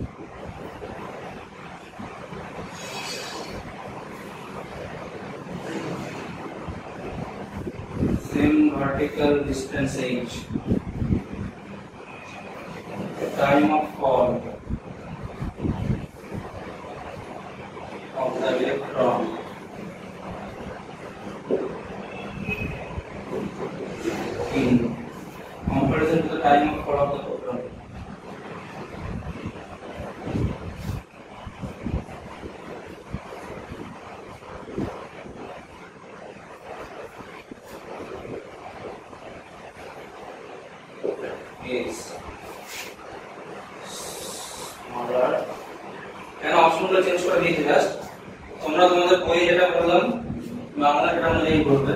Same vertical distance h. Time of fall of the electron in comparison to the time of fall of the proton. Is smaller. কেন অপশনগুলো change করে দিয়েছি just, তোমরা তোমাদের বইয়ে যেটা বললাম বাংলা এটা অনুযায়ী করবে।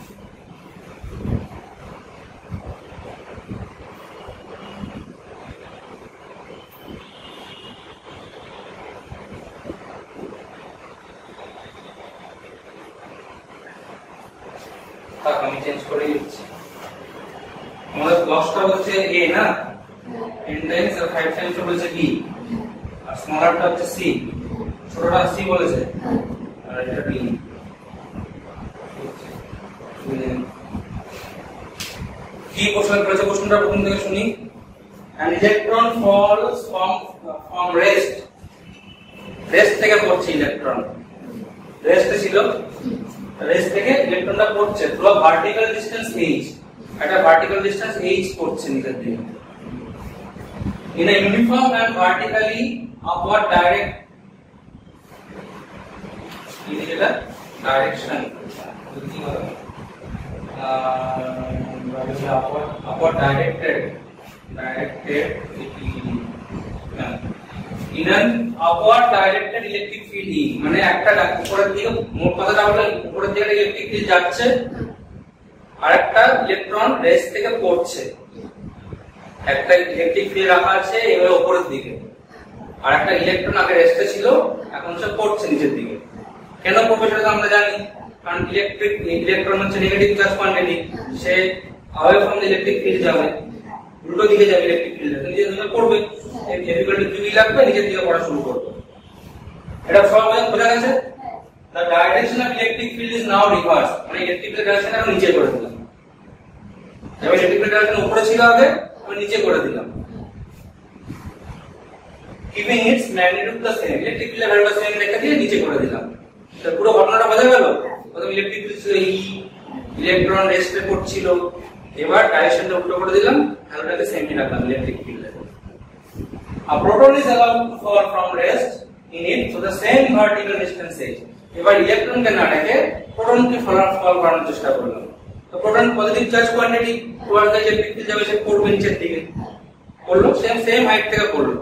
আমি চেঞ্জ করে দিচ্ছি। আমাদের 10টা হচ্ছে a না, 10 টাইমস আর 5 টাইমস বলেছে b, আর স্মলারটা হচ্ছে c, ছোটটা c বলেছে আর এটা b। কি কোশ্চেন করেছে, কোশ্চেনটা প্রথম থেকে শুনি। an electron falls from rest থেকে পড়ছে ইলেকট্রন, রেস্টে ছিল, রেস্ট থেকে ইলেকট্রনটা পড়ছে পুরো ভার্টিক্যাল ডিসটেন্স h, একটা ভার্টিক্যাল ডিসটেন্স h পড়ছে নিচের দিকে। in a uniform and vertically upward direct direction upward directed in an upward directed electric field E মানে একটা উপরের দিকে মোট কথাটা হলো উপরের দিকে ইলেকট্রিক ফিল্ড যাচ্ছে আর একটা ইলেকট্রন রেস থেকে পড়ছে একটা ইলেকট্রিক ফিল্ড রাখা আছে এবার উপরের দিকে আর একটা ইলেকট্রন আগে রেস্টে ছিল এখন সে পড়ছে নিচের দিকে কেন পড়বে সেটা আমরা জানি কারণ ইলেকট্রন হচ্ছে নেগেটিভ চার্জ কোয়ান্টিটি সে away from the electric field যাবে উল্টো দিকে যাবে ইলেকট্রিক ফিল্ড নিচের দিকে পড়বে ইকুয়াল টু কিউ লাগবে নিচের দিকে পড়া শুরু করবে এটা সহজে বোঝা গেছে the direction of electric field is now reversed মানে ইলেকট্রিক ফিল্ড ডাইরেকশন এখন নিচে করে দিলাম এবার ইলেকট্রিক ফিল্ড ডাইরেকশন উপরে ছিল আগে আমি নিচে করে দিলাম keeping its magnitude the same electric field value the same রেখে দিয়ে নিচে করে দিলাম তো পুরো ঘটনাটা বোঝা গেল প্রথম ইলেকট্রিক ফিল্ড ছিল ই ইলেকট্রন রেস্টে পড়ছিল এবার ডাইরেকশনটা উল্টো করে দিলাম ভ্যালুটাকে সেম রাখলাম ইলেকট্রিক ফিল্ডে a proton is allowed to fall from rest in it so the same vertical distance is এবার ইলেকট্রনকে না রেখে প্রোটনকে ফল করানোর চেষ্টা করলাম তো proton positive charge quantity towards the electric field যাবে সে পড়বে নিচের দিকে পড়লো সেম হাইট থেকে পড়লো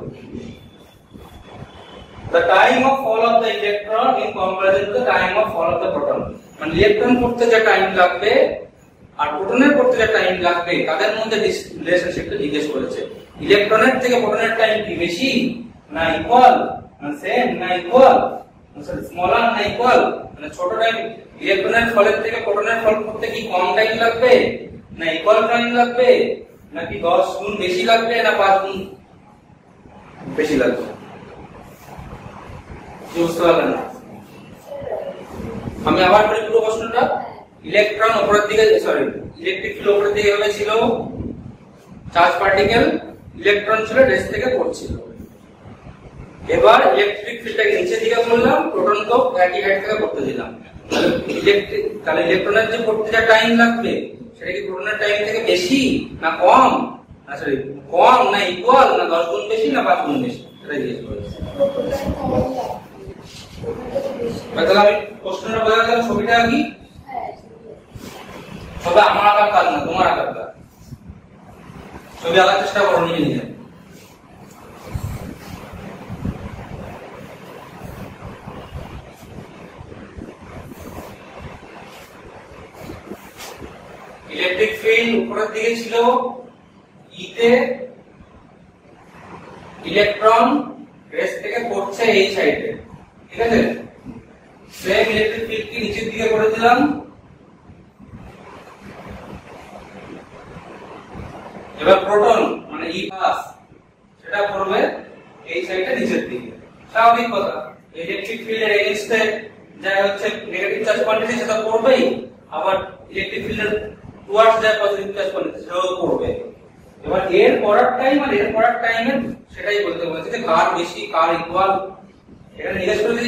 the time of fall of the electron in comparison to the time of fall of the proton মানে ইলেকট্রন পড়তে যে টাইম লাগবে আর প্রোটনের পড়তে যে টাইম লাগবে তাদের মধ্যে রিলেশনশিপটা জিজ্ঞেস করেছে ইলেকট্রনের থেকে প্রোটনের টাইম কি বেশি না ইকুয়াল না সেম না ইকুয়াল স্মলার না ইকুয়াল মানে ছোট টাইম ইলেকট্রনের ফলের থেকে প্রোটনের ফল করতে কি কম টাইম লাগবে না ইকুয়াল টাইম লাগবে নাকি 10 গুণ বেশি লাগবে না 5 গুণ বেশি লাগবে বুঝতে পারলেন না আমি আবার বলি পুরো প্রশ্নটা ইলেকট্রন উপরের দিকে ইলেকট্রিক ফিল্ড উপরের দিকে এভাবে ছিল চার্জ পার্টিকেল ইলেকট্রন ছিল রেস থেকে পড়ছিল এবার ইলেকট্রিক ফিল্ডটাকে নিচের দিকে করলাম প্রোটনকে একই হাইট থেকে পড়তে দিলাম তাহলে ইলেকট্রনের যে পড়তে যা টাইম লাগবে সেটা কি প্রোটনের টাইম থেকে বেশি না কম না কম না ইকুয়াল না 10 গুণ বেশি না 5 গুণ বেশি এটা জিজ্ঞেস করেছে তাহলে আমি প্রশ্নটা বোঝা গেল ছবিটা কি তবে আমার আঁকার কাজ না তোমার আঁকার কাজ ছবি আঁকার চেষ্টা করো নিজে নিজে ইলেকট্রিক ফিল্ড উপরের দিকে ছিল ইতে ইলেকট্রন রেস থেকে পড়ছে এই সাইডে ঠিক আছে সেম ইলেকট্রিক ফিল্ড কি নিচের দিকে করে দিলাম এবার প্রোটন মানে ই পাস সেটা পড়বে এই সাইডে নিচের দিকে স্বাভাবিক কথা ইলেকট্রিক ফিল্ডের এগেইনস্টে যা হচ্ছে নেগেটিভ চার্জ কোয়ান্টিটি সেটা পড়বেই আবার ইলেকট্রিক ফিল্ডের টুয়ার্ডস যা পজিটিভ চার্জ কোয়ান্টিটি সেটাও পড়বে এবার এর পড়ার টাইম আর এর পড়ার টাইমের সেটাই বলতে বলেছে যে কার বেশি কার ইকুয়াল এখানে জিজ্ঞেস করেছে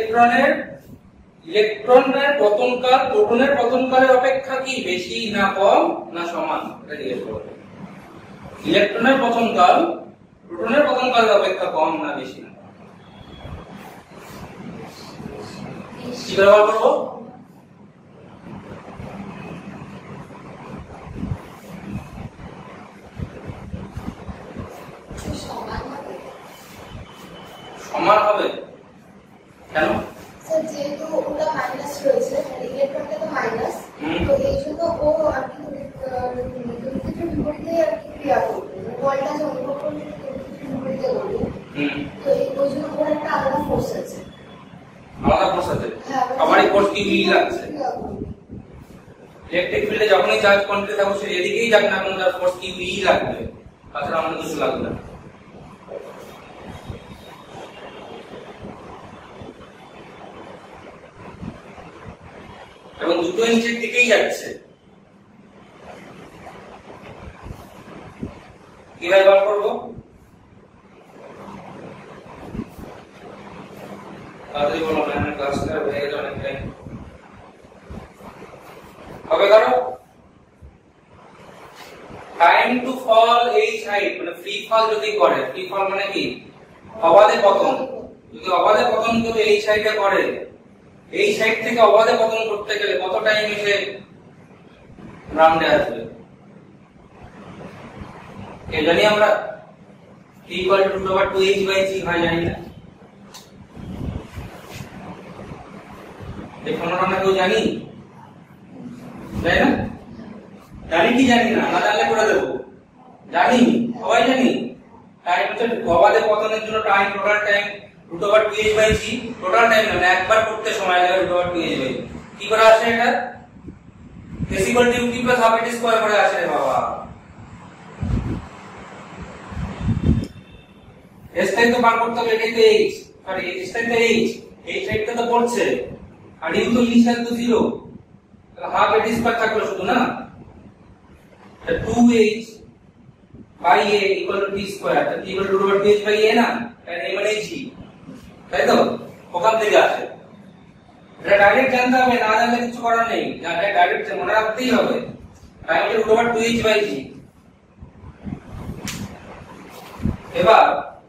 ইলেকট্রনের পতনকাল প্রোটনের পতনকালের অপেক্ষা কি বেশি না কম না সমান এটা জিজ্ঞেস করবে ইলেকট্রনের পতনকাল প্রোটনের পতনকালের অপেক্ষা কম না বেশি না কি ব্যবহার করবো সমান হবে কেন স্যার যেহেতু ওটা মাইনাস রয়েছে ইলেকট্রনটা তো মাইনাস তো এই জন্য ও আর কি বিপরীতে আর কি ক্রিয়া করবে বলটা যে অনুভব করবে বিপরীতে করবে তো এই ওই জন্য ওর একটা আলাদা ফোর্স আছে আমার এই ফোর্স কি লাগছে ইলেকট্রিক ফিল্ডে যখনই চার্জ কোয়ান্টিটি থাকবে সে এদিকেই যাক না কেন তার ফোর্স কি লাগবে তাছাড়া আমাদের কিছু লাগবে না এবং দুটো নিচের দিকেই যাচ্ছে কিভাবে বার করবো তাড়াতাড়ি বলো না ক্লাসটা হয়ে গেছে অনেক টাইম হবে কারো time to fall H height মানে ফ্রি ফল যদি করে, ফ্রি ফল মানে কি অবাধে পতন, যদি অবাধে পতন কেউ এইচ হাইটে করে, এই সাইড থেকে অবাধে পতন করতে গেলে কত টাইম এসে গ্রাউন্ডে আসবে? এই জানি আমরা t = √2h/g হয় জানি না, এই ফর্মুলা আমরা কেউ জানি? তাই না? জানি কি জানি না? না জানলে করে দেবো। জানি, সবাই জানি। টাইম হচ্ছে অবাধে পতনের জন্য time, total time √2h/g, total time না, একবার করতে সময় লাগে √2h/g। কি করে আসে এটা? s = ut + half at square করে আসে রে বাবা। s টাইম তো বার করতে হবে, এটাই তো h, সরি s টাইম তো h, এই সাইডটা তো পড়ছে আর u তো ইনিশিয়াল তো 0, তাহলে half at স্কয়ার থাকলো শুধু না, 2h/a = t square, t = √2h/a না, তাই a মানে g, তাই তো? ওখান থেকে আসে। এটা ডাইরেক্ট জানতে হবে, না জানলে কিছু করার নেই, এটা ডাইরেক্ট মনে রাখতেই হবে। টাইম হচ্ছে √2h/g। এবার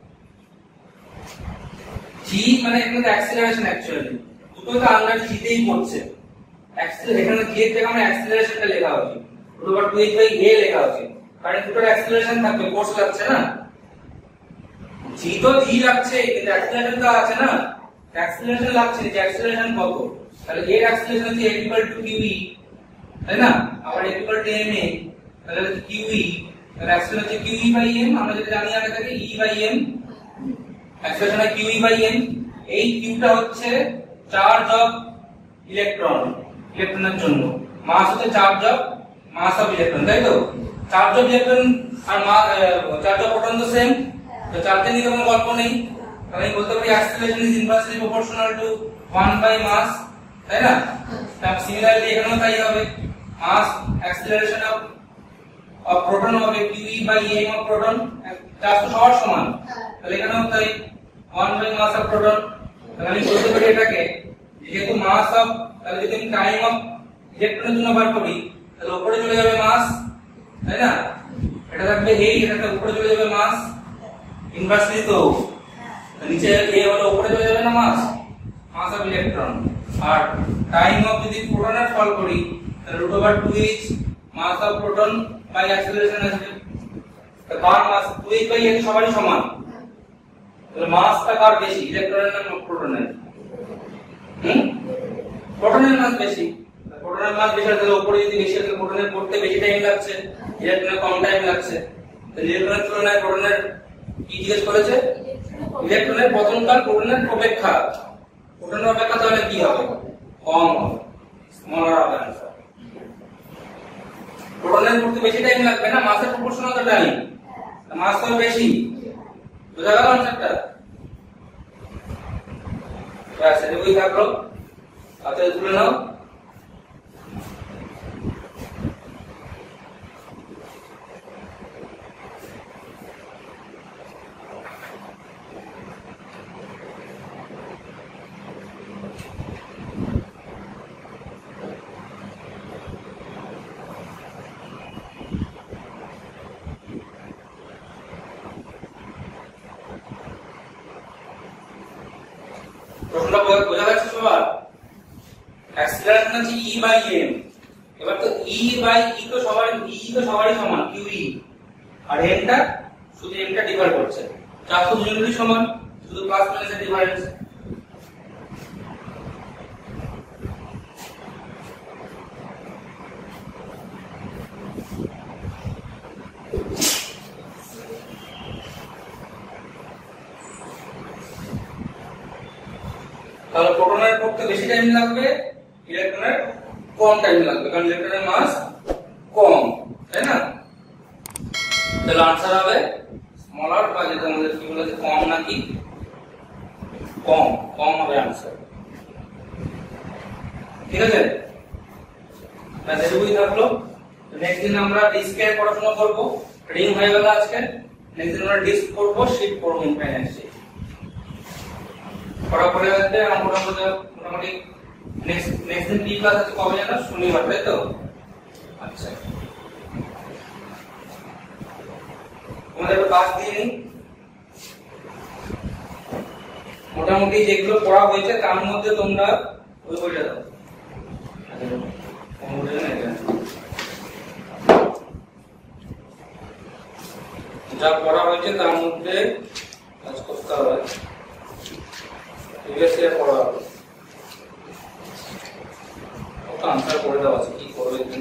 g মানে এখানে অ্যাক্সিলারেশন, অ্যাকচুয়ালি দুটো তো আন্ডার g তেই পড়ছে। এখানে g এর জায়গায় আমরা অ্যাক্সিলারেশনটা লেখা উচিত, √2h/a লেখা উচিত, কারণ দুটোর অ্যাক্সিলারেশন থাকবে, ফোর্স লাগছে না। g তো g লাগছে, কিন্তু অ্যাক্সিলারেশন তো আছে না, অ্যাক্সিলারেশন লাগছে, যে অ্যাক্সিলারেশন কত, তাহলে এর অ্যাক্সিলারেশন হচ্ছে a = qe, তাই না? আবার a = ma, তাহলে হচ্ছে qe, তাহলে অ্যাক্সিলারেশন হচ্ছে qe/m, আমরা যেটা জানি আগে থেকে e/m, অ্যাক্সিলারেশন হয় qe/m। এই qটা হচ্ছে চার্জ অফ ইলেকট্রন, ইলেকট্রনের জন্য, মাস হচ্ছে charge of mass of electron, তাই তো? চার্জ অফ ইলেকট্রন আর চার্জ অফ প্রোটন তো সেম, তো চার্জের নিয়ে কোনো গল্প নেই, তাহলে আমি বলতে পারি acceleration is inversely proportional to 1/মাস, তাই না? তাহলে সিমিলারলি এখানেও তাই হবে, মাস অ্যাক্সিলারেশন অফ প্রোটন হবে qe/m অফ প্রোটন, চার্জ তো সবার সমান, তাহলে এখানেও তাই 1/মাস অফ প্রোটন। তাহলে আমি বলতে পারি এটাকে, যেহেতু মাস অফ, তাহলে যদি আমি টাইম অফ ইলেকট্রনের জন্য বার করি, তাহলে উপরে চলে যাবে মাস, তাই না? এটা থাকবে a, এটা উপরে চলে যাবে মাস, ইনভার্সলি তো নিচে a হলো উপরে চলে যাবে না মাস, মাস অফ ইলেকট্রন। আর টাইম অফ যদি প্রোটনের ফল করি, তাহলে √2h mass of proton by acceleration আসবে, কার মাস 2h/a সবারই সমান, তাহলে মাসটা কার বেশি, ইলেকট্রনের না প্রোটনের? প্রোটনের মাস বেশি, প্রোটনের মাস বেশি, তাহলে উপরে যদি বেশি তাহলে প্রোটনের পড়তে বেশি টাইম লাগছে, ইলেকট্রনের কম টাইম লাগছে। তাহলে ইলেকট্রনের তুলনায় প্রোটনের কি জিজ্ঞেস করেছে? ইলেকট্রনের পতনকাল প্রোটনের অপেক্ষা, প্রোটনের অপেক্ষা তাহলে কি হবে? কম হবে, স্মলার হবে आंसर। প্রোটনের পড়তে বেশি টাইম লাগবে না, মাসের প্রপোর্শনাল তো টাইম, মাস তো বেশি, বুঝা গেল आंसरটা? ব্যাস এটুকুই থাকলো, হাতে তুলে নাও। প্রশ্নটা বোঝা যাচ্ছে সবার? অ্যাক্সিলারেশন হচ্ছে e/m, এবার তো e/e তো সবারই সমান qe, আর m টা শুধু m টা ডিভাইড করছে, চার্জ তো দুজনেরই সমান, শুধু প্লাস মাইনাসের ডিফারেন্স। তাহলে প্রোটনের পক্ষে বেশি টাইম লাগবে, ইলেকট্রনের কম টাইম লাগবে, কারণ ইলেকট্রনের মাস কম, তাই না? তাহলে आंसर হবে স্মলার, বা যেটা আমাদের কি বলেছে কম নাকি কম, কম হবে आंसर। ঠিক আছে, ব্যাস এটুকুই থাকলো। নেক্সট দিন আমরা ডিস্কের পড়াশোনা করব, রিং হয়ে গেল আজকে, নেক্সট দিন আমরা ডিস্ক করব, শীট করব, ইনফাইনাইট শীট পড়া পড়ে যাচ্ছে। মোটামুটি নেক্সট দিন কি ক্লাস আছে কবে জানো? শনিবার, তাই তো? আচ্ছা। তোমাদের পাস দিয়ে নিই। মোটামুটি যেগুলো পড়া হয়েছে তার মধ্যে তোমরা ওই বইটা দাও। যা পড়া হয়েছে তার মধ্যে কাজ করতে হবে, পড়া হবে। আনসার করে দেওয়া আছে, কি করবে তুমি?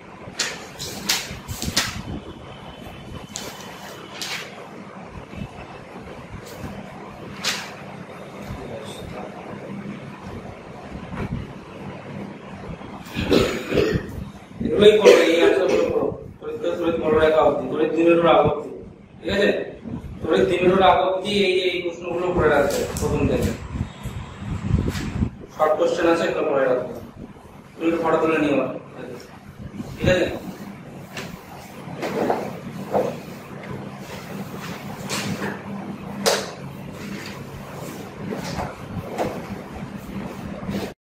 এগুলোই করবে, এই আনসারগুলো করো। তড়িৎ বলরেখা অবধি, তড়িৎ দ্বিমেরুর আগবধি, ঠিক আছে? তড়িৎ দ্বিমেরুর আগবধি এই প্রশ্নগুলো করে রাখবে প্রথম থেকে। শর্ট কোশ্চেন আছে, এগুলো করে রাখবে। তুমি ফটো তুলে নিও, ঠিক আছে?